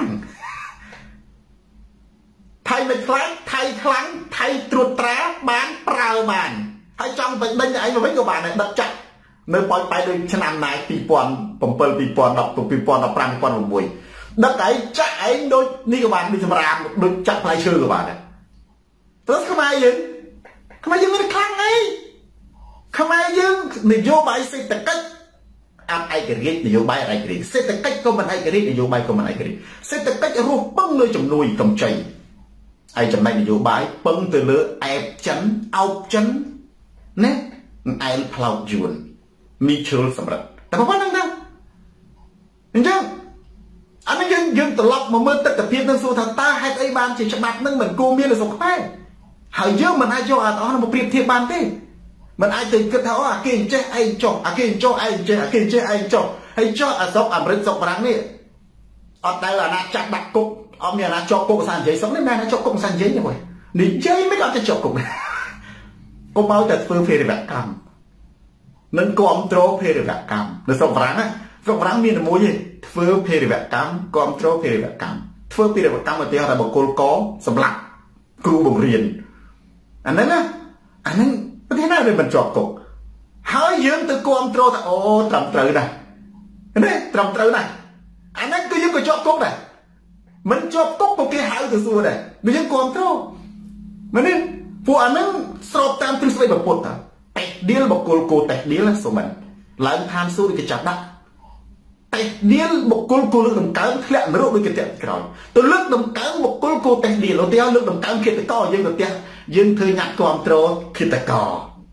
ไทยไม่คล้ายไทยคลั่งไทยตรวจตราบ้านเปล่าบ้านให้จังเป็นเป็นไงมาไม่ก็บ้านเนี่ยดับจัดเนื้อปล่อยไปโดยชนะนายปีปอนผมเปิดปีปอนดอกตัวปีปอนดอกปรางปีปอนหมวยดับไหนจะไอ้โดยนี่ก็บ้านมีสมรามโดยจับลายชื่อกับบ้านเนี่ยแล้วทำไมยังทำไมยังไม่ได้คลั่งไงทำไมยังนโยบายเศรษฐกิจอันไอ้กระดิ่งนโยบายอะไรกระดิ่งเศรษฐกิจก็มันไอ้กระดิ่งนโยบายก็มันไอ้กระดิ่งเศรษฐกิจรูปปั้งเลยจำนวนกำใจไอ้จำนวนนโยบายปั้งตัวเลือแอบจันเอาจันเนี่ยไอ้พลาวจวนมีเชิญสำหรับแต่พอวันนั้นนะเห็นจังอันนั้นยังยังตลอดมาเมื่อตั้งแต่เพียงตั้งสู่ทางตาให้ไอ้บ้านจีฉบับนั่งเหมือนกูมีอะไรสกปรกហើយយើងមិនអាចយកអាទាំងអស់នោះមកប្រៀបធៀបបានទេមិនអាចទៅគិតថាអូអាគេអញ្ចេះឯងចុះអាគេអញ្ចោះឯងចេះអាគេអញ្ចេះឯងចុះហើយចុះអាសុកអាមេរិកសុកប្រាំងនេះអត់ដែលអាណាចាក់ដាក់គុកអត់មានអាណាជាប់គុកសានិយាយសុកនេះមិនអាណាជាប់គុកសានិយាយទេបងនិយាយមិនអត់ទៅជាប់គុកកុំឲ្យតែធ្វើភេរវកម្មនឹងគ្រប់គ្រងភេរវកម្មនៅសុកប្រាំងណាសុកប្រាំងមានតែមួយទេធ្វើភេរវកម្មគ្រប់គ្រងភេរវកម្មធ្វើភេរវកម្មឧទាហរណ៍ថាបកគលកសម្លាប់គ្រូបង្រៀនអាហ្នឹងណាអាហ្នឹងប្រទេសណាដែលមិនជាប់គុកហើយយើងទៅគ្រប់គ្រងថាអូត្រឹមត្រូវណាស់ណាត្រឹមត្រូវណាស់អាហ្នឹងគឺយើងក៏ជាប់គុកដែរមិនជាប់គុកក៏គេហៅទៅសួរដែរដូចយើងគ្រប់គ្រងមែនទេពួកអាហ្នឹងស្របតាមទ្រឹស្ដីប្រពុតតេះដៀលបកគលគោតេះដៀលសុំមិនឡើងឋានសួគ៌គេចាប់ដាក់តេះដៀលបកគលគោលើកដំកើងធ្លាក់នរកដូចគេតាក់ក្រោយទៅលើកដំកើងបកគលគោតេះដៀលឧទាហរណ៍លើកដំកើងឃាតករយើងទៅផ្ទះយើងធ្វើញាក់គ្រប់គ្រងឃាតករ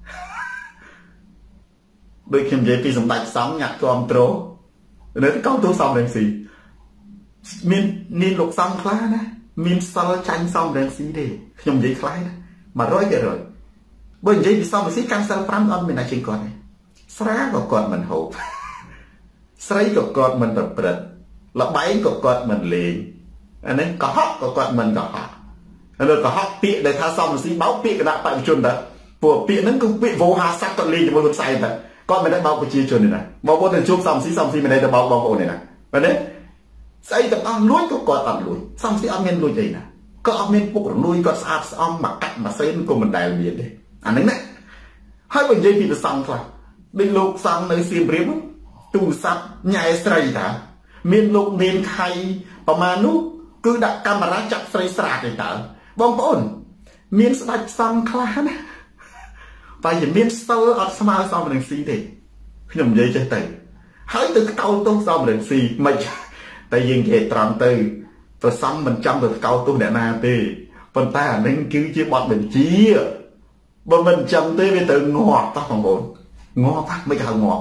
ដូចខ្ញុំនិយាយពីសម្ដេចសំញាក់គ្រប់គ្រងនៅកោតទូសំរងស៊ីមានមានលោកសំខ្លះណាមានសិលចាញ់សំរងស៊ីទេខ្ញុំនិយាយខ្លះណាមួយរយទៅរយបើនិយាយពីសំរងស៊ីកាន់សិលប្រាំអត់មានអ្នកជាងគាត់ទេស្រាក៏គាត់មិនហូបស្រីក៏គាត់មិនប្រព្រឹត្តលបែងក៏គាត់មិនលេងអានេះកុហកក៏គាត់មិនកុហកលើកុហកពាក្យដែលថាសំរងស៊ីបោកពាក្យគណៈបព្វជិជនតើពួកពាក្យហ្នឹងគឺពាក្យវោហារស័ព្ទគាត់លេងជាមួយខ្លួនផ្សេងតើគាត់មិនได้បោកប្រជាជនទេណាបងប្អូនទៅជួបសំស៊ីសំស៊ីមិនได้ទៅបោកបងប្អូនទេណាមែនទេស្អីទាំងអស់លួចក៏គាត់អត់លួចសំស៊ីអត់មានលួចអីណាក៏អត់មានពុករលួយគាត់ស្អាតស្អំមកកាត់ម៉ាស៊ីនក៏មិនដែលមានទេអាហ្នឹងណាហើយបើនិយាយពីប្រសង់ខ្លះដូចលោកសង្ឃនៅសៀមរាបទូរស័ព្ទញ៉ែស្រីតាមានលោកនេនខៃប្រមាណនោះគឺដាក់កាមេរ៉ាចាប់ស្រីស្រាតទេតើបងប្អូនមានស្ដេចសង្ឃខ្លះណាតែជាមានសិលអត់ស្មើសមរង្ស៊ីទេខ្ញុំនិយាយចេះទៅហើយទៅកោតទោសសមរង្ស៊ីមិនតែយើងនិយាយត្រង់ទៅប្រសំមិនចាំទៅកោតទោសអ្នកណាទេប៉ុន្តែអានឹងគឺជាបទបញ្ជាបើមិនចាំទេវាទៅងាប់តោះបងប្អូនងាប់មិនហៅងាប់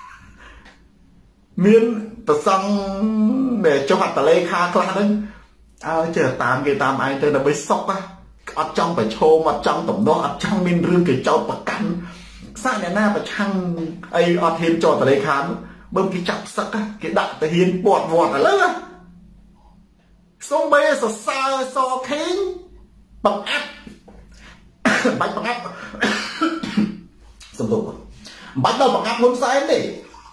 មានប្រសំដែលចុះអត្តលេខាខ្លះហ្នឹងអើចេះតាមគេតាមឯងទៅដើម្បីសុកណាអត់ចង់ប្រឈមអត់ចង់តំណោះអត់ចង់មានរឿងគេចោទប្រកាន់សាអ្នកណាប្រឆាំងអីអត់ហ៊ានចោទតលេខានបើគេចាប់សឹកគេដាក់ទៅហ៊ានពាត់វត្តឥឡូវសុំបីសរសើរសខេងបង្អាប់បាច់បង្អាប់សំទោសបាច់ដល់បង្អាប់មុនផ្សែងទេ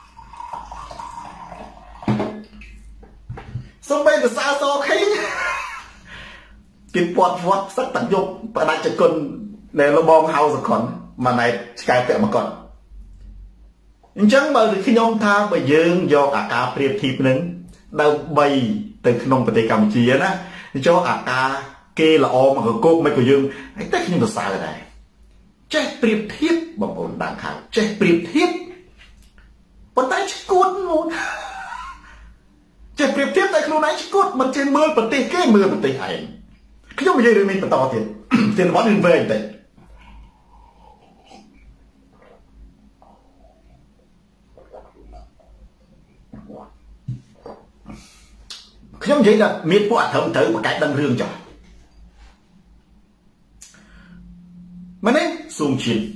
សុំបីសរសើរសខេងគេពាត់វត្តសឹកតាយកបដាច់ចគុណដែលលបងហៅសខុនមួយណែតឆ្កែពាក់មកគាត់អញ្ចឹងបើខ្ញុំថាបើយើងយកអាការប្រៀបធៀបនឹងដើម្បីទៅក្នុងប្រទេសកម្ពុជាណាចូលអាការគេល្អមកកោកមិនក៏យើងតែខ្ញុំសរសើរដែរចេះប្រៀបធៀបបងប្អូនđangខាងចេះប្រៀបធៀបប៉ុន្តែឈួតមកចេះប្រៀបធៀបតែខ្លួនឯងឈួតមិនចេះមើលប្រទេសគេមើលប្រទេសឯងខ្ញុំនិយាយរឿងនេះបន្តទៀតទៀតមករឿងវែងតែខ្ញុំនិយាយថាមានពួកអធិមត្រូវប្រកែកដឹងរឿងចោះមែនទេស៊ូមឈៀន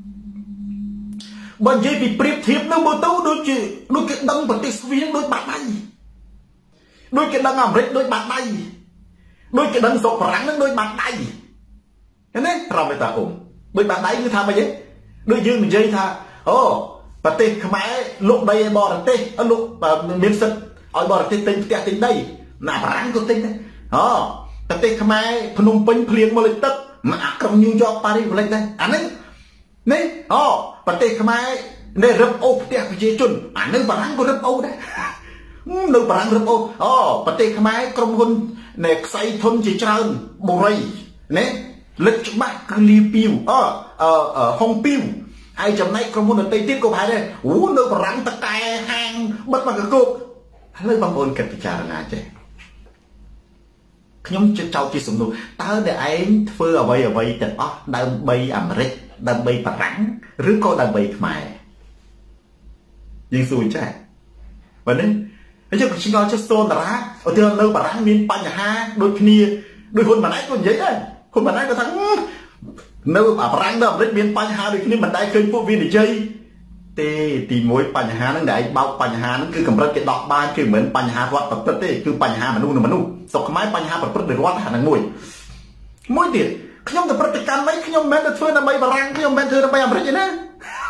បើនិយាយពីប្រៀបធៀបនឹងមើលទៅដូចជាដូចគេដឹងប្រទេសស្វីសដូចបាត់ដៃដូចគេដឹងអាមេរិកដូចបាត់ដៃដូចគេដឹងស្រុកបារាំងនឹងដូចបាត់ដៃឃើញទេប្រមតាអ៊ំដូចបាត់ដៃគឺថាម៉េចទេដូចយើងនិយាយថាអូប្រទេសខ្មែរលក់ដីឲ្យបរទេសលក់មានសិទ្ធឲ្យបរទេសទិញផ្ទះទិញដីណាបារាំងក៏ទិញដែរអូប្រទេសខ្មែរភ្នំពេញភ្លៀងមកលេចទឹកមកអាក្រុងញូវយ៉កប៉ារីសមកលេចដែរអានេះនេះអូប្រទេសខ្មែរនេះរឹបអូសផ្ទះប្រជាជនអានេះបារាំងក៏រឹបអូសដែរនៅបារាំងរឹបអូសអូប្រទេសខ្មែរក្រុមហ៊ុននៃខ្សែធនជាច្រើនបុរីណាលិចច្បាស់គឺលីពីវអអហុងពីវហើយចំណែកក្រុមហ៊ុនដទៃទៀតក៏ប្រហែលដែរអូនៅបារាំងតកែហាងបិទមកកកឥឡូវបងប្អូនគិតពិចារណាចេះខ្ញុំជិតចោទជាសំណួរតើតែឯងធ្វើអ្វីអ្វីទាំងអស់ដើម្បីអាមេរិកដើម្បីបារាំងឬក៏ដើម្បីខ្មែរយើងសួរចេះបើនេះហើយយើងឆ្ងល់ចេះសូនតារាឧទាហរណ៍នៅបារាំងមានបញ្ហាដូចគ្នាដូចហ៊ុនម៉ាណែតក៏និយាយដែរហ៊ុនម៉ាណែតក៏ថានៅអាប្រាំងនៅអាមេរិកមានបញ្ហាដូចគ្នាមិនដែលឃើញពួកវានិយាយទេទីមួយបញ្ហាហ្នឹងដែលឯងបោកបញ្ហាហ្នឹងគឺកម្រិតគេដកបានគឺមិនមែនបញ្ហារដ្ឋប្រព្រឹត្តទេគឺបញ្ហាមនុស្សនឹងមនុស្សស្រុកខ្មែរបញ្ហាប្រព្រឹត្តដោយរដ្ឋអាហ្នឹងមួយមួយទៀតខ្ញុំទៅប្រតិកម្មអីខ្ញុំមិនមែនទៅធ្វើដើម្បីបារាំងខ្ញុំមិនមែនធ្វើដើម្បីអាមេរិកទេណា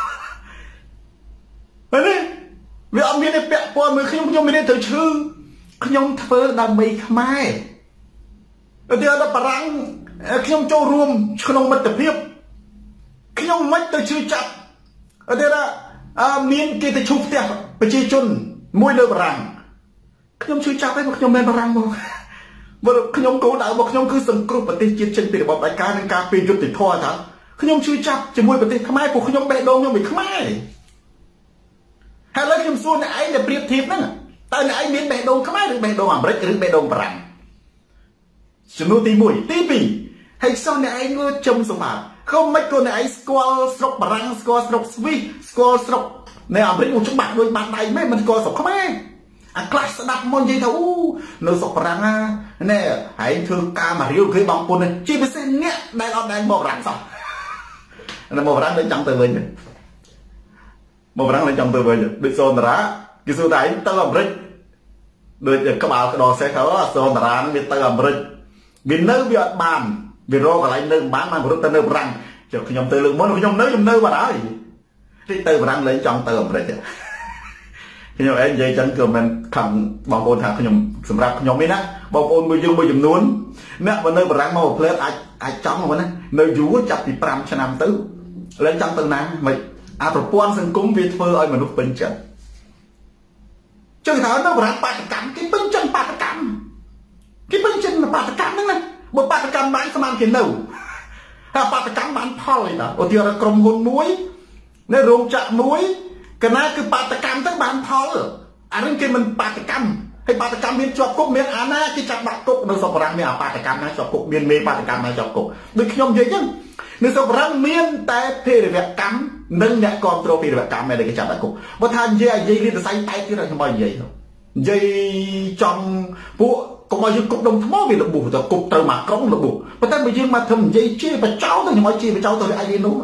ហើយនេះវាអត់មានទេពាក់ព័ន្ធមួយខ្ញុំខ្ញុំមានទេទៅឈឺខ្ញុំធ្វើដើម្បីខ្មែរទៅដល់បារាំងខ្ញុំចូលរួមក្នុងមិត្តភាពខ្ញុំមិនទៅជឿចាប់ទៅដល់មានគេទៅឈូសផ្ទះប្រជាជនមួយលើបារាំងខ្ញុំជឿចាប់ឯងខ្ញុំមិនបារាំងមកបើខ្ញុំគោលដៅរបស់ខ្ញុំគឺសង្គ្រោះប្រទេសជាតិចេញពីរបបផ្ដាច់ការនិងការពីយុត្តិធម៌ថាខ្ញុំជឿចាប់ជាមួយប្រទេសខ្មែរពួកខ្ញុំបេះដូងខ្ញុំពីខ្មែរហើយឥឡូវខ្ញុំសួរអ្នកឯងដែលប្រៀបធៀបហ្នឹងតើអ្នកឯងមានបេះដូងខ្មែរឬបេះដូងអាមេរិកឬបេះដូងបារាំងចំនួនទីមួយទីពីរហើយសោះអ្នកឯងមើលចំសម្បត្តិខ្ញុំមិនក៏អ្នកឯងស្គាល់ស្រុកបារាំងស្គាល់ស្រុកស្វីសស្គាល់ស្រុកនៅអាមេរិកមកច្បាស់ដូចបាត់ដៃមែនមិនស្គាល់ស្រុកខ្មែរអាខ្លះស្ដាប់មកនិយាយថាអូនៅស្រុកបារាំងណែឯងធ្វើការមករៀលគេបងប្អូនជាពិសេសអ្នកដែលអត់ដែលមកបារាំងសោះនៅមកបារាំងដូចចង់ទៅវិញមកបារាំងដូចចង់ទៅវិញដូចសូនតារាគេសួរតែឯងទៅអាមេរិកដូចក្បាលក្តោសេះទៅសូនតារានឹងវាទៅអាមេរិកវានៅវាអត់បានវារកកន្លែងនៅមិនបានបានរត់ទៅនៅបារាំងចុះខ្ញុំទៅលើកមុនខ្ញុំនៅខ្ញុំនៅបាត់ហើយតិចទៅបារាំងលែងចង់ទៅអាមេរិកខ្ញុំឯងនិយាយចឹងគឺមិនខំបងប្អូនថាខ្ញុំសម្រាប់ខ្ញុំទេណាបងប្អូនមួយយើងមួយចំនួនអ្នកមកនៅបារាំងមកផ្លើតអាចអាចចង់មកណានៅយូរចាប់ពីប្រាំឆ្នាំទៅលែងចង់ទៅណាមិនអាប្រព័ន្ធសង្គមវាធ្វើឲ្យមនុស្សពេញចិត្តចឹងថានៅបារាំងបាតកម្មគេពេញចិត្តបាតកម្មគេពេញចិត្តបាតកម្មហ្នឹងណាបើបាតកម្មបានស្មានគេនៅតែបាតកម្មបានផលឯណាឧទាហរណ៍ក្រុមហ៊ុនមួយនៅរោងចក្រមួយកណាគឺបាតកម្មទៅបានផលអានឹងគេមិនបាតកម្មហើយបាតកម្មមានជាប់គុកមានអាណាគេចាប់បាក់គុកនៅស្រុកបារាំងមានអាបាតកម្មណាជាប់គុកមានមេបាតកម្មណាជាប់គុកដូចខ្ញុំនិយាយចឹងនៅស្រុកបារាំងមានតែភេរវកម្មនិងអ្នកគ្រប់គ្រងភេរវកម្មដែលគេចាប់បាក់គុកបើថានិយាយនិយាយលៀនសរសៃតែទៀតខ្ញុំមិននិយាយនិយាយចំពួកកុំឲ្យយើងគប់ដុំថ្មវាលបុះទៅគប់ទៅមកក្រុងលបុះប៉ុន្តែបើយើងមកធ្វើនិយាយជាបចោទៅខ្ញុំឲ្យជាបចោទៅឲ្យឯនោះ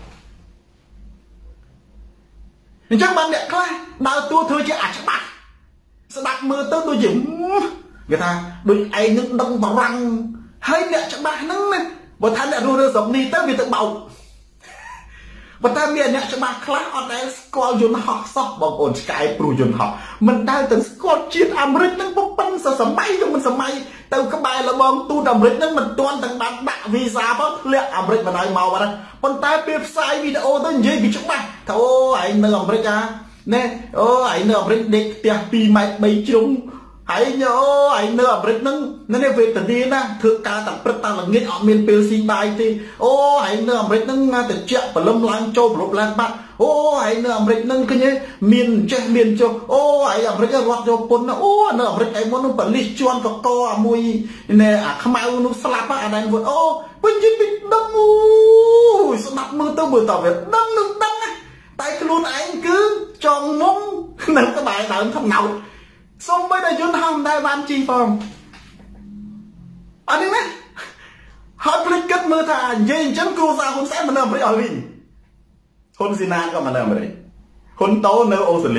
អញ្ចឹងបានអ្នកខ្លះដើរតួធ្វើជាអាចច្បាស់ស្ដាប់មើលទៅដូចជាគេថាដូចឯងនឹងដឹងបារាំងហើយអ្នកច្បាស់ហ្នឹងណាបើថាអ្នករស់នៅស្រុកនេះទៅវាទៅបោកប៉ុន្តែមានអ្នកច្បាស់ខ្លះអត់ដែលស្គាល់យន្តហោះសោះបងប្អូនឆ្កែព្រោះយន្តហោះមិនដែលទៅស្គាល់ជាតិអាមេរិកហ្នឹងពុកប៉ិនសសម័យទៅមិនសម័យទៅក្បែរលបងទូតអាមេរិកហ្នឹងមិនទាន់ទាំងបានដាក់វីសាផងធ្លាក់អាមេរិកមិនឲ្យមកបាត់ប៉ុន្តែពេលផ្សាយវីដេអូទៅនិយាយពីច្បាស់ថាអូឯងនៅអាមេរិកអាណែអូឯងនៅអាមេរិកដេកផ្ទះពីរម៉ែត្របីជ្រុងហើយអូឯងនៅអាមេរិកហ្នឹងនេះវេទនាណាធ្វើការតាំងព្រឹកតាំងល្ងាចអត់មានពេលស៊ីបាយទេអូឯងនៅអាមេរិកហ្នឹងទៅជាក់បលឹមឡើងចូលប្រលប់ឡើងបាត់អូឯងនៅអាមេរិកហ្នឹងឃើញមានចេះមានចុះអូឯងអាមេរិករត់យកពុនអូនៅអាមេរិកឯមុនហ្នឹងបលិសជន់កកអាមួយណែអាខ្មៅនោះស្លាប់អាដែនវត់អូវិញនិយាយពីដឹងអូស្ដាប់មើលទៅមើលតើវាដឹងនឹងដឹងតែខ្លួនឯងគឺចងមុំនៅក្បែរដើមថ្នោតសូម្បីតែយន្តហោះមិនដែលបានជីផងអត់ទេណាហើយភ្លេចគិតមើលថានិយាយអញ្ចឹងគ្រូសាហ៊ុនសែនមិននៅអាមេរិកឲ្យវិញហ៊ុនស៊ីណាតក៏មិននៅអាមេរិកហ៊ុនតូនៅអូស្ត្រាលី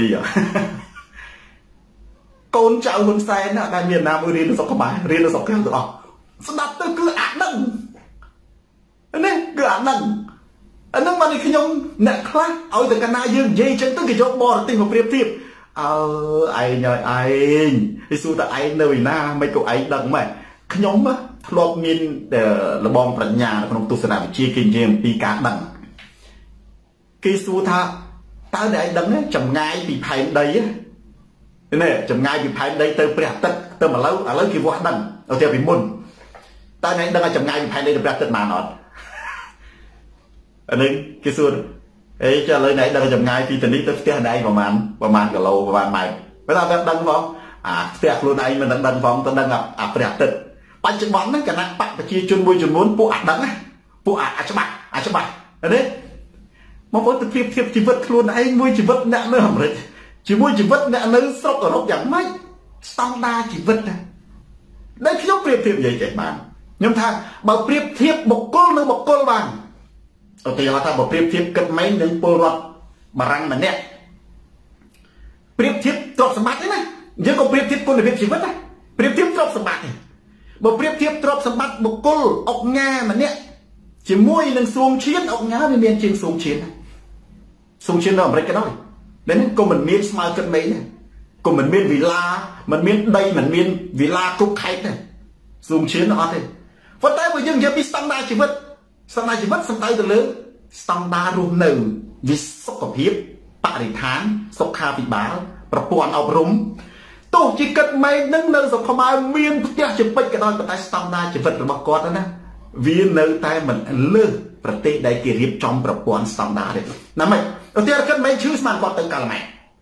កូនចៅហ៊ុនសែនណាដែលមានណាមួយរៀននៅស្រុកខ្មែររៀននៅស្រុកខាងទាំងអស់ស្ដាប់ទៅគឺអាដឹងនេះគឺអាដឹងអានឹងមកនេះខ្ញុំអ្នកខ្លះឲ្យតែកណាយើងនិយាយអញ្ចឹងទៅគេយកបរទេសមកប្រៀបធៀបអើឯងហើយឯងគេសួរតែឯងនៅឯណាមិនក៏ឯងដឹងម៉េចខ្ញុំធ្លាប់មានលបងប្រាជ្ញាក្នុងទស្សនវិជ្ជាគេនិយាយអំពីការដឹងគេសួរថាតើអ្នកឯងដឹងចម្ងាយពីផែនដីនេះចម្ងាយពីផែនដីទៅព្រះអាទិត្យទៅឥឡូវឥឡូវគេវាស់ដឹងទៅតែពីមុនតើអ្នកឯងដឹងថាចម្ងាយពីផែនដីទៅព្រះអាទិត្យប៉ុន្មានអត់អានេះគេសួរអេចាឥឡូវណៃដឹងចម្ងាយពីទៅនេះទៅផ្ទះណៃប្រហែលប្រហែលគីឡូប្រហែលម៉ែត្របើថាវាដឹងផងអាផ្ទះខ្លួនឯងមិនដឹងដឹងផងទៅដឹងអាព្រះអាទិត្យបច្ចុប្បន្នហ្នឹងគណៈបកប្រជាជនមួយចំនួនពួកអាដឹងណាពួកអាច្បាស់អាច្បាស់នេះមកពលទៅប្រៀបធៀបជីវិតខ្លួនឯងមួយជីវិតអ្នកនៅអាមេរិកជាមួយជីវិតអ្នកនៅស្រុកអឺរ៉ុបយ៉ាងម៉េចស្តង់ដារជីវិតណាដែលខ្ញុំប្រៀបធៀបនិយាយចេះបានខ្ញុំថាបើប្រៀបធៀបបុគ្គលនឹងបុគ្គលបាន ở thì họ ta bảo priệp thiếp cất mấy những bồ rọt bà răng mà nè priệp thiếp trọc sầm bát đấy này giờ có priệp thiếp con để priệp chỉ vất á priệp thiếp trọc sầm bát này bảo priệp thiếp trọc sầm bát một cô ốc nga mà nè chỉ môi lên xuông chiến ốc nga bên miền trên xuông chiến xuông chiến đâu mà cái đó đến cô mình miền smile cất mấy này cô mình miền vì la mình miền đây mình miền vì la cúc khay này xuông chiến nó thế vấn đề bây giờ giờ bị standard chỉ vất standard chỉ vất standard từ lớn standard luôn nở vì sốc của hiệp bạ để thán sốc kha bị báoประปวนอบรมตู้จีกัดไม่นั่งเนื้อสกมาเมียนเตี้ยจะไปกันได้แต่สตาร์ดาจะเป็นระบบกอดนะวีเนื้อแต่เหมือนเลือกประเทศใดเกี่ยวกับจอมประปวนสตาร์ดาเลยนั่นไหมตัวเตี้ยกัดไม่ชื่อสมันกอดตึงกันไหม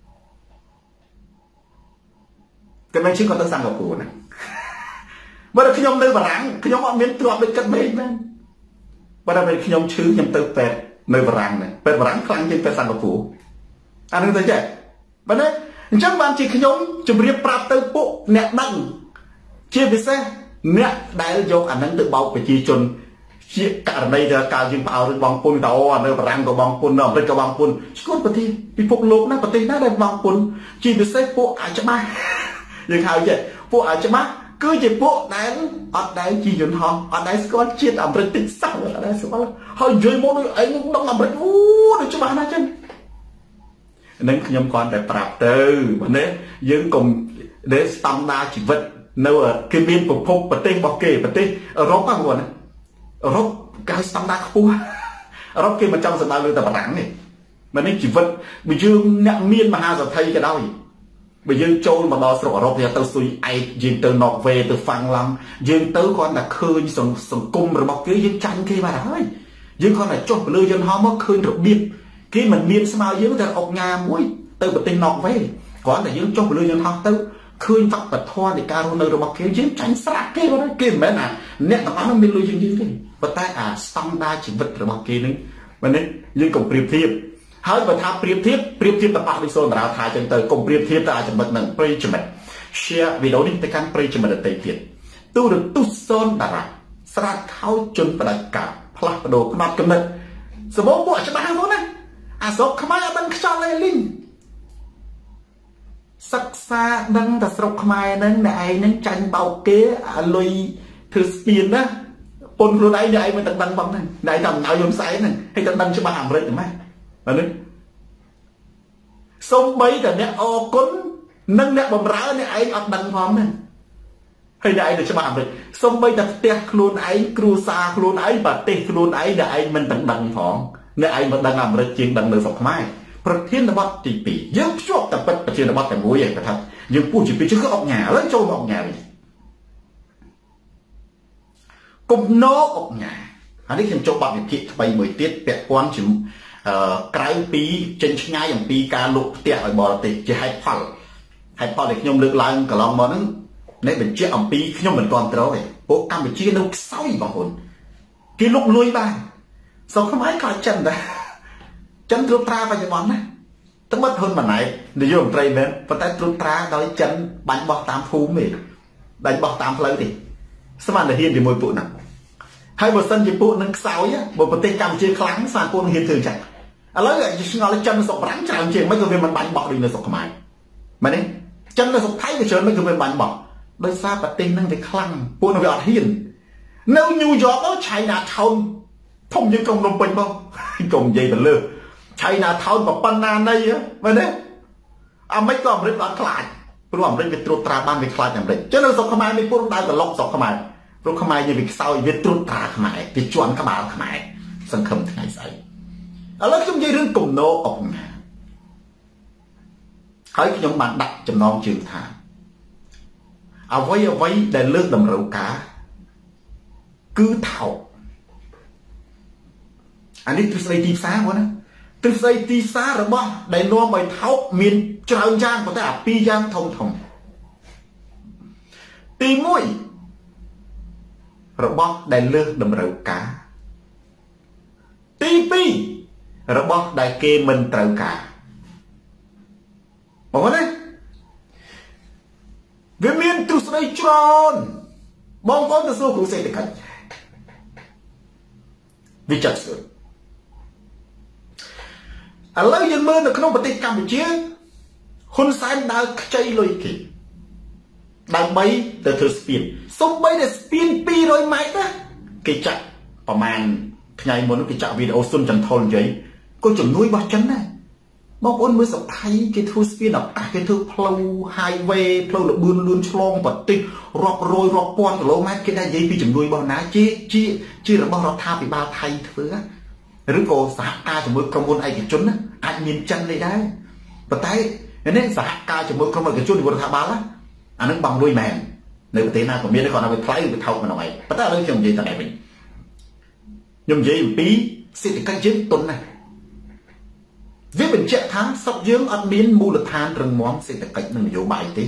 กัดไม่ชื่อกอดตึงสังกับกูนะเมื่อเราขยมเนื้อบรังขยมว่าเมียนตัวเป็นกัดไม่นั่นเมื่อเราเป็นขยมชื่อขยมเติมเป็ดเนื้อบรังเนี่ยเป็ดบรังครั้งจึงเป็นสังกับกูอันนี้ตัวเจ๊บัดนี้จังบางจีขยมจะเรียบปรับเติมปุ๊เนะดังเชี่ยพิเศษเนะได้ยกอันนั้นตึกเบาไปจีจนเชี่ยการในเดือการจึงเอาเรื่องบางปุ่นต่อเรื่องรังกับบางปุ่นเนาะเป็นกับบางปุ่นชุดปฏิพิภพโลกนะปฏิน่าได้บางปุ่นจีพิเศษปุ๊อาจจะมาอย่างเขาเจ๊ปุ๊อาจจะมาcứ chỉ bộ đánh ở đây chỉ dồn họ ở đây có chiết ẩm rất tích sắc ở đây sẽ có họ chơi món ấy nó làm rất u để cho bạn chân nên nhom con để prak từ vấn đề dưỡng cùng để standard chỉ vật nếu ở cái miền của phong bát tê bọc kê bát tê ở rốt các nguồn ở rốt cái standard khu ở rốt kia mà trong standard lưu tập bản này mà nên chỉ vật bây giờ nặng miền mà hà giờ thay cái đâu bây giờ châu mà đo sổ rốt thì tao suy ai dương từ nọ về từ phăng lắm dương tới con là khơi sừng sừng cung rồi bọc kia dương tranh kia mà thôi dương con là cho lưu dân họ mới khơi được biết khi mình miên sao dưới cái ốc nhà muối từ bờ tây nọ về có là dưới trong lưới nhân học từ khơi phật bật thoa để caro nơi rồi bọc kia dưới tránh sát kia đó kia mấy nè nét nó nó miên lưới dưới cái và tay à standard chỉ vật rồi bọc kia nữa mà nên dưới cùng priệp thiệp hỏi và tháp priệp thiệp priệp thiệp tập bạc đi xô đào thải chân tới cùng priệp thiệp ta chỉ bật nâng priệp chấm share video này tới căn priệp chấm được tây việt tu được tu sơn đà ra sát khao chân và đại cả plak đồ nọt cầm đượcสมมติว่าจะมาหาคนนะอาศกขมายดังขจรเลยลิงศึกษาดังแต่สกขมายนั้นในนั้นจันเบาเก๋ลอยถือสปีนนะปนรู้ได้ในมันดังดังบ้างนั่นในทำเอายมใส่นั่นให้ดังดังจะมาหามเลยถูกไหมอันนี้สมบัติแต่เนี่ยออกคนนั่งเนี่ยบ่มร้าเนี่ยไอ้ออกดังพร้อมนั่นให้ได้เดี๋ยวจะมาเลยสมบัติแต่เตะครูนไอ้ครูซาครูนไอ้บัดเตะครูนไอ้เดี๋ยวไอ้มันดังดังพร้อมเนี่ยไอ้มันดังอ่ะมันจริงดังเลยสกไม้ประเทศนวัตตีปียังชอบแต่ประเทศนวัตแต่มวยอย่างกระทับยังพูดจีปีชื่อก็ออกหงาแล้วโจมออกหงาเลยกุมโนออกหงาอันนี้คือโจบัตรที่ไปมวยเตี้ยแปะความจิ๋มไกลปีเจนช่างอย่างปีการลุกเตี้ยไปบอลติจะให้พัลให้พัลเด็กยมเลือกลายกับลองมานั้นในเป็นเจ้าอ่ำปีขยมเหมือนตอนเต้าเลยโป๊กกำเป็นเจ้าลูกเศร้าบางคนกินลูกลุยบ้างสองข้าไม้คอยจันเลยจันตรุตราไปจะมองนะต้องมัดคนมาไหนเดี๋ยวโยมเตยเน้นพอแต่ตรุตราโดยจันบันบอกตามภูมิบันบอกตามเพลย์ดิสมานเฮียนดีมวยปุ่นอ่ะให้บทสันจีปุ่นนึงเศร้าเนี่ยบทปฏิกรรมเชี่ยครั้งสารปุ่นเฮียนถึงจังอะไรก็จะงอเลยจันสกรังจังเชี่ยไม่เคยเป็นมันบันบอกดีในสกข้าไม้มาเนี่ยจันในสกไทยไปเชิญไม่เคยเป็นบันบอกโดยซาปฏินั่งในคลั่งปุ่นเอาไปอดเฮียนเนื้อนิวยอร์กแล้วใช้นาทาวน์thông như công nông bình bao công gì mà lừa chạy nào tháo vào pan nan đây á mà đấy à mấy con mình đã khai rồi mình phải trút tra ban việc khai nhầm đấy cho nên sọc khmai mình cũng đang là lọc sọc khmai rồi khmai như việc sau việc trút tra khmai việc chuẩn các bạn khmai sân khâm ngày say ở lớp trong dây rương cùng nô ổng hãy cái nhóm bạn đặt trong non trường thả à vay vay để lướt đầm rượu cá cứ thảo anh ấy từ xây tì xá quá nè từ xây tì xá rồi bao để nó mày tháo miền trơn trang của ta pi giang thông thông tì mũi rồi bao để lơ đầm rượu cá tì pi rồi bao để kê mình rượu cá bảo đấy về miền từ xây tròn bong con từ xưa cũng xây được cảnh vì chặt sửa ឥឡូវយើងមើលនៅក្នុងប្រទេសកម្ពុជាហ៊ុនសែនដើរខ្ចីលុយគេដើម្បីទៅធ្វើស្ពានសូម្បីតែស្ពានពីររយម៉ែត្រណាគេចាក់ប្រហែលថ្ងៃមុនគេចាក់វីដេអូសុនចន្ទថុលនិយាយក៏ជំនួយរបស់ចិនដែរបងប្អូនមើលសថៃគេធ្វើស្ពានអាកាសគេធ្វើផ្លូវ highway ផ្លូវលបឿនលឿនឆ្លងប្រទេសរាប់រយរាប់ពាន់គីឡូម៉ែត្រគេដែរនិយាយពីជំនួយរបស់ណាជាជាជារបស់រដ្ឋាភិបាលថៃធ្វើឬក៏សហការជាមួយក្រុមហ៊ុនឯកជនណាអាចមានចិននេះដែរប៉ុន្តែនេះសហការជាមួយក្រុមឯកជនរដ្ឋាភិបាលណាអានឹងបងលុយមែននៅប្រទេសណាក៏មានដែរគាត់នៅថ្លៃវាថោកម្ដងឯងប៉ុន្តែឥឡូវខ្ញុំនិយាយតែឯងវិញខ្ញុំនិយាយអំពីសេដ្ឋកិច្ចយើងទុនណាវាបញ្ជាក់ថាស្រុកយើងអត់មានមូលដ្ឋានរឹងមាំសេដ្ឋកិច្ចនិងនយោបាយទេ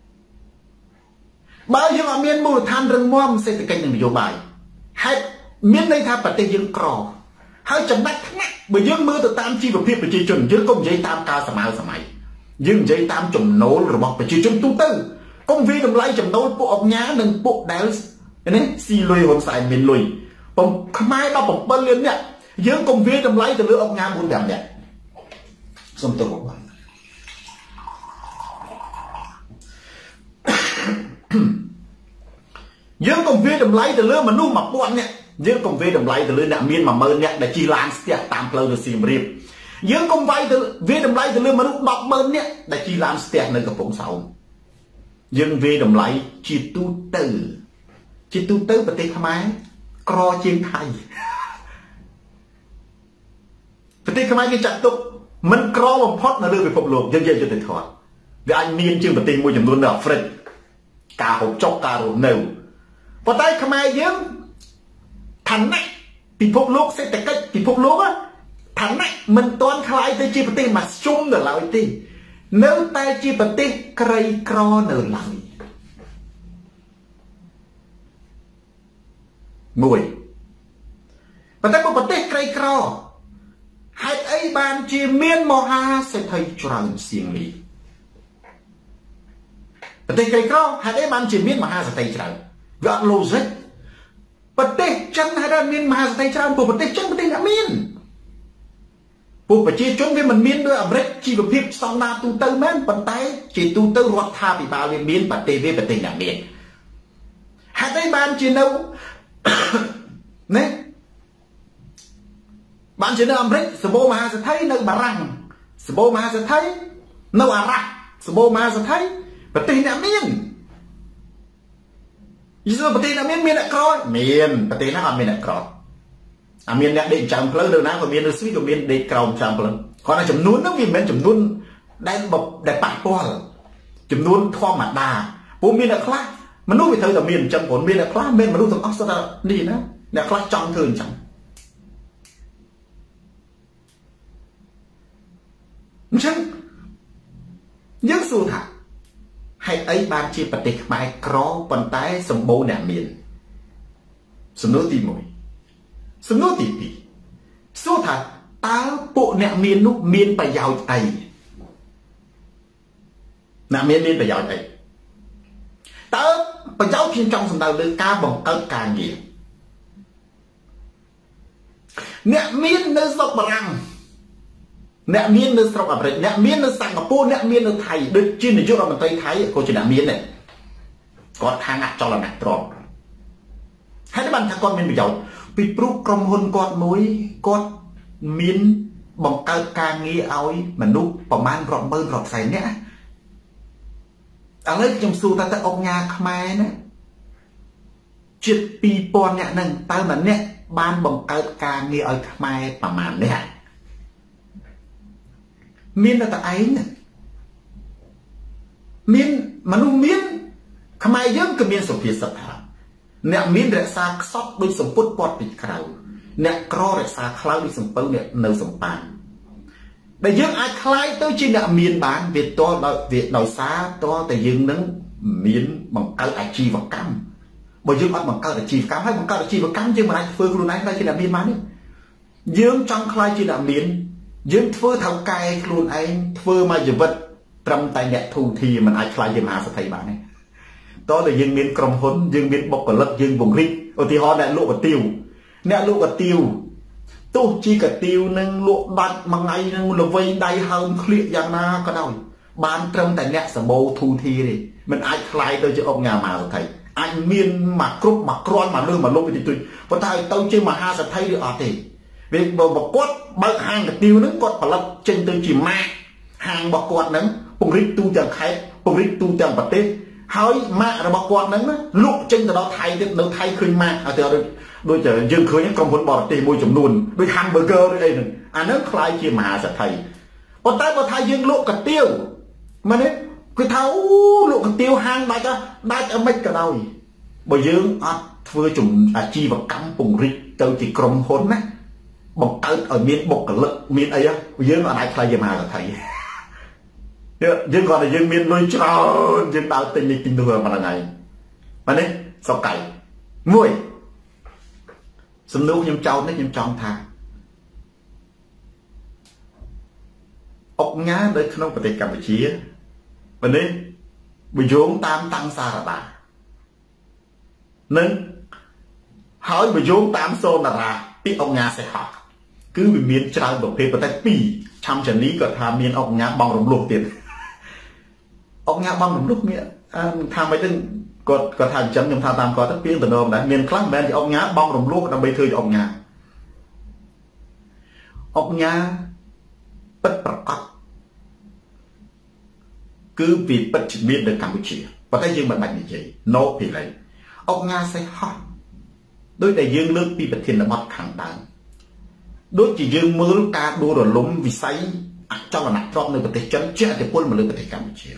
បើយើងអត់មានមូលដ្ឋានរឹងមាំសេដ្ឋកិច្ចនិងនយោបាយហេតុមានន័យថាប្រទេសយើងក្រហើយចំណុចថ្នាក់បើយើងមើលទៅតាមជីវភាពប្រជាជនយើងកុំនិយាយតាមការសម័យសម័យយើងនិយាយតាមចំណូលរបស់ប្រជាជនទូទៅកុំវាតម្លៃចំណូលពួកអង្គញានិងពួកដែលនេះស៊ីលុយហ៊ុនសែនមានលុយខ្មែរដល់bảyលាននាក់យើងកុំវាតម្លៃទៅលើអង្គញាbốn nămនាក់សូមទោសបងយើងកុំវាតម្លៃទៅលើមនុស្សmộtពាន់នាក់យើងកុំវាតម្លៃទៅលើអ្នកមានmộtម៉ឺននាក់ដែលជិះឡានស្ទះតាមផ្លូវទៅសៀមរាបយើងកុំវាយទៅវាតម្លៃទៅលើមនុស្សដប់ម៉ឺននាក់ដែលជិះឡានស្ទះនៅកំពង់សោមយើងវាតម្លៃជាទូទៅជាទូទៅប្រទេសខ្មែរក្រជាងថៃប្រទេសខ្មែរគេចាត់ទុកមិនក្របំផុតនៅលើពិភពលោកយើងនិយាយយុត្តិធម៌វាអាចមានជាងប្រទេសមួយចំនួននៅអាហ្វ្រិកការហូបចុកការរស់នៅប៉ុន្តែខ្មែរយើងឋានៈពិភពលោកសេដ្ឋកិច្ចពិភពលោកឋានៈមិនទាន់ខ្លាយទៅជាប្រទេសមធ្យមនៅឡើយទេនៅតែជាប្រទេសក្រីក្រនៅឡើយមួយប៉ុន្តែប្រទេសក្រីក្រហេតុអីបានជាមានមហាសេដ្ឋីច្រើនសៀងលីប្រទេសក្រីក្រហេតុអីបានជាមានមហាសេដ្ឋីច្រើនវាអត់ logic ប្រទេសចិនហេតុអីមានមហាសេដ្ឋីច្រើនព្រោះប្រទេសចិនប្រទេសអ្នកមានពួកប្រជាជនវាមិនមានដូចអាមេរិកជីវភាពស្តង់ដារទូទៅមែនប៉ុន្តែជាទូទៅរដ្ឋាភិបាលវាមានប្រទេសវាប្រទេសអ្នកមានហេតុអីបានជានៅណាបានជានៅអាមេរិកសម្បូរមហាសេដ្ឋីនៅបារាំងសម្បូរមហាសេដ្ឋីនៅអារ៉ាប់សម្បូរមហាសេដ្ឋីប្រទេសអ្នកមានយីសប្រទេសអ្នកមានមានអ្នកក្រមានប្រទេសណាអត់មានអ្នកក្រអាមានអ្នកដេកចាំផ្លូវនៅណាក៏មាននៅស្វីក៏មានដេកក្រោមចាំផ្លូវគាត់ថាចំនួនហ្នឹងវាមិនមែនចំនួនដែលដែលប៉ះពាល់ចំនួនធម្មតាពួកមានអ្នកខ្លះមនុស្សវាត្រូវតែមានអញ្ចឹងព្រោះមានអ្នកខ្លះមិនមនុស្សទាំងអស់សុទ្ធតែនេះណាអ្នកខ្លះចង់ធ្វើអញ្ចឹងអញ្ចឹងយើងសួរថាហេតុអីបានជាប្រទេសខ្មែរក្រប៉ុន្តែសម្បូរអ្នកមានសំណួរទីមួយសំណួរទីពីរសួរថាតើពួកអ្នកមាននោះមានប្រយោជន៍អីអ្នកមានមានប្រយោជន៍អីតើប្រយោជន៍ខ្ញុំចង់សម្ដៅលើការបង្កើតការងារអ្នកមាននៅស្រុកបារាំងអ្នកមាននៅស្រុកអាមេរិកអ្នកមាននៅសិង្ហបុរីអ្នកមាននៅថៃដូចជានាយករដ្ឋមន្ត្រីថៃក៏ជាអ្នកមានដែរគាត់ខាងអចលនទ្រព្យហើយបានថាគាត់មានប្រយោជន៍ពីព្រោះក្រុមហ៊ុនគាត់មួយគាត់មានបង្កើតការងារឲ្យមនុស្សប្រមាណរាប់ម៉ឺនរាប់សែននាក់ឥឡូវខ្ញុំសួរតើតើអង្គការខ្មែរណាជិតពីរពាន់នាក់ហ្នឹងតើម្នាក់បានបង្កើតការងារឲ្យខ្មែរប្រមាណនាក់មានតែឯងមានមនុស្សមានខ្មែរយើងក៏មានសុភាសិតថាអ្នកមានរក្សាខ្សត់ដូចសម្ពុតពាត់ពីក្រៅអ្នកក្ររក្សាខ្លោចដូចសំពៅអ្នកនៅសំប៉ានដែលយើងអាចคล้ายទៅជាអ្នកមានបានវាតលដោយវាដោយសារតលតែយើងនឹងមានបង្កើតអាជីវកម្មបើយើងអត់បង្កើតអាជីវកម្មហើយបង្កើតអាជីវកម្មយើងមិនអាចធ្វើខ្លួនឯងខ្លាចជាអ្នកមានបានទេយើងចង់ខ្លាចជាអ្នកមានយើងធ្វើថៅកែខ្លួនឯងធ្វើមកជីវិតត្រឹមតែអ្នកធូធាមិនអាចខ្លាចជាមហាសេដ្ឋីបានទេតើតែយើងមានក្រុមហ៊ុនយើងមានបុគ្គលិកយើងពង្រីកឧទាហរណ៍អ្នកលក់កាទៀវអ្នកលក់កាទៀវទ tu chi cả tiêu nâng lụa bạch mà ngày nâng là vây đầy hơn khliệt dạng na có đâu ban trong tại nét sờ bầu thu thi đi mình ai khai tôi cho ông nhà mà thầy anh miên mà cướp mà con mà lương mà lông thì tôi và thầy tôi chơi mà ha sẽ thấy được ở thì việc bờ bọc quất bờ hàng cái tiêu nâng quất và lập trên tôi chỉ ma hàng bọc quất nâng bùng rít tu chẳng khai bùng rít tu chẳng bật tết hỏi ma là bọc quất nâng lúc trên từ đó thay tiếp đâu thay khơi ma ở từ đôi chờ dương khơi những con vốn bò tìm môi chủng luôn đôi hamburger đây này anh nó khai chỉ mà sẽ thầy còn tay vào thay dương lụa cả tiêu mà đấy cái tháo lụa cả tiêu hang đại cho đại ở mấy cả đâu bởi dương à vừa chủng à chi vào cắm bùng rít tôi chỉ cầm hôn á bọc tới ở miền bọc cả lực miền ấy á dương ở đại khai gì mà là thầy dương còn là dương miền nuôi cho dương đào tình đi tình thừa mà là ngày mà đấy sao cày muội sầm nấu nhâm trâu đấy nhâm trâu thà ốc nhá đấy không có thể cầm được chia và nên bị dồn tam tăng xa là bà nên hỏi bị dồn tam xô là ra biết ông nhà sẽ học cứ bị miên trâu đột phê và tay pì trăm trận lý có tham miên ông nhà bong rồng luộc tiền ông nhà bong rồng luộc miệng tham mấy tên có có tham chấm nhưng tham tam có tất biến từ đâu đấy miền khác bên thì ông nhá bong rồng luộc đang bê thư cho ông nhà ông nhà bất bạc cắt cứ vì bất chỉ biết được Campuchia và cái dương bật bạch như vậy nó thì lấy ông nhà sẽ hot đối đại dương nước bị bật thiên là mất khẳng đáng đối chỉ dương mưa ca đua rồi lúng vì say cho là nặng trong nơi bật thể chấn chết thì quân mà lên bật thể Campuchia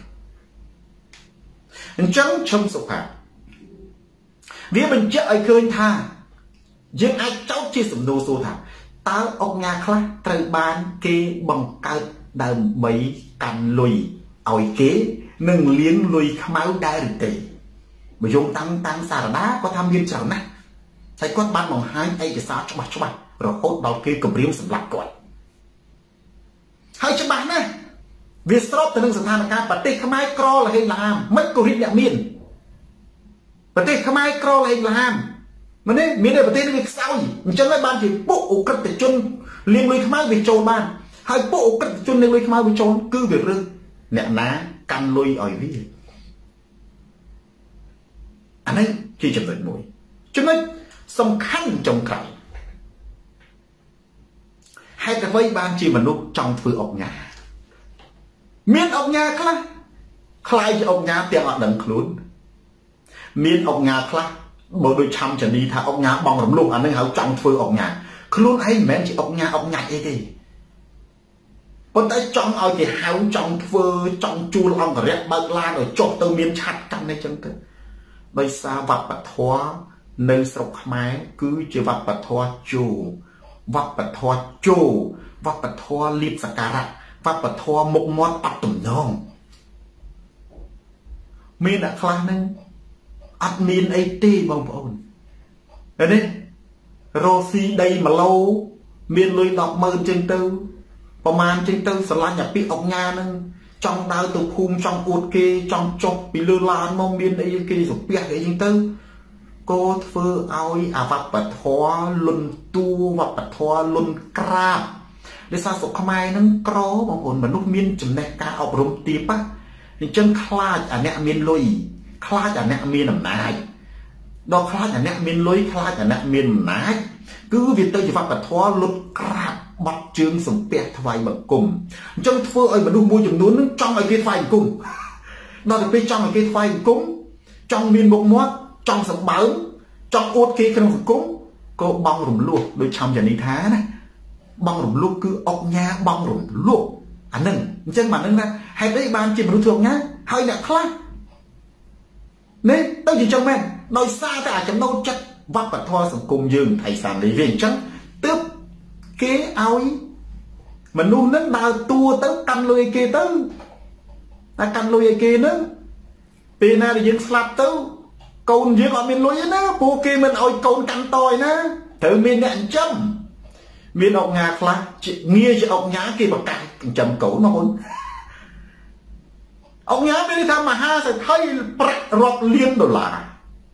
chẳng trong sụp hạ vì mình chết ở khơi tha nhưng ai cháu chia sầm đồ số thả tao ông nhà khác trời ban kê bằng cao đầm mấy cành lùi ỏi kế nâng liếng lùi máu đai được tỷ mà dùng tăng tăng xà đá có tham viên chẳng nè thấy quát ban bằng hai ai cái sao cho bà cho bà rồi hốt đầu kia cầm riêng sầm lạc quạt hai cho bà nè việc stop từ nâng sẵn thang ca bà tê khám ai crawl là hình làm mất cổ rít nhạc miền bà tê khám ai crawl là hình làm mà nên miền này bà tê nó việc sao gì mình chân lấy ban thì bộ ổ cất để chôn liên lùi khám ai về trôn ban hai bộ ổ cất để chôn liên lùi khám ai về trôn cứ việc rư nẹ ná căn lùi ỏi ví anh ấy khi chậm dậy mũi cho nên xong khăn trong cạnh hai cái vây ban chỉ mà lúc trong thư ọc nhà miền ông nhà khác khai cho ông nhà tiền họ đừng khốn miền ông nhà khác bộ đôi trăm trở đi thà ông nhà bong lắm luôn anh ấy hảo trong phơi ông nhà khốn ấy mẹ chỉ ông nhà ông nhà ấy thì còn tại trong ở thì hảo trong phơi trong chu long cả rét bạc la rồi chọc từ miền chặt trong này chân cơ bây xa vật bạc thoa nơi sọc máy cứ chỉ vật bạc thoa chu vật bạc thoa chu vật bạc thoa liệp sạc cả và bật thoa một món bắt tùm nông miền đã khá nâng admin ấy tê bông bông ở đây Rosie đây mà lâu miền lùi đọc mơn trên tư và màn trên tư sẽ là nhà biết ông nha nâng trong đau từ khung trong uột kê trong chọc bị lưu lan mong miền ấy kê rồi biết cái trên tư cô phơ oi à vật bật thoa luân tu vật bật thoa luân crab để sao số không ai nó có bằng ổn mà lúc miên chấm này ca học rộng tiếp á thì chân khai à nè miên lôi khai à nè miên làm nái đó khai à nè miên lôi khai à nè miên làm nái cứ việc tôi chỉ phát là thoa lột crab bắt chương sống bẹt vài bằng cùng chân phơ ơi mà đu môi chấm nún trong ở kia phai cùng đó là bên trong ở kia phai cùng trong miên bụng mót trong sống báo trong ốt kia không cũng có bong rụng luộc đôi trăm giờ đi thá này bong rụng luộc cứ ốc nha bong rụng luộc anh nâng chân mà nâng ra hay đấy ban chỉ mà đối thường nhá hơi nặng khác nên tôi chỉ trong men đôi xa ta chấm đâu chắc vắt và thoa sống cùng dừng thầy sàn lấy viên chắc tiếp kế áo mà nu nâng đào tua tới căn lôi kia tới ta căn lôi kia nữa vì nào thì dừng slap tới côn dưới ở miền lôi nữa bố kia mình ôi côn căn tòi nữa thử miền nẹn chấm miền ốc ngà khla nghe cho ốc nhá kia bằng cài chấm cổ nó hôn ốc nhá bên đi thăm mà ha sẽ thấy bạch rọt liên đồ là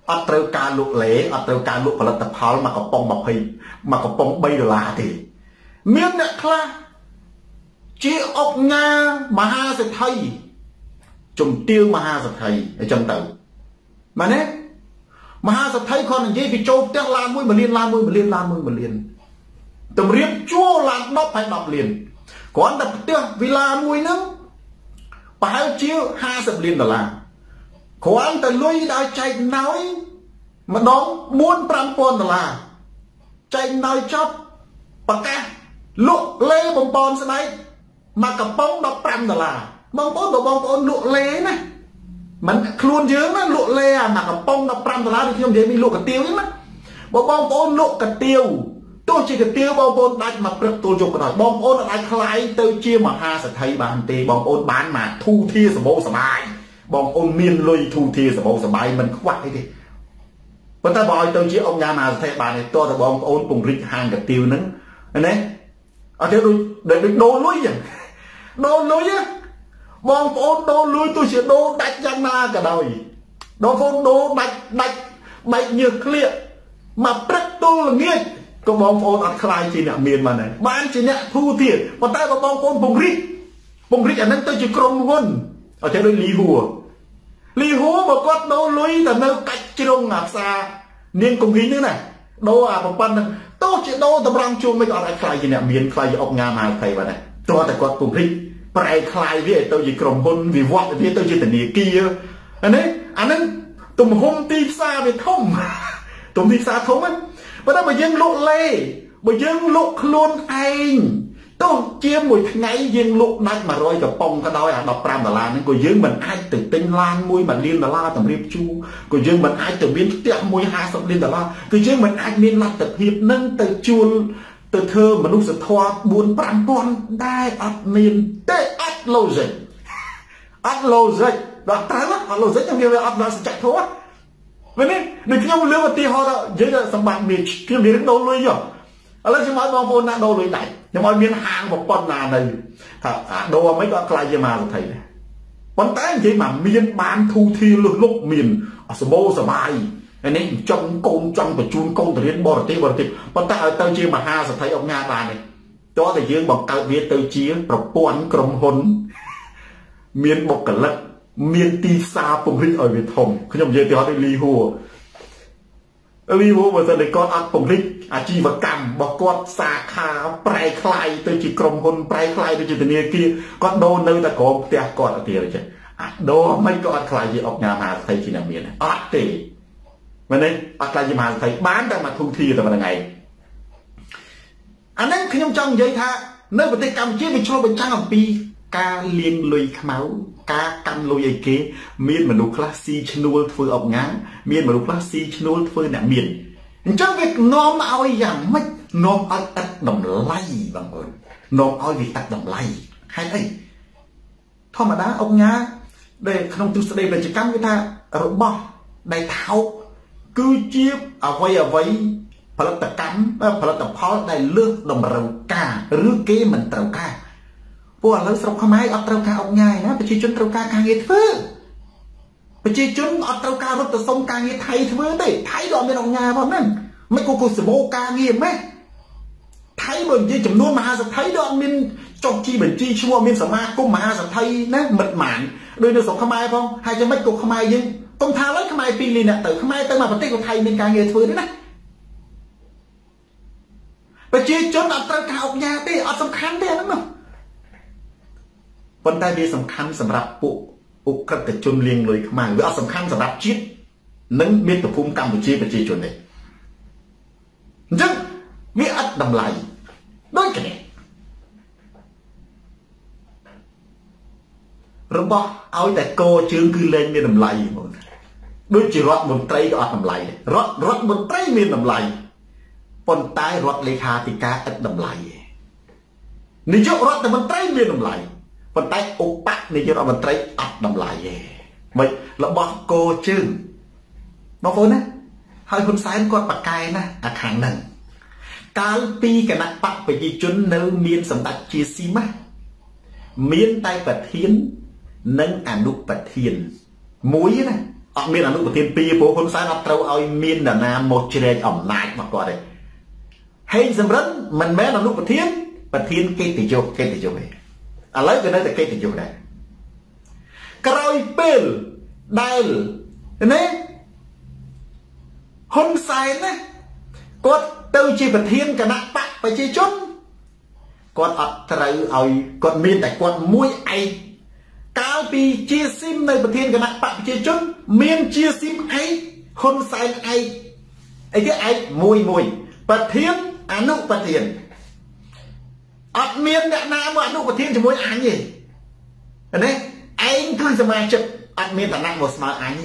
អត់ត្រូវការលក់លេអត់ត្រូវការលក់ផលិតផលមកកំប៉ុងยี่สิบមកកំប៉ុង3ដុល្លារទេមានអ្នកខ្លះជាអង្គការមហាសេដ្ឋីជំទាវមហាសេដ្ឋីអញ្ចឹងទៅមែនទេមហាសេដ្ឋីគាត់និយាយពីចូលផ្ទះឡានមួយមួយលានឡានមួយមួយលានឡានមួយមួយលានតម្រៀបជួលឡានដប់ហើយដប់លានគ្រាន់តែផ្ទះវីឡាមួយហ្នឹងប្រហែលជាห้าสิบលានដុល្លារគ្រាន់តែលុយដល់ចែកណោយម្ដងbốn nămពាន់ដុល្លារចែកណោយចប់ប្រកាសលក់លេបំពន់ស្បែកមកកំប៉ុងដប់ប្រាំដុល្លារបងប្អូនបើបងប្អូនលក់លេណាមិនខ្លួនយើងណាលក់លេអាមកកំប៉ុងដប់ប្រាំដុល្លារដូចខ្ញុំនិយាយមានលក់កាទៀវហ្នឹងណាបើបងប្អូនលក់កាទៀវទោះជាកាទៀវបងប្អូនដាច់មកព្រឹកទល់យប់ក៏ដោយបងប្អូនអាចខ្លាយទៅជាមហាសេដ្ឋីបានទេបងប្អូនបានមកធូធាសបោសបាយបងប្អូនមានលុយធូធាសបោសបាយមិនខ្វះអីទេប៉ុន្តែបើឲ្យទៅជាអង្គការមហាសេដ្ឋីបានទេតើបងប្អូនពង្រីកហាងកាទៀវហ្នឹងណាអត់ទេដូចដូចដូរលុយចឹងដូរលុយបងប្អូនដូរលុយទោះជាដូរដាច់យ៉ាងណាក៏ដោយបងប្អូនដូរដាច់ដាច់បែកញើសក្លៀកមកព្រឹកទល់ល្ងាចក៏បងប្អូនអត់ខ្លាយជាអ្នកមានបានដែរបានជាអ្នកធូរទៀតប៉ុន្តែបើបងប្អូនពង្រីកពង្រីកអានឹងទៅជាក្រុមហ៊ុនអត់ទេដូចលីហួរលីហួរបើគាត់ដូរលុយតែនៅកាច់ជ្រុងអាផ្សារនាងកុំហ៊ីងហ្នឹងណាដូរអាប្រព័ន្ធហ្នឹងទោះជាដូរតម្រង់ជួងមិនក៏អត់អាចខ្លាយជាអ្នកមានខ្លាយជាអង្គការមហាសេដ្ឋីបានដែរទោះតែគាត់ពង្រីកប្រែខ្លាយវាទៅជាក្រុមហ៊ុនវិវត្តវាទៅជាធនាគារអានេះអានឹងទំហំទីផ្សារវាធំទំហំទីផ្សារធំហ្នឹងប៉ុន្តែបើយើងលក់លេបើយើងលក់ខ្លួនឯងទោះជាមួយថ្ងៃយើងលក់ដាច់một trămកំប៉ុងក៏ដោយអាដប់ប្រាំដុល្លារហ្នឹងក៏យើងមិនអាចទៅទិញឡានមួយមួយលានដុល្លារតម្រៀបជួរក៏យើងមិនអាចទៅមានផ្ទះមួយห้าสิบលានដុល្លារគឺយើងមិនអាចមានលទ្ធភាពនឹងទៅជួលទៅធ្វើមនុស្សធម៌bốn nămពាន់ដែរអត់មានទេអត់ logic អត់ logic ដល់ត្រូវអត់ logic ខ្ញុំវាអត់ដល់សច្ចធម៌វិញនេះដូចខ្ញុំលើកឧទាហរណ៍និយាយសម្បត្តិមានខ្ញុំនិយាយដូរលុយយោឥឡូវខ្ញុំឲ្យបងប្អូនណាដូរលុយដាច់ខ្ញុំឲ្យមានហាងបំប៉ុនណានៅថាដូរមិនក៏ខ្លាយជាមហាសេដ្ឋីដែរប៉ុន្តែនិយាយមកមានបានធូធាលុះលុកមានសបោសបាយហើយនេះចង់កូនចង់បញ្ជូនកូនទៅរៀនបរទេសបរទេសប៉ុន្តែឲ្យទៅជាមហាសេដ្ឋីអង្គការបានទេតោះតែយើងបង្កើតវាទៅជាប្រព័ន្ធក្រុមហ៊ុនមានបុគ្គលិកមានទីផ្សារពង្រីកឲ្យវាធំខ្ញុំនិយាយទៅហត់លីហួរលីហួរបើសិនតែគាត់អត់ពង្រីកអាជីវកម្មរបស់គាត់សាខាប្រែคลายទៅជាក្រុមហ៊ុនប្រែคลายទៅជាធនាគារគាត់ដូរនៅតែក្រោមផ្ទះគាត់អត់ទេអញ្ចឹងអាដូរមិនក៏អត់คลายជាអង្គការមហាសេដ្ឋីជាអ្នកមានអត់ទេមែនទេអត់ខ្លាចជាមហាសេដ្ឋីបានតែមកធូធាតែមួយថ្ងៃអានេះខ្ញុំចង់និយាយថានៅប្រទេសកម្ពុជាវាឆ្លុះបញ្ចាំងអំពីការលាងលុយខ្មៅការកាន់លុយអីគេមានមនុស្សខ្លះស៊ីឈ្នួលធ្វើអង្គការមានមនុស្សខ្លះស៊ីឈ្នួលធ្វើអ្នកមានអញ្ចឹងវានាំឲ្យយ៉ាងម៉េចនាំឲ្យឥតតម្លៃបងប្អូននាំឲ្យវាឥតតម្លៃហេតុអីធម្មតាអង្គការដែលក្នុងទស្សនវិជ្ជាកម្មគេថារបស់ដែលថោកគឺជាអ្វីអ្វីផលិតកម្មផលិតផលដែលលើសតម្រូវការឬគេមិនត្រូវការពួកឥឡូវស្រុកខ្មែរអត់ត្រូវការអង្គការណាប្រជាជនត្រូវការការងារធ្វើប្រជាជនអត់ត្រូវការរត់ទៅសុំការងារថៃធ្វើទេថៃក៏មានអង្គការផងហ្នឹងមិនក៏គូសបោការងារម៉េះថៃបើនិយាយចំនួនមហាសេដ្ឋីក៏អត់មានចុះជីបញ្ជីឈ្មោះមានសមាគមមហាសេដ្ឋីណាមិនបានដោយនៅស្រុកខ្មែរផងហើយយ៉ាងម៉េចក៏ខ្មែរយើងកុំថាឡើយខ្មែរពីរលានអ្នកទៅខ្មែរទៅមកប្រទេសក៏ថៃមានការងារធ្វើដែរណាប្រជាជនអត់ត្រូវការអង្គការទេអត់សំខាន់ទេអាហ្នឹងនោះប៉ុន្តែវាសំខាន់សម្រាប់ពួកអុក្រិតជនលាងលុយខ្មៅវាអត់សំខាន់សម្រាប់ជាតិនិងមាតុភូមិកម្ពុជាប្រជាជនទេអញ្ចឹងវាអត់តម្លៃដូចគ្នារបស់ឲ្យតែកោជើងគឺលែងមានតម្លៃបងដូចជារដ្ឋមន្ត្រីក៏អត់តម្លៃរដ្ឋរដ្ឋមន្ត្រីមានតម្លៃប៉ុន្តែរដ្ឋលេខាធិការឥតតម្លៃនាយករដ្ឋមន្ត្រីមានតម្លៃប៉ុន្តែឧបនាយករដ្ឋមន្ត្រីអត់តម្លៃទេមិនរបស់កោជើងបងប្អូនណាហើយហ៊ុនសែនគាត់បកកែណាអាខាងហ្នឹងកាលពីគណៈបកប្រជាជននៅមានសម្ដេចជាស៊ីម៉ាមានតែប្រធាននិងអនុប្រធានមួយណាអត់មានអនុប្រធានពីរព្រោះហ៊ុនសែនអត់ត្រូវឲ្យមាននរណាមកជ្រែកអំណាចរបស់គាត់ទេហេងសំរិនមិនមែនអនុប្រធានប្រធានកិត្តិយសកិត្តិយសទេឥឡូវវានៅតែកិត្តិយសដែរក្រោយពេលដែលណាហ៊ុនសែនណាគាត់ទៅជាប្រធានគណៈបកប្រជាជនគាត់អត់ត្រូវឲ្យគាត់មានតែគាត់មួយឯងកាលពីជាស៊ីមនៅប្រធានគណៈបកប្រជាជនមានជាស៊ីមឯងហ៊ុនសែនឯងអីគេឯងមួយមួយប្រធានអនុប្រធានអត់មានអ្នកណាមកអនុប្រធានជាមួយអញទេណាឯងគឺសមាជិកអត់មានឋានៈមកស្មើអញទេ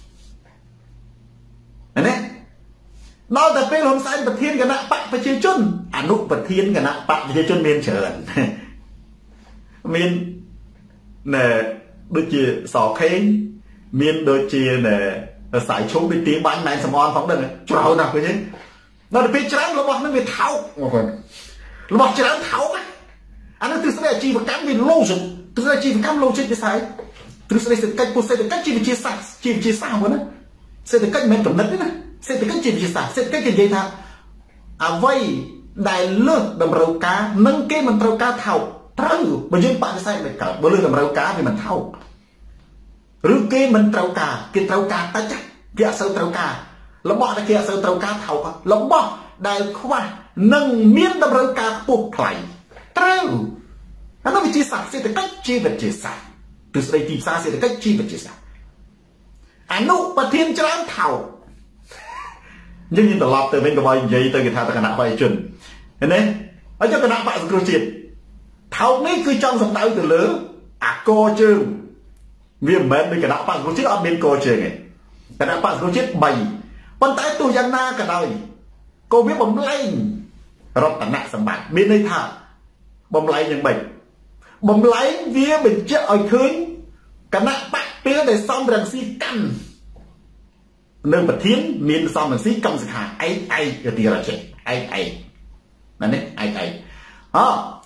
ណាដល់តែពេលហ៊ុនសែនប្រធានគណៈបកប្រជាជនអនុប្រធានគណៈបកប្រជាជនមានច្រើនមានណែដូចជាសខេងមានដូចជាណែសายឈុំដូចទីបាញ់ណែសំអនផងហ្នឹងច្រើនណាស់ឃើញទេដល់ទៅពេលច្រើនរបស់ហ្នឹងវាថោកបងប្អូនរបស់ច្រើនថោកអានោះទស្សនវិជ្ជាអាជីវកម្មវាលោសិទស្សនវិជ្ជាអាជីវកម្មលោសិវិស័យទស្សនវិជ្ជាសេដ្ឋកិច្ចពុះសេដ្ឋកិច្ចជាវិទ្យាសាស្ត្រជាវិទ្យាសាស្ត្រហ្នឹងណាសេដ្ឋកិច្ចមិនមែនកំណត់ទេណាសេដ្ឋកិច្ចជាវិទ្យាសាស្ត្រសេដ្ឋកិច្ចគេនិយាយថាអ្វីដែលលើសតម្រូវការនឹងគេមិនត្រូវការថោកត្រូវបើយើងបដិសេធមិនកើតបើលើសតម្រូវការវាមិនថោកឬគេមិនត្រូវការគេត្រូវការតិចគេអត់សូវត្រូវការរបស់ដែលគេអត់សូវត្រូវការថោករបស់ដែលខ្វះនឹងមានតម្រូវការខ្ពស់ថ្លៃត្រូវអានោះវិទ្យាសាស្ត្រសេដ្ឋកិច្ចជាវិទ្យាសាស្ត្រទស្សនវិជ្ជាទីផ្សារសេដ្ឋកិច្ចជាវិទ្យាសាស្ត្រអនុប្រធានច្រើនថោកយើងយើងត្រឡប់ទៅវិញកុំឲ្យនិយាយទៅគេថាគណៈបកជនឃើញទេហើយចុះគណៈបកសង្គ្រោះជាតិថោកនេះគឺចង់សំដៅទៅលើអាកជើងវាមិនមែនដូចគណៈបកសង្គ្រោះជាតិអត់មានកជើងទេគណៈបកសង្គ្រោះជាតិបីប៉ុន្តែទោះយ៉ាងណាក៏ដោយក៏វាបំលែងរតនសម្បត្តិមានន័យថាបំលែងយ៉ាងម៉េចបំលែងវាបញ្ជាក់ឲ្យឃើញគណៈបកពេលដែលសំរងស៊ីកាន់នៅប្រធានមានសំរងស៊ីកម្មសខាឯងឯងទៅទីរចេឯងឯងណានេះឯងឯងអ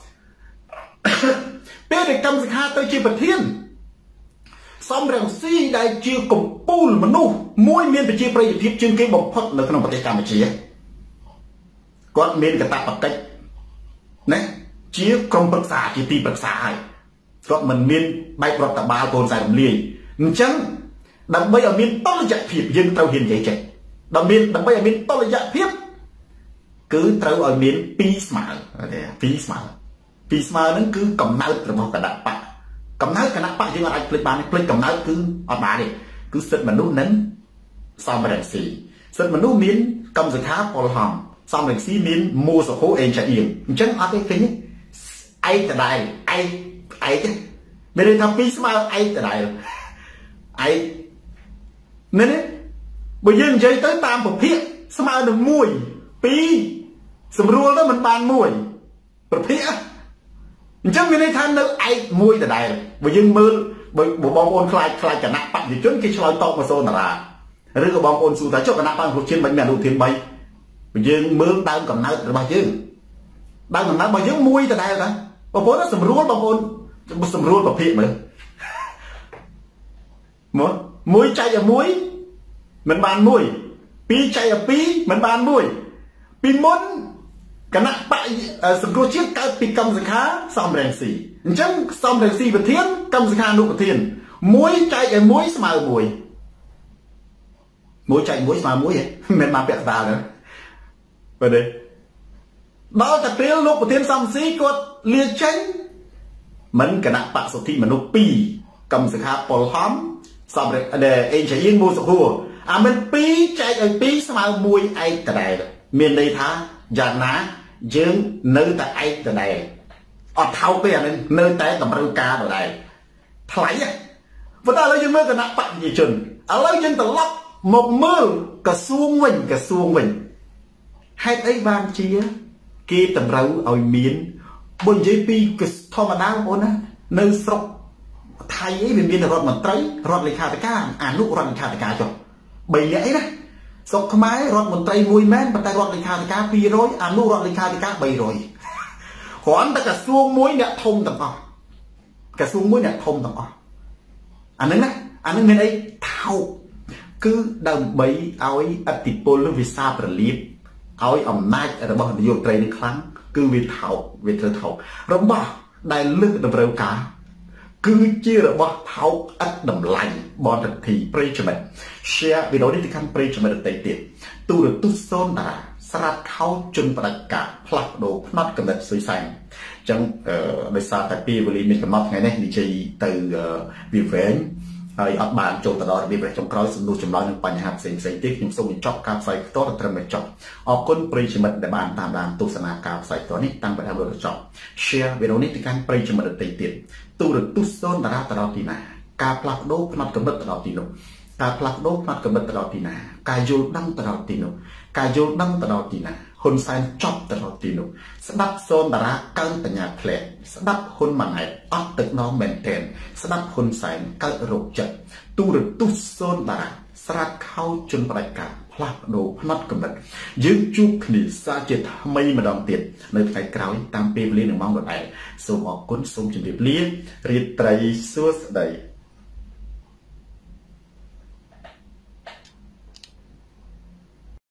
ពេលដែលកម្មសខាទៅជាប្រធានសំរងស៊ីដែលជាកម្ពូលមនុស្សមួយមានប្រជាប្រិយភាពជាងគេបំផុតនៅក្នុងប្រទេសកម្ពុជាគាត់មានកាតព្វកិច្ចណាជាក្រុមប្រឹក្សាជាទីប្រឹក្សាហើយគាត់មិនមានបែបរដ្ឋបាលកូនខ្សែរំលាយអញ្ចឹងដើម្បីឲ្យមានតុល្យភាពយើងត្រូវហ៊ាននិយាយចេះដើម្បីមានដើម្បីឲ្យមានតុល្យភាពគឺត្រូវឲ្យមានពីរស្មើពីរស្មើពីរស្មើហ្នឹងគឺកំណើតរបស់គណៈបកកំណើតគណៈបកយើងអាចភ្លេចបានភ្លេចកំណើតគឺអត់បានទេគឺសិទ្ធិមនុស្សនិងសមរង្ស៊ីសិទ្ធិមនុស្សមានកម្មសខាពលហំសមរង្ស៊ីមានមូសុខូអេងចាអៀងអញ្ចឹងអត់ទេឃើញឯងដដែលឯងឯងមានន័យថាពីរស្មើឯងដដែលឯងនេះនេះបើយើងនិយាយទៅតាមប្រភេទស្មើនឹងមួយពីរស្រួលទៅមិនបានមួយប្រភេទអញ្ចឹងមានន័យថានៅឯកមួយដដែលបើយើងមើលបើបងប្អូនខ្លាចខ្លាចគណៈបព្វជិជនគេឆ្លើយតបមកសូនតារាឬក៏បងប្អូនសួរថាចុះគណៈបព្វជិជនមិនមានអនុធានបីបើយើងមើលដើមកំណើតរបស់យើងដើមកំណើតរបស់យើងមួយដដែលតាបងប្អូនស្រួលបងប្អូនស្រួលប្រភេទមើលមកមួយចែកឲ្យមួយមិនបានមួយពីរចែកឲ្យពីរមិនបានមួយពីមុនគណៈបកសង្គ្រោះជាតិកើតពីកម្មសខាសំរងស៊ីអញ្ចឹងសំរងស៊ីប្រធានកម្មសខាអនុប្រធានមួយចែកឲ្យមួយស្មើមួយមួយចែកមួយស្មើមួយមិនបានពាក់កណ្ដាលទេបើទេដល់តែពេលលោកប្រធានសំស៊ីគាត់លាចេញមិនគណៈបកសុទ្ធិមនុស្សពីរកម្មសខាពលហំសំរងអេងចាអៀងមូសុខូអាមិនពីរចែកឲ្យពីរស្មើមួយឯកដដែលមានន័យថាយ៉ាងណាយើងនៅតែឯកដដែលអត់ថោកទេអានេះនៅតែតម្រូវការដដែលថ្លៃប៉ុន្តែឥឡូវយើងមើលគណៈបកប្រជាជនឥឡូវយើងត្រឡប់មកមើលក្រសួងវិញក្រសួងវិញហេតុអីបានជាគេតម្រូវឲ្យមានបើនិយាយពីធម្មតាបងប្អូនណានៅស្រុកថៃអីវាមានរដ្ឋមន្ត្រីរដ្ឋលេខាធិការអនុរដ្ឋលេខាធិការចុះបីនាក់អីណាស្រុកខ្មែររដ្ឋមន្ត្រីមួយមែនប៉ុន្តែរដ្ឋលេខាធិការពីររយអនុរដ្ឋលេខាធិការបីរយគ្រាន់តែក្រសួងមួយអ្នកធំទាំងអស់ក្រសួងមួយអ្នកធំទាំងអស់អានឹងណាអានឹងមានអីថោកឃ cứ đầm bấy áo ắt tị pol vì xa bờ liệp áo ẩm nai ở bao nhiêu trai đi kháng cứ vì thảo vì thơ thảo rồi bao đại lực đầm rêu cá cứ chia ở bao thảo ắt đầm lạnh bọn thật thì preachment share vì đó đi thì khăn preachment tây tiệt tu được tu son đã sát khâu chân bạc cả plak đồ nát cầm đất suy sanh chẳng đời xa tại pi vì mình cầm nát ngày nay đi chơi từ vì vén ai ở bàn trộn từ đó đi về trong cõi sung chủng nói những bài học sinh sinh tiết những số những chọc cà phê tốt là trầm mệt chọc ở con preachment để bàn tam đàn tu sana cà phê tốt này tăng bài học được chọc share video này thì can preachment được tiền tiền tu được tu son đã từ đó thì nè cà plak đồ nát cầm đất từ đó thì nó cà plak đồ nát cầm đất từ đó thì nè cà dâu đăng từ đó thì nó cà dâu đăng từ đó thì nè hôn sai chọc từ đó thì nó đắp son đã căng từ nhà plek đắp hôn mà này ấp từ nó maintain đắp hôn sai căng rục chật tu được tu son đã sát khâu chân bạch cả plak đồ nát cầm đất dương chúc thì xa chết mây mà đòn tiền nơi phải cáo tam pe lên đường mong được này số họ cuốn sông trên điệp lia riết tây suốt đầy